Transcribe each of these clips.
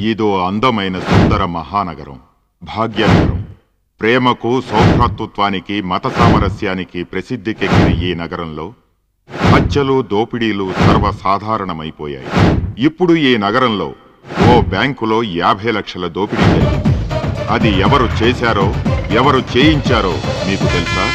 ఇదో అందమైన సుందర మహానగరం, భాగ్యనగరం. ప్రేమకు, సౌభ్రాతృత్వానికి, మత సామరస్యానికి ప్రసిద్ధికెక్కిన ఈ నగరంలో హత్యలు, దోపిడీలు సర్వసాధారణమైపోయాయి. ఇప్పుడు ఈ నగరంలో ఓ బ్యాంకులో 50 లక్షల దోపిడీ జరిగింది. అది ఎవరు చేశారో, ఎవరు చేయించారో మీకు తెలుసా?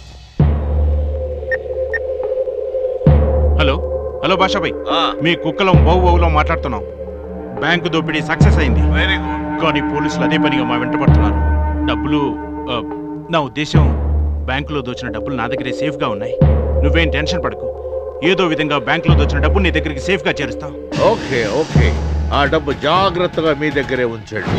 హలో హలో బాషాభాయ్, మీ కుక్కలం బాబులో మాట్లాడుతున్నాం. బ్యాంకు దోపిడీ సక్సెస్ అయింది. కానీ పోలీసులు అదే పనిగా మా వెంట పడుతున్నారు. డబ్బులు, నా ఉద్దేశం బ్యాంకులో దోచిన డబ్బులు నా దగ్గరే సేఫ్గా ఉన్నాయి. నువ్వేం టెన్షన్ పడకు. ఏదో విధంగా బ్యాంకులో దోచిన డబ్బు నీ దగ్గరికి సేఫ్గా చేరుస్తాం. ఓకే ఓకే, ఆ డబ్బు జాగ్రత్తగా మీ దగ్గరే ఉంచండి.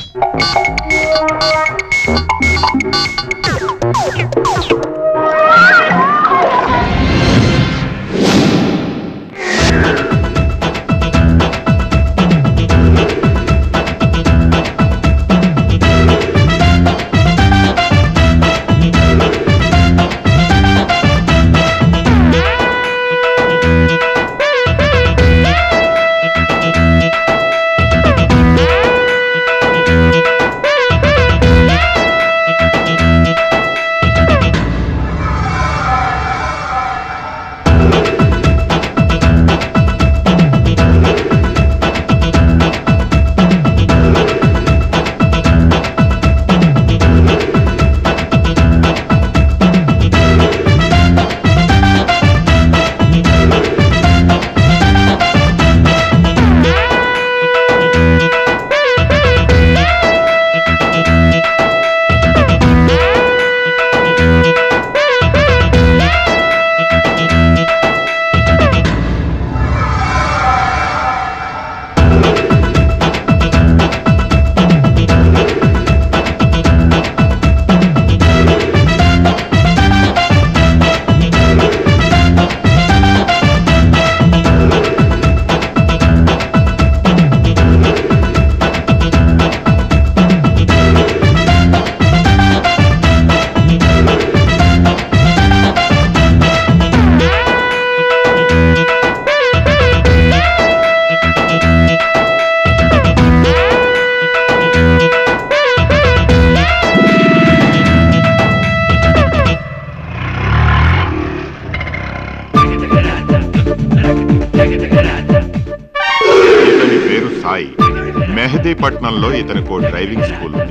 మెహదీపట్నంలో ఇతనికి డ్రైవింగ్ స్కూల్ ఉంది.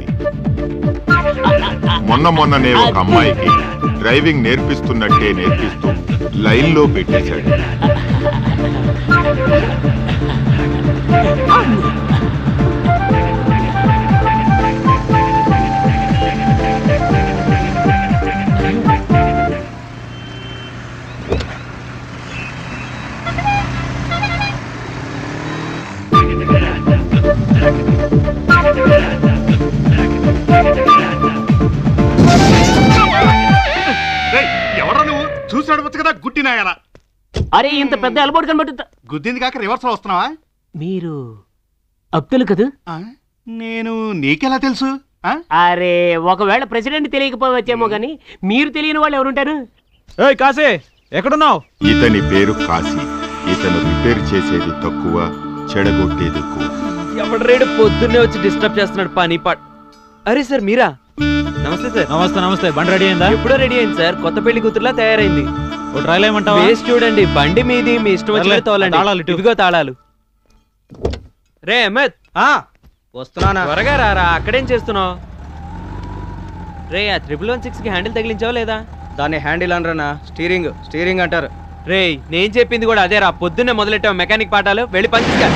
మొన్ననే ఒక అమ్మాయికి డ్రైవింగ్ నేర్పిస్తున్నట్టే నేర్పిస్తూ లైన్లో పెట్టేశాడు. ఎవరా నువ్వు? చూసి అడవచ్చు కదా గుట్టినాయన. అరే ఇంత పెద్ద ఎలబోర్డు కనబడుతా గుద్దింది కాక రివర్స్ లో వస్తున్నావా? మీరు అబ్దుల్ కదా? నేను నీకెలా తెలుసు? అరే ఒకవేళ ప్రెసిడెంట్ తెలియకపోవచ్చేమో గానీ మీరు తెలియని వాళ్ళు ఎవరుంటారు? కాసే ఎక్కడున్నావు? ఇతని పేరు కాశీ. ఇతను రిపేర్ చేసేది తక్కువ, చెడగొట్టేది ఎక్కువ. ఎవడ్రేడు పొద్దున్నే వచ్చి డిస్టర్బ్ చేస్తున్నాడు పని పాట్. అరే సార్ మీరా? నమస్తే సార్. నమస్తే నమస్తే. బండి రెడీ అయిందా? ఎప్పుడో రెడీ అయింది సార్. కొత్త పెళ్లి కూతురులా తయారైంది. ఓ ట్రైల్ ఏమంటావా? వేసి చూడండి, బండి మీది, మీ ఇష్టం వచ్చినట్టు తోలండి. ఇదిగో తాళాలు. రే అహ్మద్, వస్తున్నానా? త్వరగా రారా. అక్కడేం చేస్తున్నావు? రే ఆ 116 కి హ్యాండిల్ తగిలించావా లేదా? దాన్ని హ్యాండిల్ అనరనా, స్టీరింగ్ అంటారు. రే నేను చెప్పింది కూడా అదే రా. పొద్దున్నే మొదలెట్టావు మెకానిక్ పాఠాలు. వెళ్ళి పంచిగా.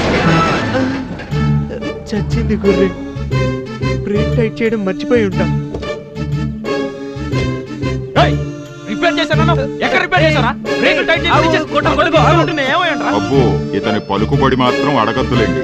చచ్చింది గుర్రె. బ్రేక్ టైట్ చేయడం మర్చిపోయి ఉంటా. అబ్బో ఇతని పలుకుబడి మాత్రం అడగద్దులేండి.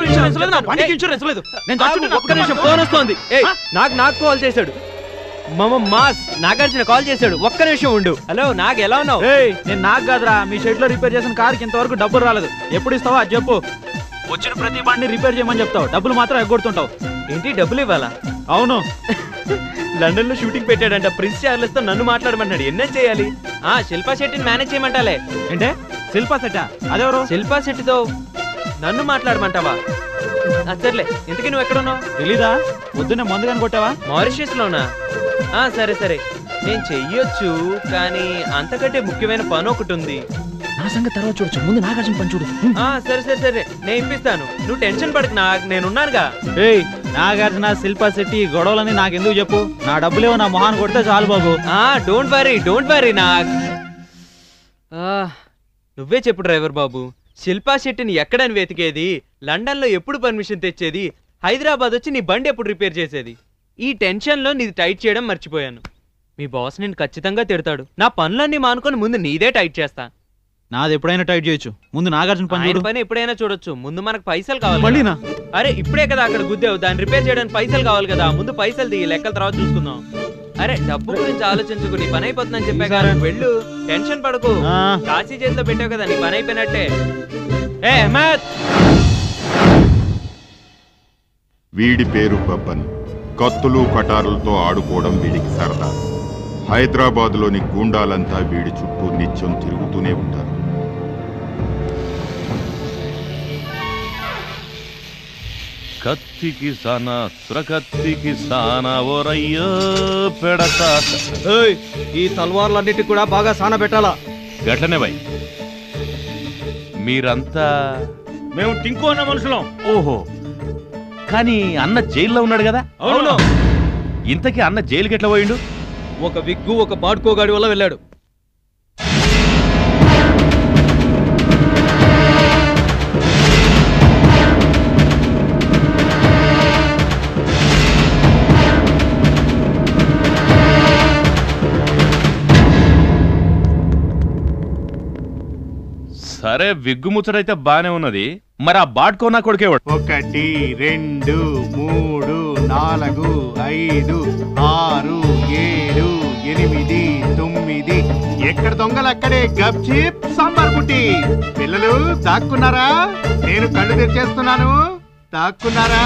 నాకు కాల్ చేశాడు. మాస్ నాగార్జున కాల్ చేశాడు. ఒక్క నిమిషం ఉండు. హలో నాకు ఎలా ఉన్నావు? నేను నాకు కాదురా, మీ షెడ్ లో రిపేర్ చేసిన కార్కి ఇంతవరకు డబ్బులు రాలేదు. ఎప్పుడు ఇస్తావా అది చెప్పు. వచ్చిన ప్రతి బండిని రిపేర్ చేయమని చెప్తావు, డబ్బులు మాత్రం ఎగ్గొడుతుంటావు. ఏంటి డబ్బులు ఇవ్వాలా? అవును. లండన్ లో షూటింగ్ పెట్టాడంట. ప్రిన్స్ చార్లెస్ తో నన్ను మాట్లాడమన్నాడు. ఎన్నేం చేయాలి? శిల్పా శెట్టిని మేనేజ్ చేయమంటాలే. ఏంటే శిల్పా శెట్టా? అదెవరు? శిల్పా శెట్టితో నన్ను మాట్లాడమంటావా? సర్లే, ఇంతకీ నువ్వు ఎక్కడున్నావు? తెలీదా? పొద్దున్నే మందు కానీ కొట్టావా? మారిషియస్ లోనా? సరే సరే, నేను చెయ్యొచ్చు, కానీ అంతకంటే ముఖ్యమైన పని ఒకటి ఉంది. నా సంగతి తర్వాత చూడొచ్చు, ముందు నాగార్జున పని చూడు. సరే సరే సరే, నేను ఇప్పిస్తాను, నువ్వు టెన్షన్ పడకు, నేనున్నానుగా. ఏయ్, నాగార్జున శిల్పా శెట్టి గొడవలని నాకెందుకు చెప్పు, నా డబ్బులేవో నా మొహాన్ని కొడితే చాలు బాబు. డోంట్ వరీ నువ్వే చెప్పు డ్రైవర్ బాబు, శిల్పా శెట్టిని ఎక్కడని వెతికేది, లండన్లో ఎప్పుడు పర్మిషన్ తెచ్చేది, హైదరాబాద్ వచ్చి నీ బండి ఎప్పుడు రిపేర్ చేసేది? ఈ టెన్షన్లో నీది టైట్ చేయడం మర్చిపోయాను. మీ బాస్ నేను ఖచ్చితంగా తిడతాడు. నా పనులన్నీ మానుకొని ముందు నీదే టైట్ చేస్తా. నాది ఎప్పుడైనా టైట్ చేయొచ్చు, ముందు నాగార్జున పని ఎప్పుడైనా చూడొచ్చు, ముందు మనకు పైసలు కావాలి. మళ్ళీనా? అరే ఇప్పుడే కదా అక్కడ గుద్దావు, దాన్ని రిపేర్ చేయడానికి పైసలు కావాలి కదా, ముందు పైసలు దిగి లెక్కల తర్వాత చూసుకుందాం. అరే డబ్బు గురించి ఆలోచించుకు, నీ పని అయిపోతుందని చెప్పా కదా, వెళ్ళు, టెన్షన్ పడకు. కాశీ చేతిలో పెట్టావు కదా, నీ పని అయిపోయినట్టే. వీడి పేరు బబ్బన్. కత్తులు కటారులతో ఆడుకోవడం వీడికి సరదా. హైదరాబాదులోని గూండాలంతా వీడి చుట్టూ నిత్యం తిరుగుతూనే ఉంటారు. కత్తికి సానా సురకత్తికి సానా ఓరయ్యో పెడతా. ఈ తల్వార్లన్నిటికి కూడా బాగా సాన పెట్టాలా? గట్లనే భయ్. మీరంతా మేము టింకు అన్న మనుషులం. ఓహో, కానీ అన్న జైల్లో ఉన్నాడు కదా? అవును. ఇంతకీ అన్న జైలుకి ఎట్లా పోయిండు? ఒక విగ్గు ఒక బాడుకోగాడి వల్ల వెళ్ళాడు. సరే, విగ్గు ముచ్చటైతే బానే ఉన్నది, మరి ఆ బాట్కో నా కొడుకేవాడు? 1 2 3 4 5 6 7 8 9. ఎక్కడ దొంగలు అక్కడే గప్చిప్ సాంబార్ బుట్టి. పిల్లలు దాక్కున్నారా? నేను కళ్ళు తెరిచేస్తున్నాను, దాక్కున్నారా?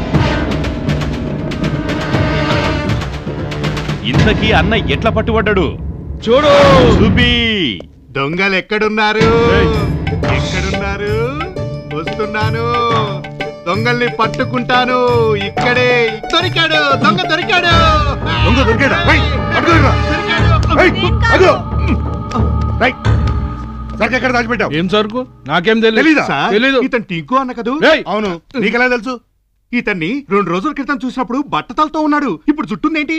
ఇంతకీ అన్న ఎట్లా పట్టుబడ్డాడు? చూడు చూపి. దొంగలు ఎక్కడున్నారు? ఎక్కడున్నారు? వస్తున్నాను, దొంగల్ని పట్టుకుంటాను. ఇక్కడే దొరికాడు, దొంగ దొరికాడు. దొంగ దొరికాడా? ఎక్కడ దాచిపెట్టావు? ఏం సరుకు? నాకేం తెలీదు. ఇతను టింకు అన్న కదూ? అవును, నీకెలా తెలుసు? ఇతన్ని 2 రోజుల క్రితం చూసినప్పుడు బట్టతలతో ఉన్నాడు, ఇప్పుడు చుట్టుందేంటి?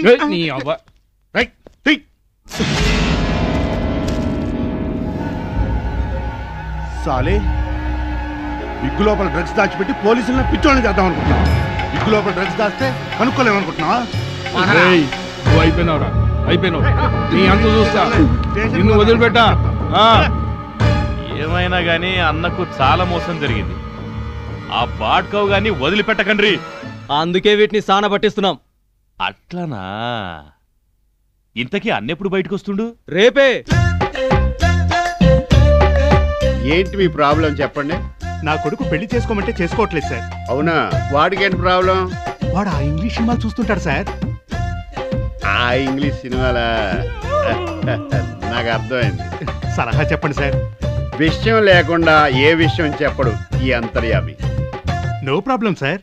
సాలే, విగ్గు లోపల డ్రగ్స్ దాచిపెట్టి పోలీసులను పిచ్చోళ్ళని చేద్దాం అనుకుంటున్నా. విగ్గు లోపల డ్రగ్స్ దాస్తే కనుక్కోలేమనుకుంటున్నా. అయిపోయినావురా, అయిపోయినావు. నీ అంత చూస్తా, నిన్ను వదిలిపెట్టా. ఏమైనా గానీ అన్నకు చాలా మోసం జరిగింది. ఆ బాట్కవ్ గాని వదిలిపెట్టకండ్రి. అందుకే వీటిని సాన పట్టిస్తున్నాం. అట్లనా? ఇంతకీ అన్నెప్పుడు బయటకు వస్తుండు? రేపే. ఏంటి మీ ప్రాబ్లం చెప్పండి. నా కొడుకు పెళ్లి చేసుకోమంటే చేసుకోవట్లేదు సార్. అవునా? వాడికి ఏంటి ప్రాబ్లం? వాడు ఆ ఇంగ్లీష్ సినిమాలు చూస్తుంటాడు సార్. ఆ ఇంగ్లీష్ సినిమాలా? నాకు అర్థమైంది. సలహా చెప్పండి సార్. విషయం లేకుండా ఏ విషయం చెప్పడు ఈ అంతర్యామి. No problem sir.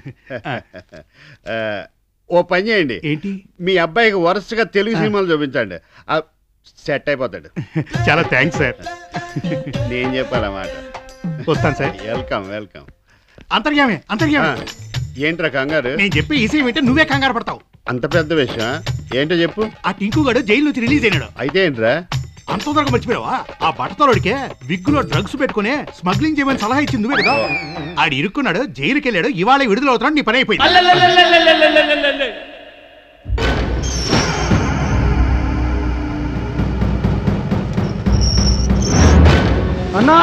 ఓ పని చేయండి. ఏంటి? మీ అబ్బాయికి వరుసగా తెలుగు సినిమాలు చూపించండి, సెట్ అయిపోతాడు. చాలా థ్యాంక్స్ సార్. నేను చెప్పాలన్నమాట. వస్తాను సార్. Welcome welcome. అంతర్యామి, అంతర్యామి. ఏంట్రా కంగారు? నేను చెప్పి ఈసీ వింటే నువ్వే కంగారు పడతావు. అంత పెద్ద విషయం ఏంటో చెప్పు. ఆ టింకు గడు జైలు నుంచి రిలీజ్ అయినాడు. అయితే ఏంట్రా? అంత తొందరగా మర్చిపోయావా? ఆ బట్టతోడికే విగ్గులో డ్రగ్స్ పెట్టుకుని స్మగ్లింగ్ చేయమని సలహా ఇచ్చింది నువ్వే కదా. ఆడు ఇరుక్కున్నాడు, జైలుకి వెళ్ళాడు, ఇవాళ విడుదలవుతున్నాడు. నీ పని అయిపోయింది. అన్నా,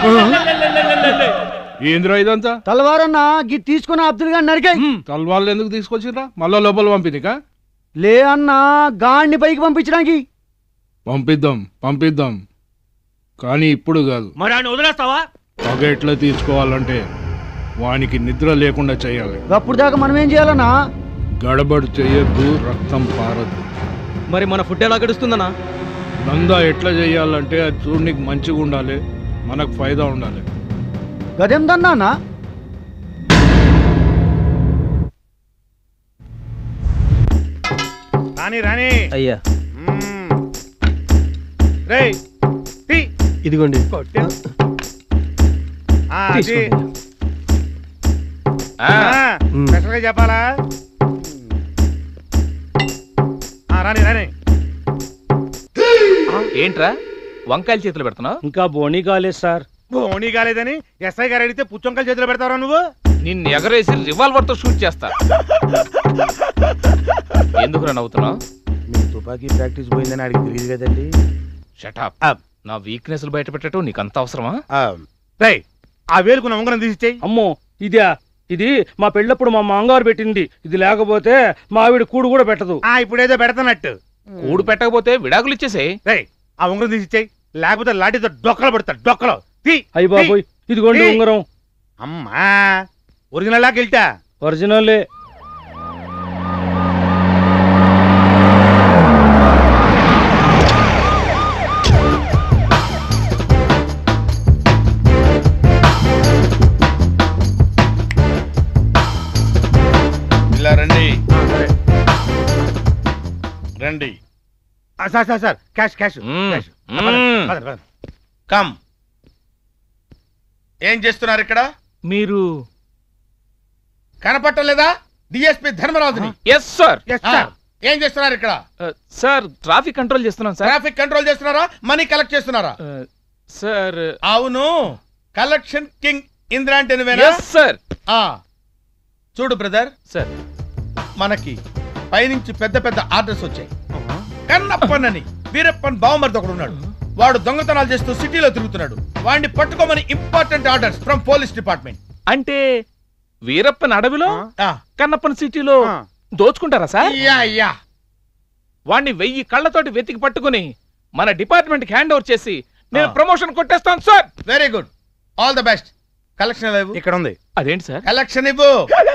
ఏంద్రా ఇదంతా? తలవారన్నా గి తీసుకున్న అబ్దుల్ గారిని నరికాయి. తల్వాళ్ళు ఎందుకు తీసుకొచ్చిరా? మళ్ళా లోపల పంపినికా? లే అన్నా, గాడిని పైకి పంపించడానికి. పంపిద్దాం, కానీ ఇప్పుడు కాదు. మరి ఆయన వదిలేస్తావా? పగ ఎట్లా తీర్చుకోవాలంటే వానికి నిద్ర లేకుండా చేయాలి. అప్పుడు దాకా మనం ఏం చేయాలన్నా? గడబడు చేయొద్దు, రక్తం పారద్దు. మరి మన ఫుడ్ ఎలా గడుస్తుందన్నా? దందా ఎట్లా చేయాలంటే అది చూడనికి మంచిగా ఉండాలి, మనకు ఫైదా ఉండాలి. గదేం దన్నా? రాని రాని అయ్యా రేయ్ ఇదిగోండి స్పెషల్గా చెప్పాలా? రాని రాని. ఏంట్రా వంకాయలు చేతులు పెడుతున్నావు? ఇంకా బోనీ కాలేదు సార్. బోనీ కాలేదని ఎస్ఐ గారు అడిగితే పుచ్చొంకాయలు చేతులు పెడతావరా నువ్వు? నిన్ను ఎగరేసి రివాల్వర్ తో షూట్ చేస్తా. ఎందుకురా నవ్వుతున్నావు? మీ తుపాకీ ప్రాక్టీస్ పోయిందని అడిగి తెలియదు కదండి. షటప్. నా వీక్నెస్ బయట పెట్టడం నీకు అంత అవసరమా? రేయ్ ఆ వేలుకున్న ఉంగరం తీసిచ్చేయి. అమ్మో ఇదే ఇది మా పెళ్ళప్పుడు మా మాంగారు పెట్టింది. ఇది లేకపోతే మా ఆవిడ కూడు కూడా పెట్టదు. ఇప్పుడేదో పెడతానట్టు. కూడు పెట్టకపోతే విడాకులు ఇచ్చేసేయ్. రేయ్ ఆ ఉంగరం తీసిచ్చేయి, లేకపోతే లాఠీతో డొక్కలు పడతా. డొక్కలు అయ్యి బాబోయ్, ఇదిగోండి ఉంగరం. అమ్మా ఒరిజినల్ గిల్టా? ఒరిజినలే. ఇలా రండి రండి. Sir sir sir cash cash cash. Come. ఏం చేస్తున్నారు ఇక్కడ? మీరు కనపట్టలేదా? డిఎస్పీ ధర్మరాజుని. Yes sir. ఏం చేస్తున్నారు ఇక్కడ? సార్ ట్రాఫిక్ కంట్రోల్ చేస్తున్నాం సార్. ట్రాఫిక్ కంట్రోల్ చేస్తున్నారా? మనీ కలెక్ట్ చేస్తున్నారా? సార్ అవును, కలెక్షన్ కింగ్ ఇంద్రా అంటే నువ్వేనా? సార్. చూడు బ్రదర్ సార్, మనకి పైనుంచి పెద్ద పెద్ద ఆర్డర్స్ వచ్చాయి. కన్నప్పన్ అని వీరప్పన్ బావమరిది ఒకడు ఉన్నాడు. వాడు దొంగతనాలు చేస్తూ సిటీలో తిరుగుతున్నాడు. వాడిని పట్టుకోమని important orders from police department. అంటే వీరప్పన్ అడవిలో కన్నప్పన్ సిటీలో దోచుకుంటారా సార్? వాడిని 1000 కళ్ళతోటి వెతికి పట్టుకుని మన డిపార్ట్మెంట్ కి హ్యాండ్ ఓవర్ చేసి నేను ప్రమోషన్ కొట్టేస్తాను sir. Very good, all the best. Collection ఇక్కడ ఉంది. అదేంటి సార్? కలెక్షన్ ఇవ్వు.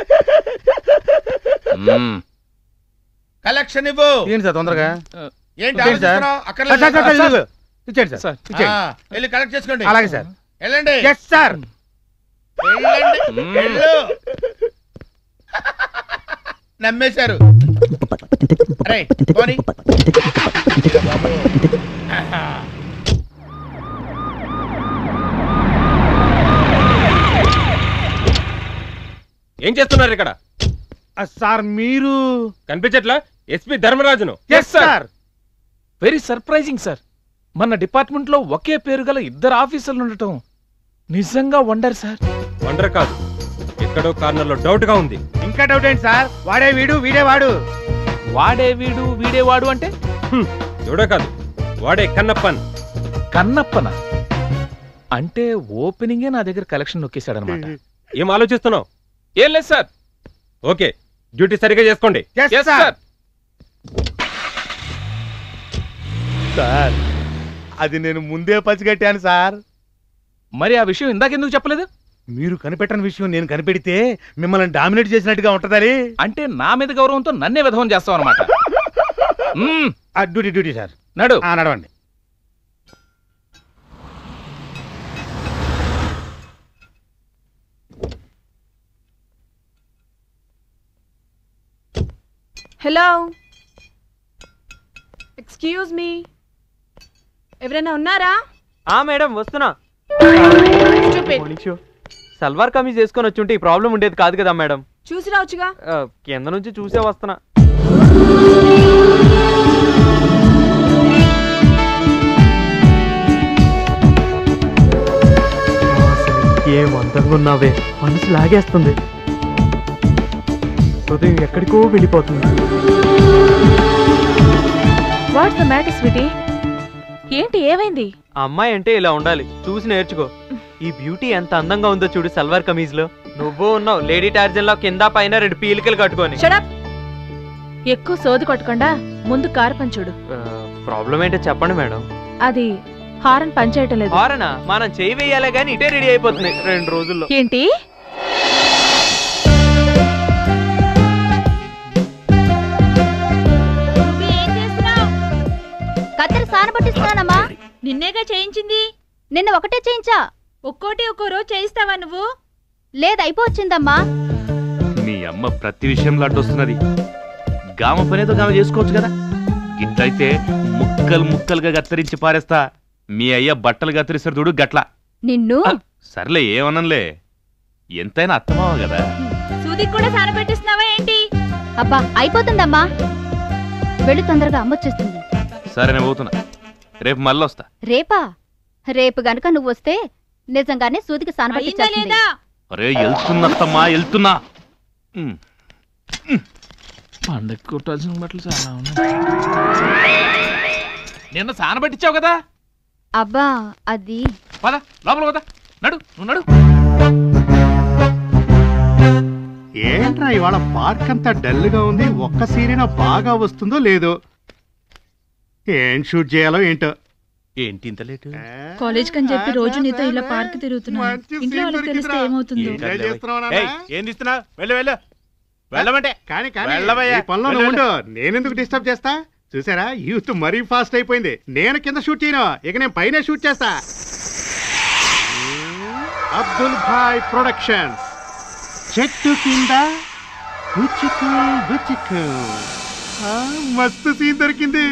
కలెక్షన్ ఇవ్వు. ఏంటి సార్ తొందరగా? ఏంటి ఇచ్చేయండి సార్. వెళ్ళి కలెక్ట్ చేసుకోండి. అలాగే సార్. వెళ్ళండి. Yes sir. నమ్మేశారు. అరే పోనీ. ఏం చేస్తున్నారు ఇక్కడ? సార్ మీరు కనిపించట్లా? ఎస్పీ ధర్మరాజును. Yes sir. Very surprising sir. మన డిపార్ట్మెంట్ లో ఒకే పేరు గల 2 ఆఫీసర్లు ఉండటం నిజంగా వండర్ సార్. వండర్ కాదు, ఎక్కడో కార్నర్ లో డౌట్ గా ఉంది. ఇంకా డౌట్ ఏంటి సార్? వాడే వీడు వీడే వాడు. వాడే వీడు వీడే వాడు అంటే ఎవడో కాదు, వాడే కన్నప్పన్. కన్నప్పన అంటే ఓపెనింగే నా దగ్గర కలెక్షన్ నొక్కేశాడనమాట. ఏం ఆలోచిస్తున్నావు? ఏం లేదు సార్. ఓకే, డ్యూటీ సరిగ్గా చేసుకోండి. సార్. సార్ అది నేను ముందే పచ్చిగట్టాను సార్. మరి ఆ విషయం ఇందాకెందుకు చెప్పలేదు? మీరు కనిపెట్టని విషయం నేను కనిపెడితే మిమ్మల్ని డామినేట్ చేసినట్టుగా ఉంటదని. అంటే నా మీద గౌరవంతో నన్నే విధవం చేస్తావు అనమాట. Duty duty sir. నడవండి. హలో, ఎక్స్క్యూజ్ మీ, ఎవరైనా ఉన్నారా? మేడం వస్తున్నా. సల్వార్ కమీజ్ వేసుకొని వచ్చుంటే ఈ ప్రాబ్లం ఉండేది కాదు కదా మేడం. చూసి రావచ్చుగా. కింద నుంచి చూసే వస్తున్నా. ఏం అందంగా ఉన్నావే, మనసు లాగేస్తుంది. హృదయం ఎక్కడికో వెళ్ళిపోతుంది. What's the matter sweetie? ఏంటి, ఏమైంది? అమ్మాయి అంటే ఇలా ఉండాలి, చూసి నేర్చుకో. ఈ బ్యూటీ ఎంత అందంగా ఉందో చూడు సల్వార్ కమీజ్ లో. నువ్వు ఉన్నావు లేడీ టార్జన్ లో, కింద పైన 2 పీలికలు కట్టుకొని. షడప్. ఎక్కువ సోది కొట్టకుండా ముందు కారు పంచుడు. ప్రాబ్లం ఏంటో చెప్పండి మేడం. అది హారన్ పనిచేయటం లేదు. హారనా? మనం చేయి వేయాలే గానీ ఇటే రెడీ అయిపోతుంది 2 రోజుల్లో. ఏంటి? కత్తెర సానబట్టిస్తున్నానమ్మా. నిన్నేగా చేయించింది. నిన్న ఒకటే చేయించా. ఒక్కోటి ఒక్కో రోజు చేయిస్తావా నువ్వు? లేదు, అయిపోవచ్చిందమ్మా. నీ అమ్మ ప్రతి విషయంలో అడ్డొస్తున్నది. గామ పనేదో గామ చేసుకోవచ్చు కదా. ఇట్లయితే ముక్కలు ముక్కలుగా కత్తిరించి పారేస్తా. మీ అయ్య బట్టలు కత్తిరిస్తాడు చూడు గట్లా. నిన్ను సర్లే ఏమనంలే, ఎంతైనా అత్తమావ కదా. సూదికి కూడా సాన పెట్టిస్తున్నావా ఏంటి? అబ్బా అయిపోతుందమ్మా, వెళ్ళి తొందరగా అమ్మొచ్చేస్తుంది. సరే నేను పోతున్నా, రేపు మళ్ళీ వస్తా. రేపా? రేపు గనుక నువ్వు వస్తే నిజంగానే సూదికి సాన పెట్టించేస్తుంది. అరే వెళ్తున్నత్తమ్మా వెళ్తున్నా. పండగ కుట్టాల్సిన బట్టలు చాలా ఉన్నాయి. నిన్న సాన పెట్టించావు కదా. అబ్బా అది పద లోపల కదా, నడు నువ్వు నడు. ఏంట్రా ఇవాళ పార్క్ అంతా డల్ గా ఉంది, ఒక్క సీరీనా బాగా వస్తుందో లేదో. ఏం షూట్ చేయాలో ఏంటో. ఏంటి ఇంత లేటు? కాలేజ్ కని చెప్పి రోజు నీతో ఇలా పార్క్ తిరుగుతున్నాను. ఇంట్లో వాళ్ళకి తెలిస్తే ఏమవుతుందో. ఏం తీస్తున్నా? వెళ్ళు వెళ్ళు వెళ్ళమంటే. కానీ పనులు ఉండు, నేనెందుకు డిస్టర్బ్ చేస్తా? చూసారా యూత్ మరీ ఫాస్ట్ అయిపోయింది. నేను కింద షూట్ చేయను, ఇక నేను పైన షూట్ చేస్తా. అబ్దుల్ భాయ్ ప్రొడక్షన్స్. చెట్టు కింద మస్తు సీన్ దొరికింది.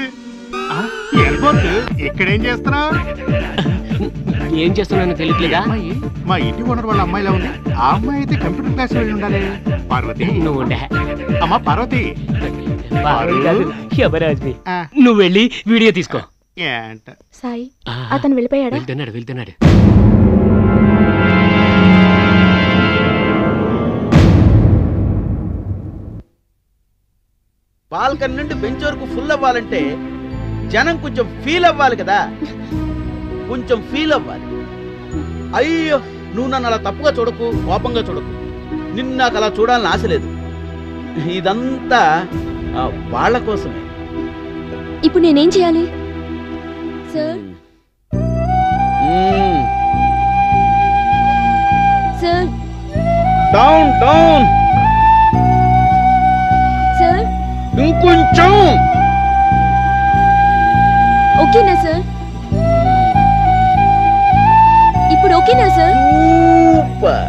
ఇక్కడేం చేస్తున్నావు? ఏం చేస్తున్నానో తెలియట్లేదా? మా ఇంటి ఓనర్ వాళ్ళ అమ్మాయిలా ఉంది. ఆ అమ్మాయి అయితే కంప్యూటర్ క్లాస్ వెళ్ళి ఉండాలి. పార్వతి నువ్వు అమ్మా పార్వతి. నువ్వు వెళ్ళి వీడియో తీసుకో. సాయి అతను వెళ్ళిపోయాడు. వెళ్తున్నాడు. బాల్కనీ నుండి బెంచ్ వరకు ఫుల్ అవ్వాలంటే జనం కొంచెం ఫీల్ అవ్వాలి కదా. కొంచెం ఫీల్ అవ్వాలి. అయ్యో నువ్వు నన్ను అలా తప్పుగా చూడకు, కోపంగా చూడకు. నిన్ను నాకు అలా చూడాలని ఆశ లేదు. ఇదంతా వాళ్ళ కోసమే. ఇప్పుడు నేనేం చేయాలి sir? Sir down down sir, ఇంకొంచెం. ఓకేనా సార్? ఇప్పుడు ఓకేనా సార్? సూపర్.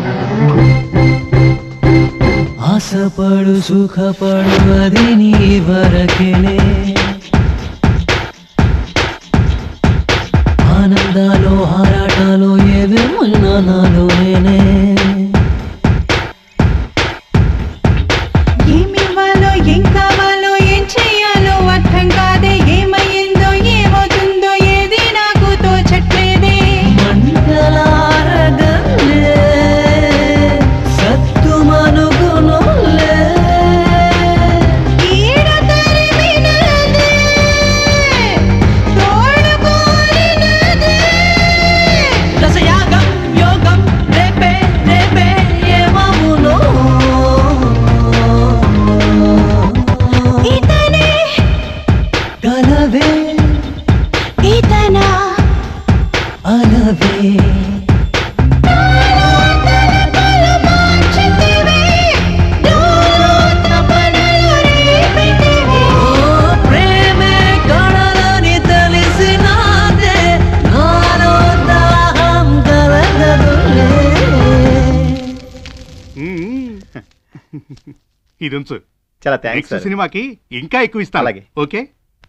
ఆశపడు సుఖపడు అది నీ వరకేనే ఆనందాలు ఆరాటాలు ఏవేమైనా నాలో నేనే ఏమివ్వాలో ఏం కావాలో ఏం చెయ్యాలో అర్థం కాదే ఏమయ్యిందో ఏమవుతుందో ఏది నాకు తోచట్లేదే మంటలారగలే సత్తుమనుగునులే ఈడ తరిమినదే తోడుకోలినదే రసయాగం యోగం రేపే రేపే ఏమవునో ఇతనే గలవే ఇతనా అనవే ప్రేమే కళలని తెలిసినాదే నాలో దాహం కలగదులే ఇది ఉంచు. చాలా థ్యాంక్స్ నెక్స్ట్ సార్. సినిమాకి ఇంకా ఎక్కువ ఇస్తా. అలాగే ఓకే.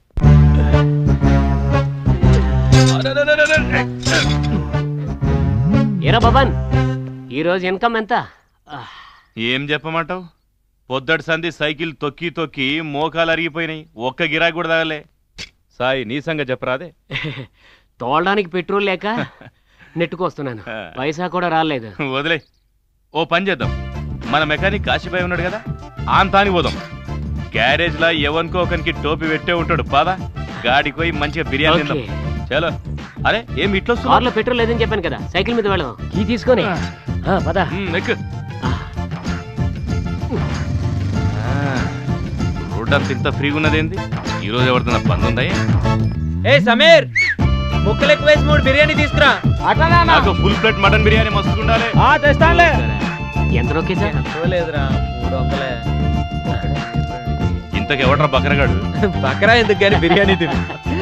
ఏరా భవన్ ఈరోజు ఇన్కమ్ ఎంత? ఏం చెప్పమంటావు? పొద్దటి సంధి సైకిల్ తొక్కి తొక్కి మోకాలు అరిగిపోయినాయి. ఒక్క గిరాకీ కూడా తగలే. సాయి నీ సంగతి చెప్పరాదే. తోలడానికి పెట్రోల్ లేక నెట్టుకొస్తున్నాను. పైసా కూడా రాలేదు. వదిలే. ఓ పని చేద్దాం. మన మెకానిక్ కాశీబాయ్ ఉన్నాడు కదా, ఆంతాని పోదాం. గ్యారేజ్ లా ఎవరికో ఒకరికి టోపీ పెట్టే ఉంటాడు. పాదా గాడికి పోయి మంచిగా బిర్యానీ తిందాం. చలో. అరే ఏం ఇట్లా కార్లో పెట్రోల్ లేదని చెప్పాను కదా, సైకిల్ మీద వెళ్దాం. కీ తీసుకొని పద. ఎక్కు. రోడ్ అంత ఇంత ఫ్రీగా ఉన్నదేంది? ఈ రోజు ఎవరిదైనా బంద్ ఉందా? ఏ సమీర్, ముక్కలు ఎక్కువ వేసి 3 బిర్యానీ తీసుకురా. నాకు ఫుల్ ప్లేట్ మటన్ బిర్యానీ మస్తు ఉండాలి. తెస్తానులే. ఎంత ఓకే సార్? లేదురా 300. ఇంతకు ఎవడరా బకరగాడు? బకరా ఎందుకు కానీ బిర్యానీ తిని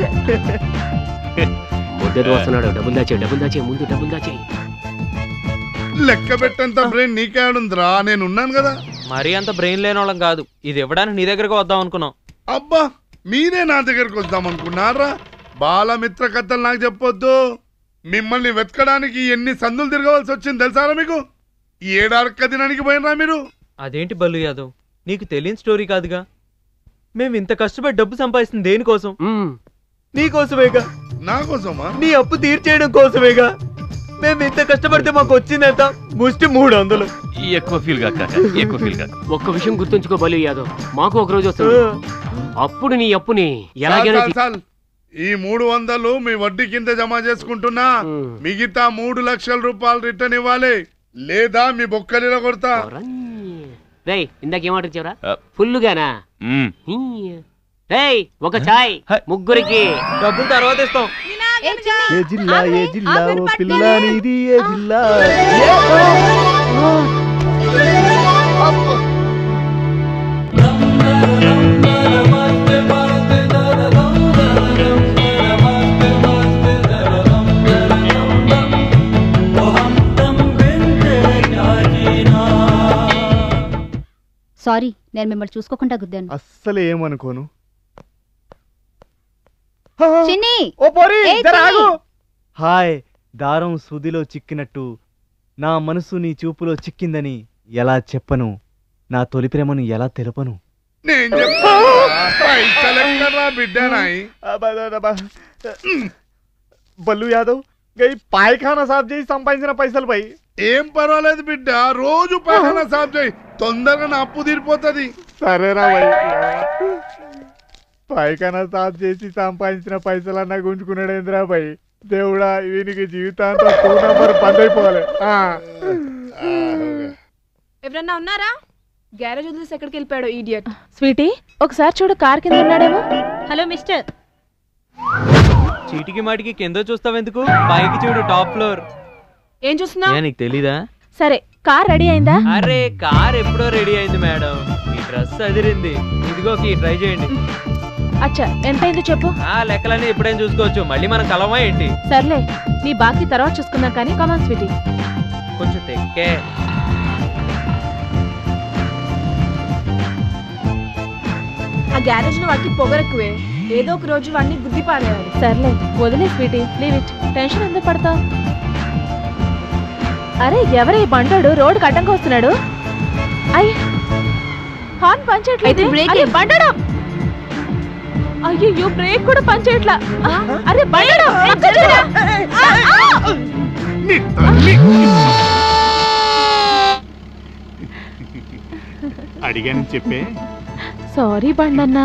పొద్దుట వస్తున్నాడు. డబ్బులు దాచే ముందు డబ్బులు దాచే. లెక్క పెట్టంత బ్రెయిన్ నీకేడుందిరా? నేను ఉన్నాను కదా. మరీ అంత బ్రెయిన్ లేని వాళ్ళం కాదు. ఇది ఇవ్వడానికి నీ దగ్గరకు వద్దాం అనుకున్నాం. అబ్బా, మీరే నా దగ్గరకు వద్దాం అనుకున్నారా? బాలమిత్ర కథలు నాకు చెప్పొద్దు. మిమ్మల్ని వెతకడానికి ఎన్ని సందులు తిరగవలసి వచ్చింది తెలుసారా మీకు? 7 అరక్క దినానికి పోయినరా మీరు? అదేంటి బల్లు యాదవ్, నీకు తెలియని స్టోరీ కాదుగా. మేము ఇంత కష్టపడి డబ్బు సంపాదిస్తుంది దేనికోసం? నీకోసమేగా. నా కోసమా? నీ అప్పు తీర్చేయడం కోసమేగా. మేము ఇంత కష్టపడితే మాకు వచ్చిందంత ముష్టి 300. ఎక్కువ ఫీల్ కాక, ఎక్కువ ఫీల్ కాక. ఒక్క విషయం గుర్తుంచుకో బలు యాదవ్, మాకు ఒక రోజు వస్తుంది. అప్పుడు నీ అప్పుని ఎలాగైనా ఈ 300 మీ వడ్డీ కింద జమ చేసుకుంటున్నా. మిగతా 3 లక్షల రూపాయలు రిటర్న్ ఇవ్వాలి, లేదా మీ బొక్కలిలో కొడతా. రేయ్ ఇందాక ఏమాట చెవరా? ఫుల్లుగానా? రేయ్ ఒక చాయ్ ముగ్గురికి. డబ్బులు తర్వాత ఇస్తాం. ఏ జిల్లా ఏ జిల్లా ఓ పిల్ల నీది ఏ జిల్లా? సారీ, నేను మిమ్మల్ని చూసుకోకుండా గుద్దాను. అస్సలు ఏమనుకోను. చిన్ని, ఓ పోరి, జర ఆగు. హాయ్, దారం సూదిలో చిక్కినట్టు నా మనసు నీ చూపులో చిక్కిందని ఎలా చెప్పను? నా తొలి ప్రేమను ఎలా తెలపను? నేను చెప్తా బిడ్డనాయి. బల్లు యాదవ్ గై పాయఖానా సాఫ్ చేసి సంపాదించిన పైసలు పై. ఏం పర్వాలేదు బిడ్డ, రోజు పాయఖానా సాఫ్ చేయి, తొందరగా నా అప్పు తీరిపోతుంది. సరేరా పాయఖానా సాఫ్ చేసి సంపాదించిన పైసలన్నా గుంజుకున్నాడు ఏంద్రా భయ్. దేవుడా, వీనికి జీవితాంతం 2 నంబర్ బంద్ అయిపోవాలి. ఎవరన్నా ఉన్నారా? గ్యారేజ్ వదిలేసి ఎక్కడికి వెళ్ళిపోయాడు ఈడియట్. స్వీటీ, ఒకసారి చూడు, కార్ కింద ఉన్నాడేమో. Hello mister. చీటికి మాటికి కింద చూస్తావెందుకు? పైకి చూడు, టాప్ ఫ్లోర్. ఏం చూస్తున్నావు? నీకు తెలీదా? సరే, కార్ రెడీ అయిందా? అరే కార్ ఎప్పుడో రెడీ అయింది మేడం. ఈ డ్రెస్ అదిరింది. ఇదిగో ట్రై చేయండి. అచ్చా, ఎంత అయిందో చెప్పు. లెక్కలన్నీ ఎప్పుడైనా చూసుకోవచ్చు. మళ్ళీ మనం కలవా ఏంటి? సర్లే, నీ బాకీ తర్వాత చూసుకుందాం కానీ. Come on sweetie. కొంచెం తెక్కే. ఆ గ్యారేజ్ లో వాటికి పొగరెక్కువే. ఏదో ఒక రోజు వాడిని గుద్ది పారేయాలి. సర్లే వదిలే స్వీటీ, లీవ్ ఇట్. టెన్షన్ ఎందుకు పడతావు? అరే ఎవరే ఈ బండోడు రోడ్డు అడ్డంగా వస్తున్నాడు? అయ్యి హార్న్ పనిచేయట్లేదు. బండడం అయ్యో బ్రేక్ కూడా పనిచేయట్లా. అరే బండడం అడిగాను చెప్పే. సారీ బండన్నా.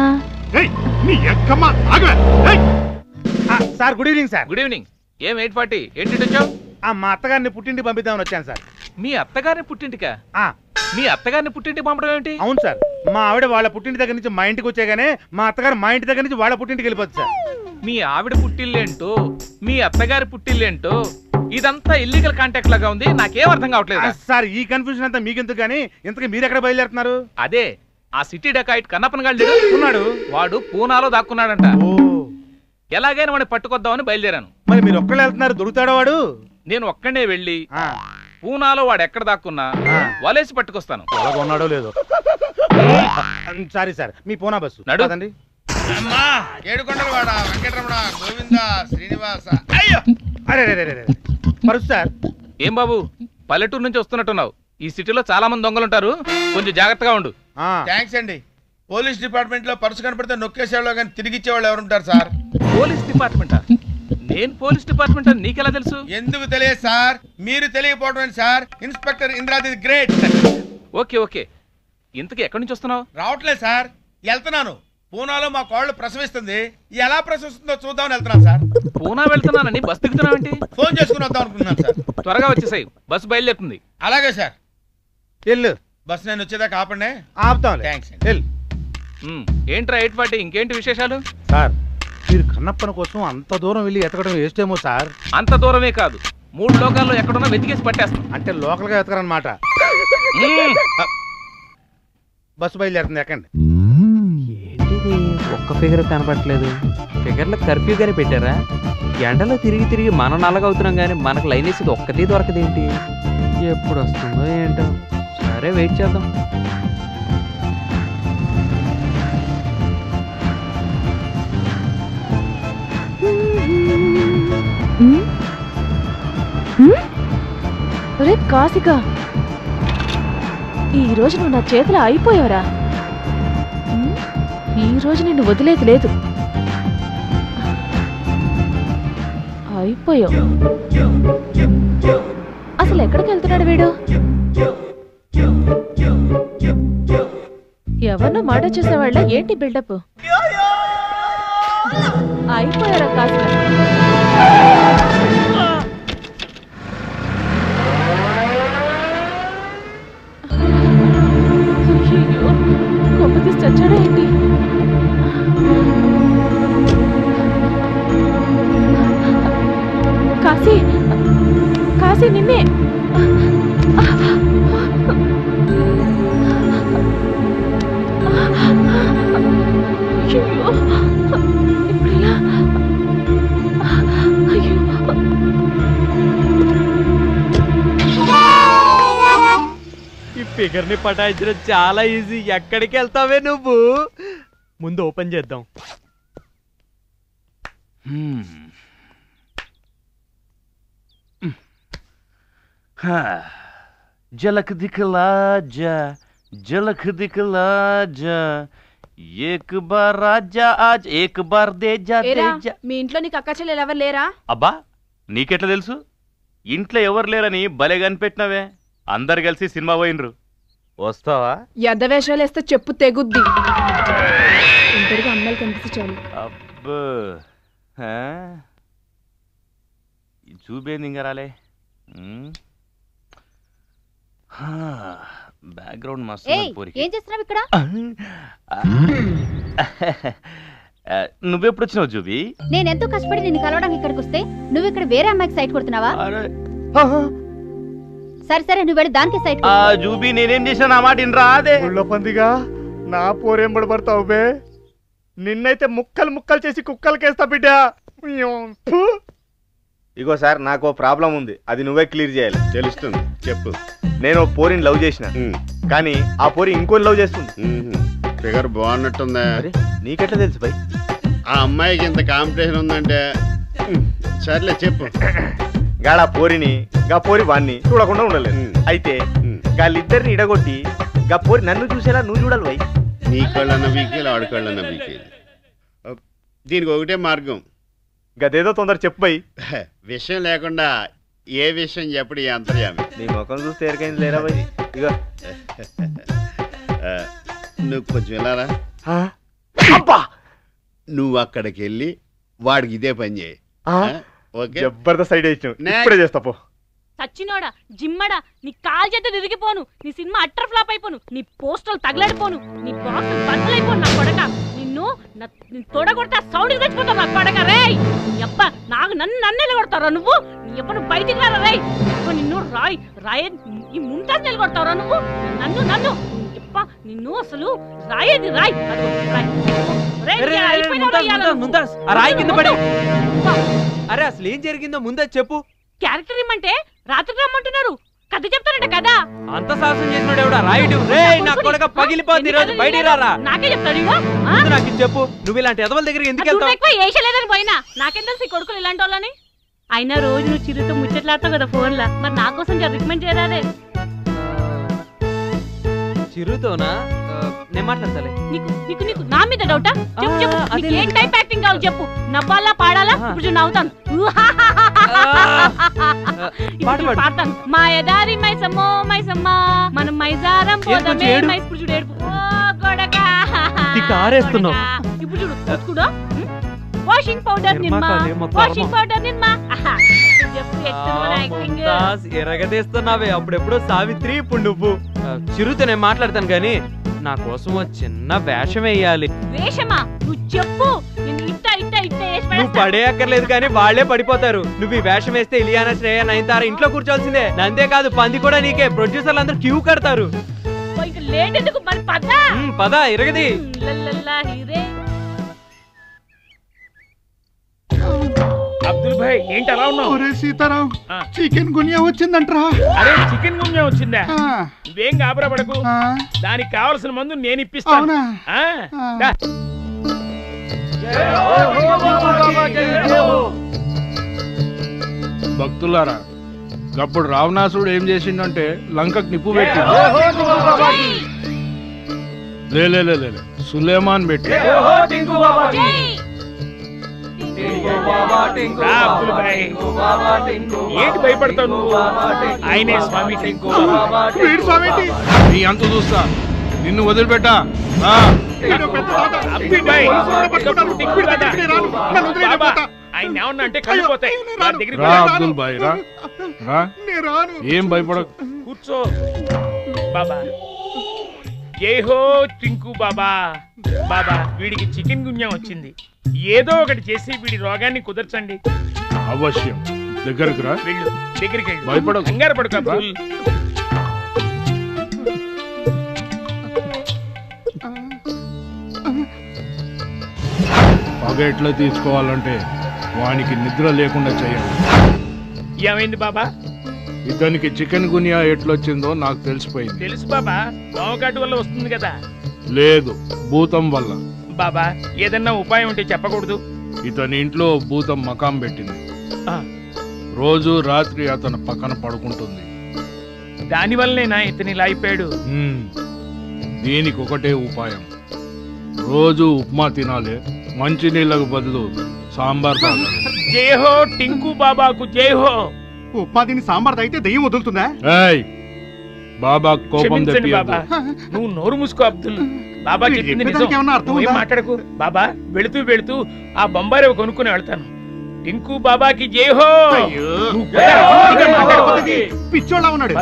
Sir good evening sir. Good evening. ఏం 8:40 ఏంటి వచ్చావు? మా అత్తగారిని పుట్టింటి పంపిద్దామని వచ్చాను సార్. మీ అత్తగారిని పుట్టింటికా? మీ అత్తగారిని పుట్టింటికి పంపడం ఏంటి? అవును సార్, మా ఆవిడ వాళ్ళ పుట్టింటి దగ్గర నుంచి మా ఇంటికి వచ్చాగానే మా అత్తగారు మా ఇంటి దగ్గర నుంచి వాళ్ళ పుట్టింటికి వెళ్ళిపోతుంది సార్. మీ ఆవిడ పుట్టిల్లేంటో మీ అత్తగారి పుట్టిల్లేంటో ఇదంతా ఇల్లీగల్ కాంటాక్ట్ లాగా ఉంది. నాకేం అర్థం కావట్లేదు సార్. ఈ కన్ఫ్యూజన్ అంతా మీకెందుకు కానీ ఇంతకీ మీరు ఎక్కడ బయలుదేరుతున్నారు? అదే ఆ సిటీ డకాయిట్ కన్నప్పన్ గారు ఉన్నాడు. వాడు పూనాలో దాక్కున్నాడంట. ఎలాగైనా వాడిని పట్టుకొద్దామని బయలుదేరాను. మరి మీరు ఒక్కడే వెళ్తున్నారు, దొరుకుతాడా వాడు? నేను ఒక్కడే వెళ్ళి పూనాలో వాడు ఎక్కడ దాక్కున్నా వలేసి పట్టుకొస్తాను. ఉన్నాడో లేదో. సారీ సార్, మీ పూనా బస్సు నడుదండి. ఏడుకొండలవాడ వెంకటరమణ గోవింద శ్రీనివాస. అయ్యో అరే పరుసు సార్. ఏం బాబు పల్లెటూరు నుంచి వస్తున్నట్టున్నావు? ఈ సిటీలో చాలా మంది దొంగలుంటారు, కొంచెం జాగ్రత్తగా ఉండు. థ్యాంక్స్ అండి. పోలీస్ డిపార్ట్మెంట్ లో పర్సు కనపడితే నొక్కేసేవాళ్ళు కానీ తిరిగి ఇచ్చేవాళ్ళు ఎవరుంటారు సార్? పోలీస్ డిపార్ట్మెంటా? నేను పోలీస్ డిపార్ట్మెంట్ అని నీకెలా తెలుసు? ఎందుకు తెలియదు సార్, మీరు తెలియకపోవడం సార్. ఇన్స్పెక్టర్ ఇంద్రాది గ్రేట్. Okay okay. ఇంతకీ ఎక్కడి నుంచి వస్తున్నావు? రావట్లేదు సార్, వెళ్తున్నాను. పూనాలో మా కోళ్ళు ప్రసవిస్తుంది, ఎలా ప్రసవిస్తుందో చూద్దామని వెళ్తున్నాను సార్. పూనా వెళ్తున్నానని బస్ దిగుతున్నావేంటి? ఫోన్ చేసుకుని వద్దాం అనుకున్నాను సార్. త్వరగా వచ్చేసాయి, బస్సు బయలుదేరుతుంది. అలాగే సార్. వెళ్ళు, బస్ నేను వచ్చేదాకా ఆపండి. ఆపుతాం. థ్యాంక్స్. వెళ్ళు. ఏంట్రా 8:40 ఇంకేంటి విశేషాలు? సార్ మీరు కన్నప్పన కోసం అంత దూరం వెళ్ళి ఎతకడం వేస్టేమో సార్. అంత దూరమే కాదు, 3 లోకాల్లో ఎక్కడున్నా వెతికేసి పట్టేస్తాం. అంటే లోకల్ గా ఎతకరన్నమాట. బస్సు బయలుదేరుతుంది, ఎక్కండి. ఏంటిది ఒక్క ఫిగర్ కనపట్లేదు? ఫిగర్లో కర్ఫ్యూ గానీ పెట్టారా? ఎండలో తిరిగి తిరిగి మనం నల్లగవుతున్నాం కానీ మనకు లైన్ వేసేది ఒక్కటే దొరకదేంటి? ఎప్పుడు వస్తుందో ఏంటో. సరే వెయిట్ చేద్దాం. రే కాసిక, ఈ రోజు నువ్వు నా చేతిలో అయిపోయావురా. ఈ రోజు నిన్ను వదిలేది లేదు. అయిపోయావు. అసలు ఎక్కడికి వెళ్తున్నాడు వీడు? ఎవరినో మాట చేసేవాళ్ళ ఏంటి బిల్డప్? అయిపోయారా కాసిక? కొమ్మతీసి చచ్చాడా ఏంటి? కాశీ, కాశీ నిన్నే. ఇప్పుడెలా? అయ్యో ఈ ఫిగర్ ని పటాయించడం చాలా ఈజీ. ఎక్కడికి వెళ్తావే నువ్వు? ముందు ఓపెన్ చేద్దాం. జలక్ దిఖలా జా, జలక్ దిఖలా జా, ఏక్ బార్ రాజా ఆజ్ ఏక్ బార్ దే జా దే జా. మీ ఇంట్లో నీకు అక్క చెల్లెలు ఎవరు లేరా? అబ్బా నీకెట్లా తెలుసు? ఇంట్లో ఎవరు లేరని భలే కనిపెట్టినవే. అందరు కలిసి సినిమా పోయినరు, వస్తావా? ఎద్ద వేషాలు వేస్తే చెప్పు తెగుద్ది. ఇంటికి అమ్మాయిలు కనిపించాలి. అబ్బో చూపేంది ఇంకా రాలే. బ్యాక్గ్రౌండ్ మస్తు. ఏం చేస్తున్నావు ఇక్కడ? నువ్వెప్పుడు వచ్చినావు జూబీ? నేను ఎంతో కష్టపడి నిన్ను కలవడానికి ఇక్కడికి వస్తే నువ్వు ఇక్కడ వేరే అమ్మాయికి సైట్ కొడుతున్నావా? సరే సరే, నువ్వు వెళ్ళి దానికి సైట్. జూబీ నేనేం చేసినా నా మాట ఇన్ రాదే. ఊళ్ళో పందిగా నా పోరేం పడబడతావు బే. నిన్నైతే ముక్కలు ముక్కలు చేసి కుక్కలకేస్తా బిడ్డ. ఇగో సార్ నాకు ప్రాబ్లం ఉంది, అది నువ్వే క్లియర్ చేయాలి. తెలుస్తుంది, చెప్పు. నేను పోరిని లవ్ చేసిన, కానీ ఆ పోరి ఇంకోని లవ్ చేస్తుంది. ఫిగర్ బాగున్నట్టుందా? నీకెట్లా తెలుసు భయ్? ఆ అమ్మాయికి ఇంత కాంపిటీషన్ ఉందంటే. సర్లే చెప్పు. గాడా పోరిని గా పోరి వాణ్ణి చూడకుండా ఉండలేదు. అయితే గాళ్ళిద్దరిని ఇడగొట్టి గా పోరి నన్ను చూసేలా నువ్వు చూడాలి భయ్. నీ కళ్ళన్న వీకేలు, ఆడు కళ్ళన్న వీకేలు. దీనికి ఒకటే మార్గం. గదేదో తొందర చెప్పు భయ్. విషయం లేకుండా ఏ విషయం చెప్పడు ఈ అంతర్యామి. నీ ముఖం చూస్తే ఎరకైంది లేరా భయ్? ఇక నువ్వు కొంచెం వెళ్ళారా? నువ్వు అక్కడికి వెళ్ళి వాడికి ఇదే పని చేయి. జబర్దస్త్ ఐడియా ఇచ్చావు, ఇప్పుడే చేస్తా పో. సచ్చినోడా జిమ్మడా, నీ కాలు చేత తిరిగిపోను, నీ సినిమా అట్టర్ ఫ్లాప్ అయిపోను, నీ పోస్టర్లు తగలడిపోను, నీ బాక్స్ బద్దలైపోను నా కొడక. నిన్ను తొడగొడతా సౌండ్ తెచ్చిపోతావు నా కొడక. రే ఎప్ప నాకు నన్ను కొడతారా నువ్వు? నీ ఎప్ప నువ్వు బయటికి రారా రే. నిన్ను రాయే ఈ ముంతాజ్ నిలగొడతావురా నువ్వు? నన్ను ఎప్ప నిన్ను అసలు రాయేది రాయ్. రాయి కింద పడే. అరే అసలు ఏం జరిగిందో ముందే చెప్పు. క్యారెక్టర్ ఇమ్మంటే రాత్రికి రమ్మంటున్నారు, కథ చెప్తారంట కదా. అంత సాహసం చేసినాడు ఎవడా? రాయుడు రే నా కొడక పగిలిపోద్ది ఈ రోజు, బయటికి రారా. నాకే చెప్తాడు నాకు చెప్పు. నువ్వు ఇలాంటి ఎదవల దగ్గరికి ఎందుకు వెళ్తావు? ఎక్కువ ఏసలేదని పోయినా నాకేం తెలుసు ఈ కొడుకులు ఇలాంటి వాళ్ళని. అయినా రోజు నువ్వు చిరుతో ముచ్చట్లాడతావు కదా ఫోన్లా, మరి నా కోసం రికమెండ్ చేయరాదే? చిరుతోనా? నేను మాట్లాడతాలే. నీకు నా మీద డౌటా? చెప్పు ఏం టైప్ యాక్టింగ్ కావాలి చెప్పు. నవ్వాలా పాడాలా? ఇప్పుడు నవ్వుతాను, పాడతాను. మాయదారి మైసమ్మో మైసమ్మా మనం మైజారం పోదామే ఇప్పుడు చూడు ఏడుపు. ఇప్పుడు చూడు కూడా వాషింగ్ పౌడర్ నిమ్మ, వాషింగ్ పౌడర్ నిమ్మ. ఎరగదీస్తున్నావే అప్పుడెప్పుడో సావిత్రి, ఇప్పుడు నువ్వు. చిరుతో నేను మాట్లాడతాను కానీ నా కోసం ఓ చిన్న వేషం వేయాలి. వేషమా? నువ్వు చెప్పు. నువ్వు పడే అక్కర్లేదు కానీ వాళ్లే పడిపోతారు. నువ్వు ఈ వేషం వేస్తే ఇలియానా, శ్రేయ, నయనతార ఇంట్లో కూర్చోవాల్సిందే. అంతేకాదు పంది కూడా నీకే. ప్రొడ్యూసర్లు అందరూ క్యూ కడతారు. పద ఇరగది. అబ్దుల్ భాయ్ ఏంటి అలా ఉన్నావు? సీతారాం చికెన్ గున్యా వచ్చిందంట్రా. అరే చికెన్ గున్యా వచ్చిందా? నువ్వేం గాబరా పడకు, దానికి కావాల్సిన మందు నేను ఇప్పిస్తాను. భక్తులారా, అప్పుడు రావణాసుడు ఏం చేసిండంటే లంకకు నిప్పు పెట్టి లే సులేమాన్ పెట్టి ఏంటి భయపడతావు నువ్వు? ఆయనే స్వామి నీ అంత చూస్తా, నిన్ను వదిలిపెట్టా. ఆయన ఏమన్నా అంటే కలిపోతాయి. అబ్దుల్ భాయ్ రా, ఏం భయపడకు, కూర్చో. బాబా జై హో టింకు బాబా. బాబా వీడికి చికెన్ గున్యా వచ్చింది, ఏదో ఒకటి చేసి వీడి రోగాన్ని కుదర్చండి. అవశ్యం. దగ్గరకు రా. వెళ్ళు, దగ్గరికి వెళ్ళు. భయపడకు, కంగారు పడకు అబ్దుల్. పగ ఎట్లా తీసుకోవాలంటే వానికి నిద్ర లేకుండా చేయాలి. ఏమైంది బాబా? ఇతనికి చికెన్ గున్యా ఎట్లొచ్చిందో నాకు తెలిసిపోయింది. తెలుసు బాబా, దోమకాటు వల్ల వస్తుంది కదా. లేదు, భూతం వల్ల. బాబా ఏదన్నా ఉపాయం ఉంటే చెప్పకూడదు? ఇతని ఇంట్లో భూతం మకాం పెట్టింది. రోజు రాత్రి అతను పక్కన పడుకుంటుంది. దానివల్లనేనా ఇతని ఇలా అయిపోయాడు? దీనికి ఒకటే ఉపాయం. రోజు ఉప్మా తినాలి, మంచి నీళ్ళకు బదులు సాంబార్ తాగాలి. జై హో టింకు బాబాకు జై హో. ఉప్మా తిని సాంబార్ తాగితే దెయ్యం వదులుతుందా? బాబా కోపం బాబా, నువ్వు నోరు మూసుకో అబ్దుల్. బాబా చెప్పింది నిజం, నువ్వేం మాట్లాడకు. బాబా వెళుతూ వెళుతూ ఆ బొంబాయి కొనుక్కుని వెళ్తాను. టింకు బాబాకి జై హో. పిచ్చోళ్ళ ఉన్నాడు.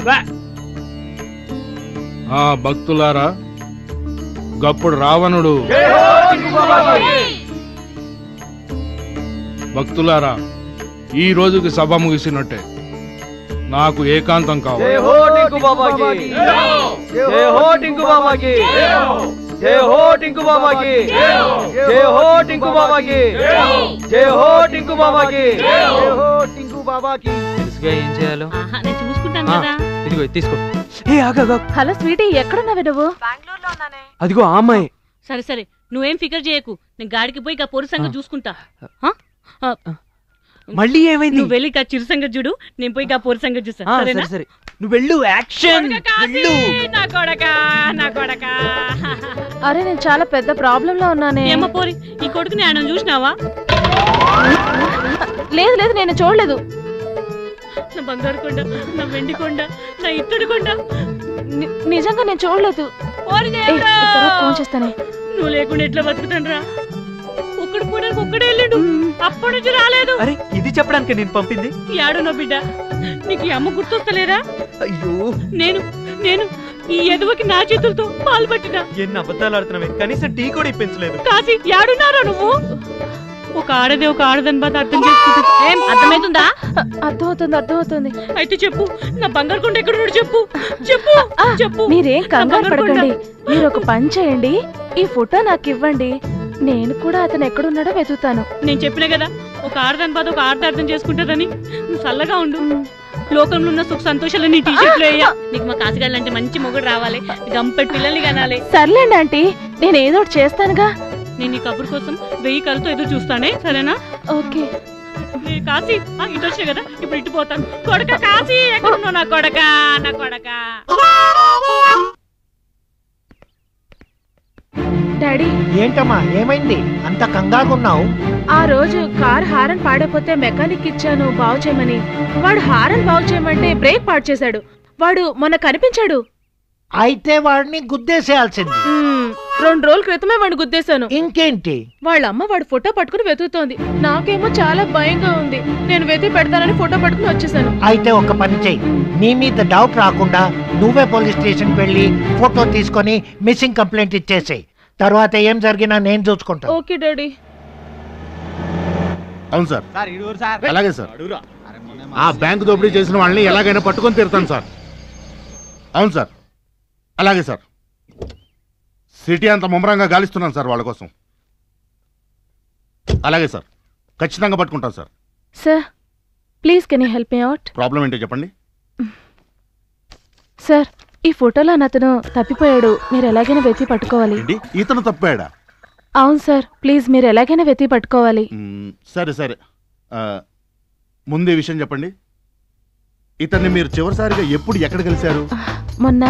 భక్తులారా, గప్పుడు రావణుడు భక్తులారా ఈ రోజుకి సభ ముగిసినట్టే. నాకు ఏకాంతం కావాలి. జై హో టింకు బాబాకి, జై హో టింకు బాబాకి, జై హో టింకు బాబాకి, జై హో టింకు బాబాకి, జై హో టింకు బాబాకి, జై హో టింకు బాబాకి. తెలుసుగా ఏం చేయాలో. నేను చూసుకుంటాను కదా. ఇదిగో తీసుకో. ఏ ఆగా. హలో స్వీటీ, ఎక్కడున్నావే నువ్వు? బెంగళూరులో ఉన్నానే. అదిగో ఆ అమ్మాయి. సరే సరే, నువ్వేం ఫికర్ చేయకు, నేను గాడికి పోయి పొరు సంగతి చూసుకుంటా. మళ్ళీ ఏమైంది? నువ్వు వెళ్ళి చిరు సంగతి చూడు, నేను పోయి పొరు సంగతి చూస్తా. సరేనా? సరే నువ్వు వెళ్ళు. యాక్షన్. నా కొడకా, నా కొడకా. అరే నేను చాలా పెద్ద ప్రాబ్లం లో ఉన్నానే. ఏమో పోరి, ఈ కొడుకుని ఆయన చూసినావా? లేదు లేదు, నేను చూడలేదు. నా బంగారు కొండ, నా వెండి కొండ, నా ఇత్తడి కొండ. నిజంగా నేను చూడలేదు. ఫోన్ చేస్తానే. నువ్వు లేకుండా ఎట్లా బతుకుతానరా? ఒక్కడు పోవడానికి ఒక్కడే వెళ్ళాడు, అప్పటి నుంచి రాలేదు. అరే ఇది చెప్పడానికి నేను పంపింది. యాడునో బిడ్డ, నీకు ఈ అమ్మ గుర్తొస్తలేరా? అయ్యో నేను నేను ఈ ఎదువకి నా చేతులతో పాలు పట్టినా. ఎన్ని అబద్ధాలు ఆడుతున్నావే, కనీసం టీ కూడా ఇప్పించలేదు. కాసి యాడున్నారా నువ్వు? ఒక ఆడదే ఒక ఆడదని బాధ అర్థం చేసుకుంటుంది. ఏం అర్థమవుతుందా? అర్థమవుతుంది. అయితే చెప్పు, నా బంగారు కొండ ఎక్కడున్నాడు చెప్పు చెప్పు చెప్పు. మీరేం కంగారు పడకండి, మీరు ఒక పని చేయండి, ఈ ఫోటో నాకు ఇవ్వండి, నేను కూడా అతను ఎక్కడున్నాడో వెతుకుతాను. నేను చెప్పినా కదా, ఒక ఆడదాని బాధ ఒక ఆడద అర్థం చేసుకుంటుందని. నువ్వు చల్లగా ఉండు. లోకంలో ఉన్న సుఖ సంతోషాలు నీ టీషర్ట్లు వేయ. నీకు మా కాసుగాలంటే మంచి మొగుడు రావాలి, గంపెట్టి పిల్లల్ని కనాలి. సర్లేండి ఆంటీ, నేను ఏదో ఒకటి చేస్తానుగా. నేను ఈ కబుర్ కోసం 1000 కళ్ళతో ఎదురు చూస్తానే, సరేనా? ఓకే. కాశీ ఇటు వచ్చే కదా, ఇప్పుడు ఇటు పోతాను. కొడక కాశీ ఎక్కడున్నావు? నా కొడక, నా కొడక. డాడీ. ఏంటమ్మా ఏమైంది? అంత కంగారున్నావు? ఆ రోజు కార్ హారన్ పాడైపోతే మెకానిక్ ఇచ్చాను బాగు చేయమని. వాడు హారన్ బాగు చేయమంటే బ్రేక్ పాడు చేశాడు. వాడు మొన్న కనిపించాడు. అయితే వాడిని గుద్దేసేయాల్సింది. 2 రోజుల క్రితమే వాడిని గుద్దేశాను. ఇంకేంటి? వాళ్ళ అమ్మ వాడు ఫోటో పట్టుకుని వెతుకుతోంది. నాకేమో చాలా భయంగా ఉంది. నేను వెతికి పెడతానని ఫోటో పట్టుకుని వచ్చేసాను. అయితే ఒక పని చెయ్యి, నీ మీద డౌట్ రాకుండా నువ్వే పోలీస్ స్టేషన్ వెళ్ళి ఫోటో తీసుకొని మిస్సింగ్ కంప్లైంట్ ఇచ్చేసేయి. తర్వాత ఏం జరిగినా నేను చూసుకుంటాను. Okay daddy. అవును సార్. అలాగే సార్. ఆ బ్యాంకు దోపిడీ చేసిన వాళ్ళని ఎలాగైనా పట్టుకొని తీరుతాను సార్. అవును సార్, అలాగే సార్. సిటీ అంతా ముమ్మరంగా గాలిస్తున్నాను సార్ వాళ్ళ కోసం. అలాగే సార్, ఖచ్చితంగా పట్టుకుంటాను sir. Sir please can you help me out? Problem ఏంటో చెప్పండి. సార్ ఈ ఫోటోలో అతను తప్పిపోయాడు, మీరు ఎలాగైనా వెతికి పట్టుకోవాలి. ఇతను తప్పాడా? అవును సార్, ప్లీజ్ మీరు ఎలాగైనా వెతికి పట్టుకోవాలి. సరే సరే, ముందే విషయం చెప్పండి. ఇతన్ని మీరు చివరిసారిగా ఎప్పుడు ఎక్కడ కలిశారు? మొన్న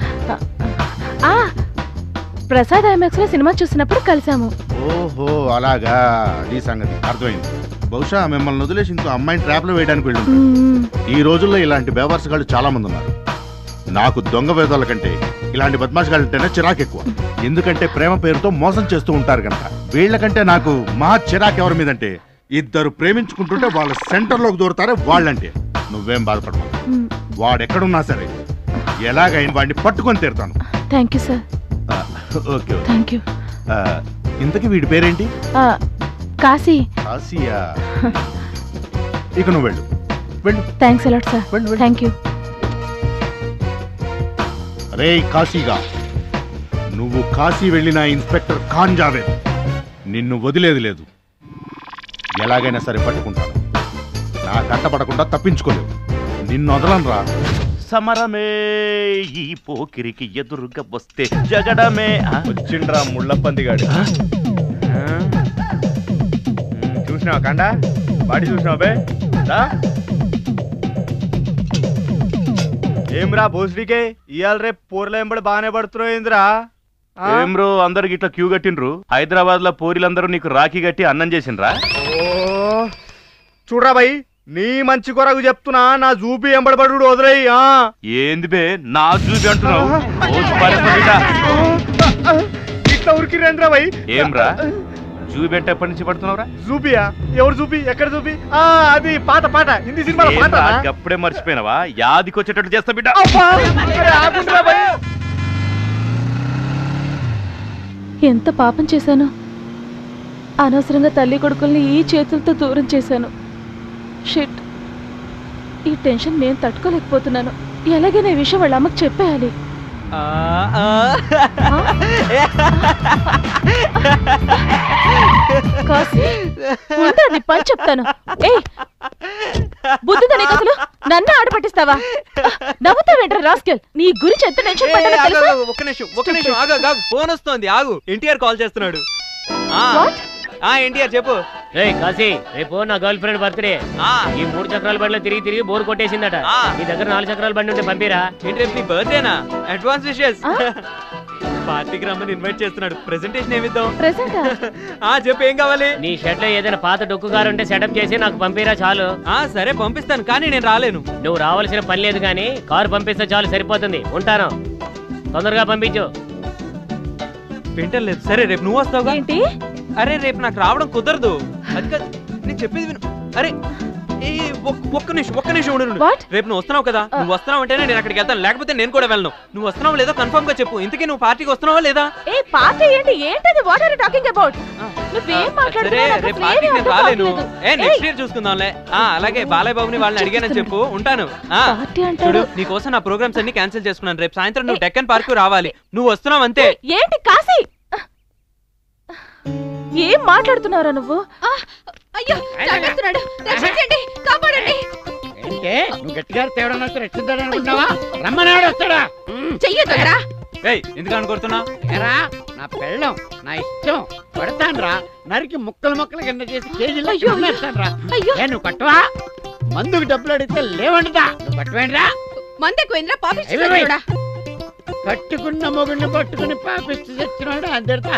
ప్రసాద్ ఐమాక్స్ లో సినిమా చూసినప్పుడు కలిసాము. ఓహో అలాగా, ఈ సంగతి అర్థమైంది. బహుశా మిమ్మల్ని వదిలేసి ఇంకో అమ్మాయిని ట్రాప్ లో వేయడానికి వెళ్ళి ఈ రోజుల్లో ఇలాంటి బేవర్సగాళ్ళు చాలా మంది ఉన్నారు. నాకు దొంగ వేదాల కంటే ఇలాంటి బద్మాషగాళ్ళంటేనే చిరాకు ఎక్కువ. ఎందుకంటే ప్రేమ పేరుతో మోసం చేస్తూ ఉంటారు కనుక. వీళ్ళకంటే నాకు మా చిరాకు ఎవరి మీదంటే, ఇద్దరు ప్రేమించుకుంటుంటే వాళ్ళ సెంటర్లోకి దూరతారే వాళ్ళంటే. నువ్వేం బాధపడమా, వాడెక్కడున్నా సరే ఎలాగైనా వాడిని పట్టుకొని తీరుతాను. Thank you sir. Okay thank you. ఇంతకీ వీడి పేరేంటి? కాశీ. కాశీయా? ఇక నువ్వు వెళ్ళు. వెళ్ళు. Thanks a lot sir. Thank you. అరే కాశీగా, నువ్వు కాశీ వెళ్ళిన ఇన్స్పెక్టర్ ఖాన్ జావేద్ నిన్ను వదిలేది లేదు. ఎలాగైనా సరే పట్టుకుంటాను. నా కట్టపడకుండా తప్పించుకోలేవు. నిన్ను వదలనురా. సమరమే ఈ పోకిరికి ఎదురుగా వస్తే జగడమే. వచ్చిండ్రా ముళ్ళపందిగాడు. చూసినావా కండ బాడీ చూసినావు బే? ఏమ్రా భోస్రీకే ఇవాళ రేపు పోర్ల ఎంబడి బాగానే పడుతున్నావు ఏంద్రా? ఏం బ్రో అందరికి ఇట్లా క్యూ కట్టిండ్రు? హైదరాబాద్ లో పోరీలందరూ నీకు రాఖీ కట్టి అన్నం చేసిండ్రా? చూడరా భయ్, నీ మంచి కొరకు చెప్తున్నా, నా జూపి ఎంబడబడు వదిలేయి. ఏంది బే నా జూపి అంటున్నావు? ఇట్లా ఉరికి రండ్రా భయ్. ఏమ్రా జూబెట్ ఎప్పటి నుంచి పడుతున్నావురా? జూపియా? ఎవరు జూపి? ఎక్కడ జూపి? అది పాట హిందీ సినిమా పాట. అప్పుడే మర్చిపోయినావా? యాదికి వచ్చేటట్టు చేస్తా బిడ్డ. ఎంత పాపం చేశాను. అనవసరంగా తల్లి కొడుకుల్ని ఈ చేతులతో దూరం చేశాను. షిట్, ఈ టెన్షన్ నేను తట్టుకోలేకపోతున్నాను. ఎలాగైనా ఈ విషయం వాళ్ళ అమ్మకి చెప్పేయాలి. పని చెప్తాను. ఏ బుద్ధితో నీకు అసలు నన్ను ఆట పట్టిస్తావా? నవ్వుతావేంట్రా రాస్కెల్? నీ గురించి ఎంత టెన్షన్ పడ్డానో తెలుసా? ఒక్క నిమిషం ఆగు. ఫోన్ వస్తోంది, ఆగు. ఎన్టీఆర్ కాల్ చేస్తున్నాడు. ఎన్టీఆర్ చెప్పు. కాశీ, రేపు నా గర్ల్ ఫ్రెండ్ బర్త్డే. ఈ 3 చక్రాల బండిలో తిరిగి బోర్ కొట్టేసిందట. నీ దగ్గర 4 చక్రాల బండి ఉంటే పంపిరా. ఏంటి రేపు నీ బర్త్డేనా? Advance wishes. పార్టీకి రమ్మని ఇన్వైట్ చేస్తున్నాడు. ప్రెజెంటేషన్ ఏమిద్దాం? చెప్పు, ఏం కావాలి? నీ షర్ట్ లో ఏదైనా పాత డొక్కు కారు ఉంటే సెటప్ చేసి నాకు పంపిరా చాలు. సరే పంపిస్తాను, కానీ నేను రాలేను. నువ్వు రావాల్సిన పని లేదు, కానీ కారు పంపిస్తే చాలు, సరిపోతుంది. ఉంటాను, తొందరగా పంపించు. వింటలేదు. సరే రేపు నువ్వు వస్తావుగా? అరే రేపు నాకు రావడం కుదరదు. అది కాదు, నేను చెప్పేది విను. అరే ఒక్క నిమిషం ఉండు. రేపు నువ్వు వస్తున్నావు కదా, నువ్వు వస్తున్నావు అంటేనే నేను అక్కడికి వెళ్తాను, లేకపోతే నేను కూడా వెళ్ళను. నువ్వు వస్తున్నావు లేదో కన్ఫర్మ్ గా చెప్పు. ఇంతకీ నువ్వు పార్టీకి వస్తున్నావా లేదా? పార్టీ ఏంటది? What are you talking about? నువ్వేం మాట్లాడుతున్నావు? రేపు పార్టీకి నేను రాలేను. నెక్స్ట్ ఇయర్ చూసుకుందాంలే. అలాగే బాలయ్య బాబుని వాళ్ళని అడిగానని చెప్పు. ఉంటాను. చూడు, నీకోసం నా ప్రోగ్రామ్స్ అన్ని క్యాన్సిల్ చేసుకున్నాను. రేపు సాయంత్రం నువ్వు డెక్కన్ పార్క్ రావాలి. నువ్వు వస్తున్నావు అంతే. ఏంటి కాశీ, ఏం మాట్లాడుతున్నారా నువ్వు? అయ్యో, చంపేస్తున్నాడు. రక్షించండి, కాపాడండి. ఏంటే నువ్వు గట్టిగా తేవడం వస్తే రక్షిద్దాడనుకున్నావా? రమ్మనాడు వస్తాడా? చెయ్యొద్దురా. ఎందుకు అనుకుంటున్నా? ఏరా, నా పెళ్ళం, నా ఇష్టం. పడతాన్రా, నరికి ముక్కలు కింద చేసి కేజీలో చూడేస్తాన్రా. నువ్వు కట్టవా? మందుకు డబ్బులు అడిగితే లేవంటదా? నువ్వు కట్టవేంట్రా? మందెక్కువైందిరా, పాపిస్తున్నాడా? కట్టుకున్న మొగుడిని పట్టుకుని పాపిస్తూ తెచ్చినాడు అందరితో.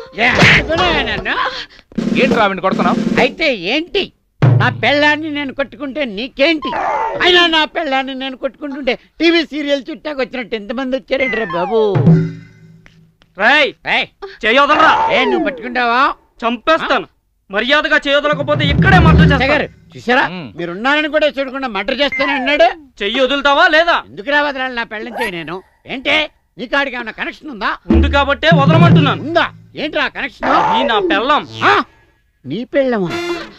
ఏంటి రావిని కొడుతున్నావు? అయితే ఏంటి? నా పెళ్ళాన్ని నేను కొట్టుకుంటే నీకేంటి? అయినా నా పెళ్ళాన్ని నేను కొట్టుకుంటుంటే టీవీ సీరియల్ చుట్టాకు వచ్చినట్టు ఎంతమంది వచ్చారేంటి రా బాబు? చేయొదలరా. నువ్వు పట్టుకుంటావా? చంపేస్తాను. మర్యాదగా చేయొదలకపోతే ఇక్కడే మర్డర్ చేస్తారు. చూసారా, మీరున్నారని కూడా చూడకుండా మర్డర్ చేస్తాను అన్నాడు. చెయ్యి వదులుతావా లేదా? ఎందుకు రా వదలాలి? నా పెళ్ళం చేయి. నేను ఏంటే, నీ కాడికి ఏమైనా కనెక్షన్ ఉందా? ఉంది కాబట్టే వదలమంటున్నాను. ఉందా? ఏంట్రా కనెక్షన్? నా పెళ్ళం. నీ పెళ్ళమా?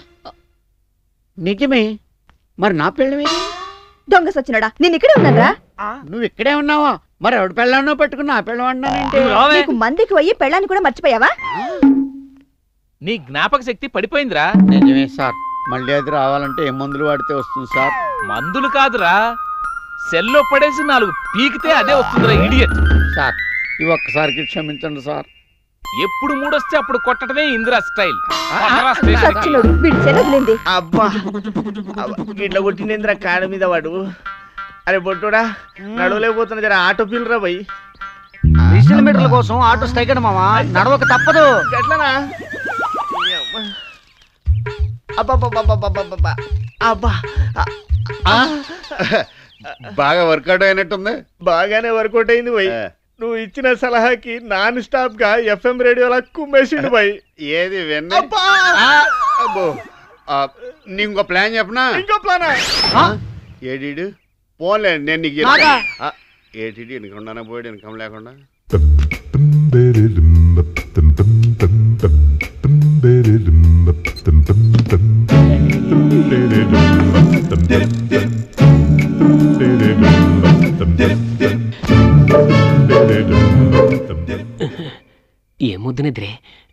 నిజమే. మరి నా పెళ్ళమే? దొంగ సచ్చినాడా, నేను ఇక్కడే ఉన్నారా? నువ్వు ఇక్కడే ఉన్నావా? మరి ఎవడు పెళ్ళాన్నో పట్టుకున్నా ఆ పెళ్ళం అన్నానంటే నీకు మందికి పోయి పెళ్ళాన్ని కూడా మర్చిపోయావా? నీ జ్ఞాపక శక్తి పడిపోయిందిరా. నిజమే సార్. మళ్ళీ అది రావాలంటే ఏ మందులు వాడితే వస్తుంది సార్? మందులు కాదురా, సెల్లో పడేసి 4 పీకితే అదే వస్తుందిరా ఇడియట్. సార్, ఈ ఒక్కసారికి క్షమించండి సార్. ఎప్పుడు మూడొస్తే అప్పుడు కొట్టడమే ఇందిరా స్టైల్. అబ్బా, ఇట్లా కొట్టిందిరా కాడ మీద వాడు. అరే బొట్టుడా, నడవలేకపోతున్నా, జర ఆటో పిల్లరా పోయి. 20 కిలోమీటర్ల కోసం ఆటో స్ట్రైక్ అడ మావా, నడవక తప్పదు. ఎట్లనా? అబ్బా అబ్బా, బాగా వర్కౌట్ అయినట్టుంది. బాగానే వర్కౌట్ అయింది పోయి. నువ్వు ఇచ్చిన సలహాకి నాన్ స్టాప్ గా FM రేడియోలా కుమ్మేసిండు పోయి. ఏది వెన్న? నీ ఇంకో ప్లాన్ చెప్పనా? ఇంకో ప్లానా? ఏడీడు పోలే, నేను నీకు ఏటీడీ వెనకుండా పోయాడు, వెనకం లేకుండా. ఏమొద్దు నిద్రే,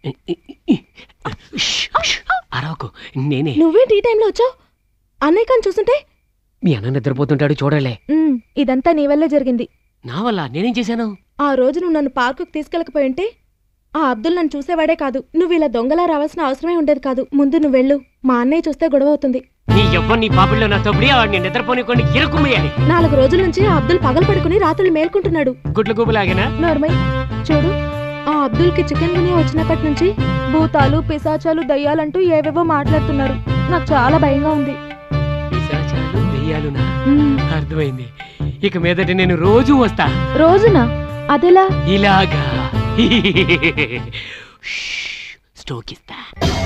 అరవకు. నేనే. నువ్వేంటి ఈ టైంలో వచ్చావు? అన్నయ్య కానీ చూస్తుంటే. మీ అన్న నిద్రపోతుంటాడు, చూడలే. ఇదంతా నీ వల్లే జరిగింది. నా వల్ల? నేనేం చేశాను? ఆ రోజు నువ్వు నన్ను పార్కుకు తీసుకెళ్ళకపోయింటే ఆ అబ్దుల్ నన్ను చూసేవాడే కాదు. నువ్వు ఇలా దొంగలా రావాల్సిన అవసరమే ఉండేది కాదు. ముందు నువ్వు వెళ్ళు, మా అన్నయ్య చూస్తే గొడవ అవుతుంది. నీ ఎవ్వరు నీ పాపిల్లో నా తొబ్బడి వాడిని నిద్రపోనికొని ఇరుకుమయ్యాలి. 4 రోజుల నుంచి ఆ అబ్దుల్ పగలు పడుకుని రాత్రులు మేల్కుంటున్నాడు. గుడ్ల గుబులాగేనా? నోర్మై. చూడు, ఆ అబ్దుల్ కి చికెన్ గునియా వచ్చినప్పటి నుంచి భూతాలు, పిశాచాలు, దయ్యాలంటూ ఏవేవో మాట్లాడుతున్నాడు. నాకు చాలా భయంగా ఉంది. పిశాచాలు, దయ్యాలునా? అర్థమైంది. ఇక మీదట నేను రోజు వస్తా. రోజునా? అదెలా? ఇలాగా స్టోక్ ఇస్తా.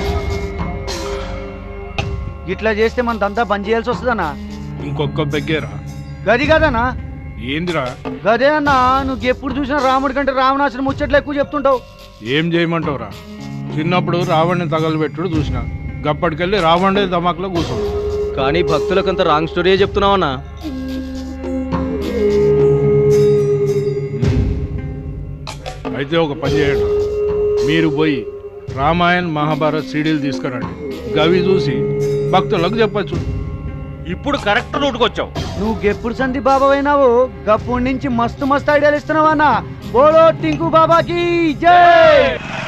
ఇట్లా చేస్తే మన దంతా బంద్ చేయాల్సి వస్తుందన్నా. ఇంకొక బెగ్గేరా? గది కదనా? ఏందిరా? గదే అన్నా, నువ్వు ఎప్పుడు చూసినా రాముడి కంటే రావణాసుని ముచ్చట్లు ఎక్కువ చెప్తుంటావు. ఏం చేయమంటావురా? చిన్నప్పుడు రావణ్ణి తగలబెట్టుడు చూసిన, గప్పటికెళ్ళి రావణే ధమాక్లో కూర్చోడు. కానీ భక్తులకంత రాంగ్ స్టోరీ చెప్తున్నావన్నా. అయితే ఒక పని చేయండి, మీరు పోయి రామాయణ్ మహాభారత్ సీడీలు తీసుకురండి. గవి చూసి భక్తులకు చెప్పచ్చు. ఇప్పుడు కరెక్ట్ రూట్కి వచ్చావు. నువ్వు గెప్పుడు సంధి బాబా అయినావు గప్పుడు నుంచి మస్తు మస్తు ఐడియాలు ఇస్తున్నావు అన్న. బోలో టింకు బాబాకి జై.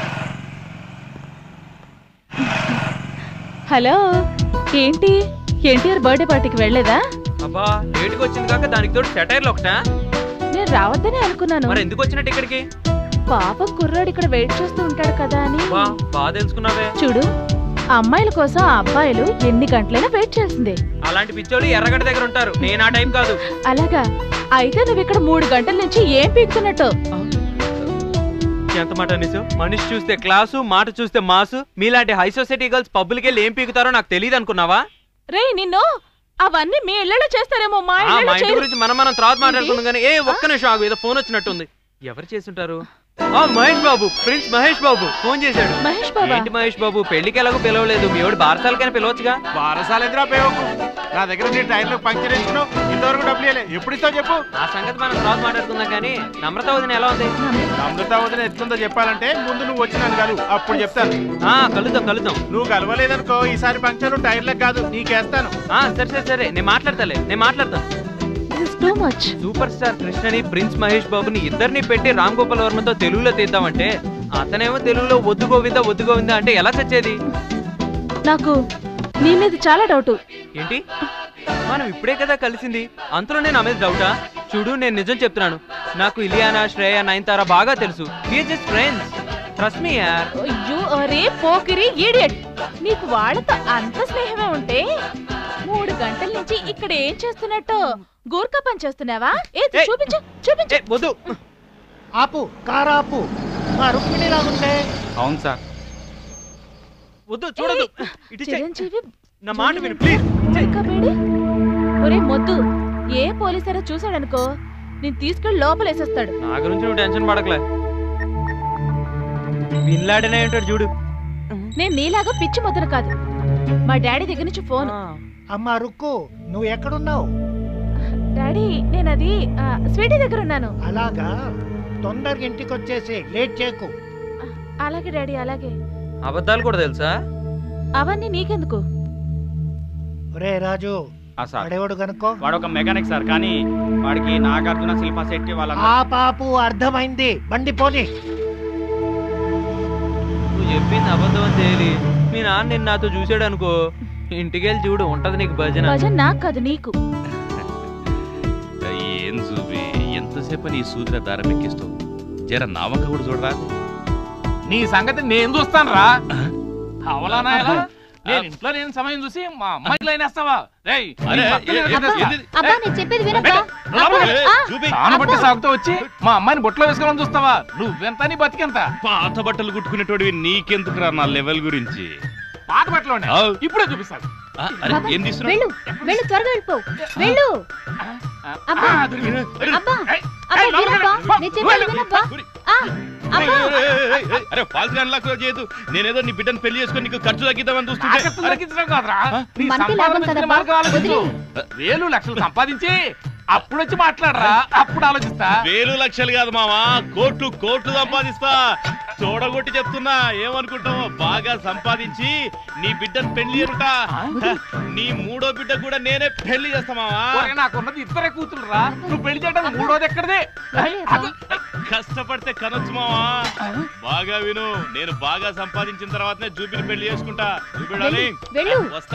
హలో, ఏంటి ఎన్టీఆర్ బర్త్డే పార్టీకి వెళ్ళలేదా? అబ్బా లేట్గా వచ్చింది కాక దానికి తోడు సెటైర్లు ఒకటా? నేను రావద్దని అనుకున్నాను. మరి ఎందుకు వచ్చినట్టు ఇక్కడికి? పాప కుర్రాడు ఇక్కడ వెయిట్ చేస్తూ ఉంటాడు కదా అని. బాగా తెలుసుకున్నావే. చూడు, అమ్మాయిల కోసం ఆ అబ్బాయిలు ఎన్ని గంటలైనా వెయిట్ చేయాల్సిందే. అలాంటి పిచ్చోళ్ళు ఎర్రగడ్డ దగ్గర ఉంటారు, నేను ఆ టైం కాదు. అలాగా? అయితే నువ్వు ఇక్కడ 3 గంటల నుంచి ఏం పీకుతున్నట్టు? ఎంత మాట అనేసు? మనిషి చూస్తే క్లాసు, మాట చూస్తే మాసు. మీలాంటి హై సొసైటీ గర్ల్స్ పబ్బులకి వెళ్ళి ఏం పీకుతారో నాకు తెలియదు అనుకున్నావా? రే నిన్ను అవన్నీ మీ ఇళ్లలో చేస్తారేమో, మా ఇంటి గురించి మనం తర్వాత మాట్లాడుకుందాం కానీ ఒక్క నిమిషం ఆగు, ఏదో ఫోన్ వచ్చినట్టుంది. ఎవరు చేసుంటారు? మహేష్ బాబు, ప్రిన్స్ మహేష్ బాబు ఫోన్ చేశాడు. మహేష్ బాబు ఏంటి మహేష్ బాబు పెళ్లికి ఎలాగో పిలవలేదు, మీ వాడు బారసాలకైనా పిలవచ్చుగా. బారసాలు ఎదురా పేవకు, నా దగ్గర నీ టైర్లో పంక్చర్ వేసుకున్నావు, ఇంతవరకు డబ్బులు ఇవ్వలే. ఎప్పుడు ఇస్తావు చెప్పు. ఆ సంగతి మనం తర్వాత మాట్లాడుకుందాం కానీ నమ్రత వదిన ఎలా ఉంది? నమ్రత వదిన ఎట్లుందో చెప్పాలంటే ముందు నువ్వు వచ్చినాను కలు, అప్పుడు చెప్తాను. కలుద్దాం. నువ్వు కలవలేదనుకో ఈసారి పంక్చర్ టైర్లకు కాదు నీకేస్తాను. సరే నేను మాట్లాడతాను. సూపర్ స్టార్ కృష్ణని, ప్రిన్స్ మహేష్ బాబుని ఇద్దరిని పెట్టి రామ్ గోపాల్ వర్మతో తెలుగులో తీద్దామంటే అతనేమో తెలుగులో వద్దు గోవిందా అంటే ఎలా చచ్చేది? నాకు నీ మీద చాలా డౌట్. ఏంటి? మనం ఇప్పుడే కదా కలిసింది, అంతలోనే నా మీద డౌటా? చూడు, నేను నిజం చెప్తున్నాను. నాకు ఇలియానా, శ్రేయ, నయనతార బాగా తెలుసు. We're just friends. Trust me యార్. అయ్యో అరే పోకిరి ఇడియట్, నీకు వాళ్ళతో అంత స్నేహమే ఉంటే 3 గంటల నుంచి ఇక్కడ ఏం చేస్తున్నట్టు? గూర్ఖా పని చేస్తున్నావా? చూపించు. వద్దు, ఆపు, కారు ఆపు. మా రుక్మిణి లాగుంటే. అవును సార్. వద్దు, చూడదు. చిరంజీవి నా మాట విను ప్లీజ్. ఒరే మొద్దు, ఏ పోలీసారో చూసాడనుకో నేను తీసుకెళ్లి లోపలేసేస్తాడు. నా గురించి నువ్వు టెన్షన్ పడకలే. విన్లాడనే ఉంటాడు చూడు. నేను నీలాగా పిచ్చి మొదలు కాదు. మా డాడీ దగ్గర నుంచి ఫోన్. అమ్మా రుక్కు, నువ్వు ఎక్కడున్నావు? డాడీ నేనది స్వీటీ దగ్గర ఉన్నాను. అలాగా, తొందరగా ఇంటికి వచ్చేసి లేట్ చేయకు. అలాగే డాడీ, అలాగే. అబద్ధాలు కూడా తెలుసా? అవన్నీ నీకెందుకు? ఒరే రాజు, వాడేవాడు కనుక్కో. వాడు ఒక మెకానిక్ సార్, కానీ వాడికి నాగార్జున, శిల్పా శెట్టి వాళ్ళ. ఆ పాపు అర్థమైంది, బండి పోనీ. నువ్వు చెప్పింది అబద్ధం అని తేలి మీ నాన్న నిన్ను నాతో చూసాడు అనుకో, ఇంటికి వెళ్ళి చూడు, ఉంటది నీకు భజన. నాకు కాదు, నీకు. ఏం చూపి ఎంతసేపు నీ సూదిన దారం ఎక్కిస్తూ జర నావంక కూడా చూడరా. నీ సంగతి నేను చూస్తాను రా. అవలానా నేను ఇంట్లో నేను సమయం చూసి మా అమ్మాయి లైన్ వేస్తావా? బట్టి సాగుతూ వచ్చి మా అమ్మాయిని బొట్లో వేసుకోవాలని చూస్తావా? నువ్వెంత నీ బతికెంత? పాత బట్టలు కుట్టుకునేటోడివి నీకెందుకురా నా లెవెల్ గురించి? పాత బట్టలోనే ఇప్పుడే చూపిస్తాను. ఏం తీసుకున్నావు? త్వరగా వెళ్ళిపో. వెళ్ళు. అరే ఫాల్స్ గాన్ లాగా చేయదు. నేనేదో నీ బిడ్డను పెళ్లి చేసుకొని నీకు ఖర్చు తగ్గిద్దామని చూస్తుంటే వేలు లక్షలు సంపాదించి అప్పుడు వచ్చి మాట్లాడరా, అప్పుడు ఆలోచిస్తా. వేలు లక్షలు కాదు మావా, కోట్లు సంపాదిస్తా. చూడగొట్టి చెప్తున్నా, ఏమనుకుంటావో బాగా సంపాదించి నీ బిడ్డను పెళ్లి చేరుట. నీ 3వ బిడ్డ కూడా నేనే పెళ్లి చేస్తా మావా. నాకున్నది 2 కూతురు రా, నువ్వు పెళ్లి చేయడానికి 3వది ఎక్కడదే? కష్టపడితే కనొచ్చు మావా. బాగా విను, నేను బాగా సంపాదించిన తర్వాతనే జూబిని పెళ్లి చేసుకుంటా. జూబిడాలి వస్తా.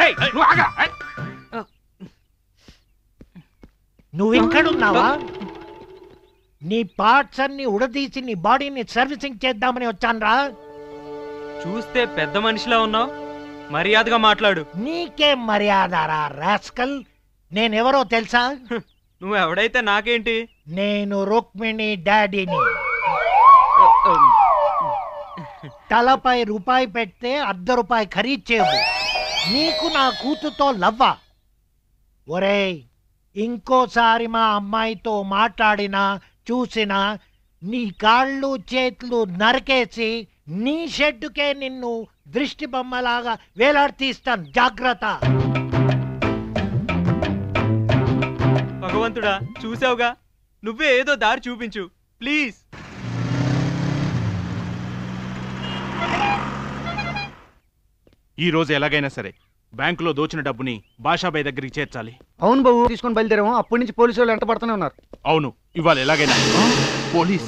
నువ్వు ఎక్కడున్నావా? నీ పార్ట్స్ అన్ని ఉడదీసి నీ బాడీని సర్వీసింగ్ చేద్దామని వచ్చానురా. చూస్తే పెద్ద మనిషిలా ఉన్నావు, మర్యాదగా మాట్లాడు. నీకేం మర్యాదరా రాస్కల్? నేనెవరో తెలుసా? నువ్వు ఎవడైతే నాకేంటి? నేను రుక్మిణి డాడీని. తలపై రూపాయి పెడితే ₹1 ఖరీదు చేయవు. నీకు నా కూతుతో లవ్వా? ఒరేయ్, ఇంకోసారి మా అమ్మాయితో మాట్లాడినా చూసినా నీ కాళ్ళు చేతులు నరికేసి నీ షెడ్డుకే నిన్ను దృష్టి బొమ్మలాగా వేలాడతీస్తాను, జాగ్రత్త. భగవంతుడా, చూసావుగా, నువ్వే ఏదో దారి చూపించు ప్లీజ్. ఈ రోజు ఎలాగైనా సరే బ్యాంకులో దోచిన డబ్బుని బాషాబాయ్ దగ్గరికి చేర్చాలి. అవును బాబు, తీసుకొని బయలుదేరాము. అప్పటి నుంచి పోలీసు వాళ్ళు ఎంట పడుతూనే ఉన్నారు. అవును, ఇవాళ ఎలాగైనా పోలీస్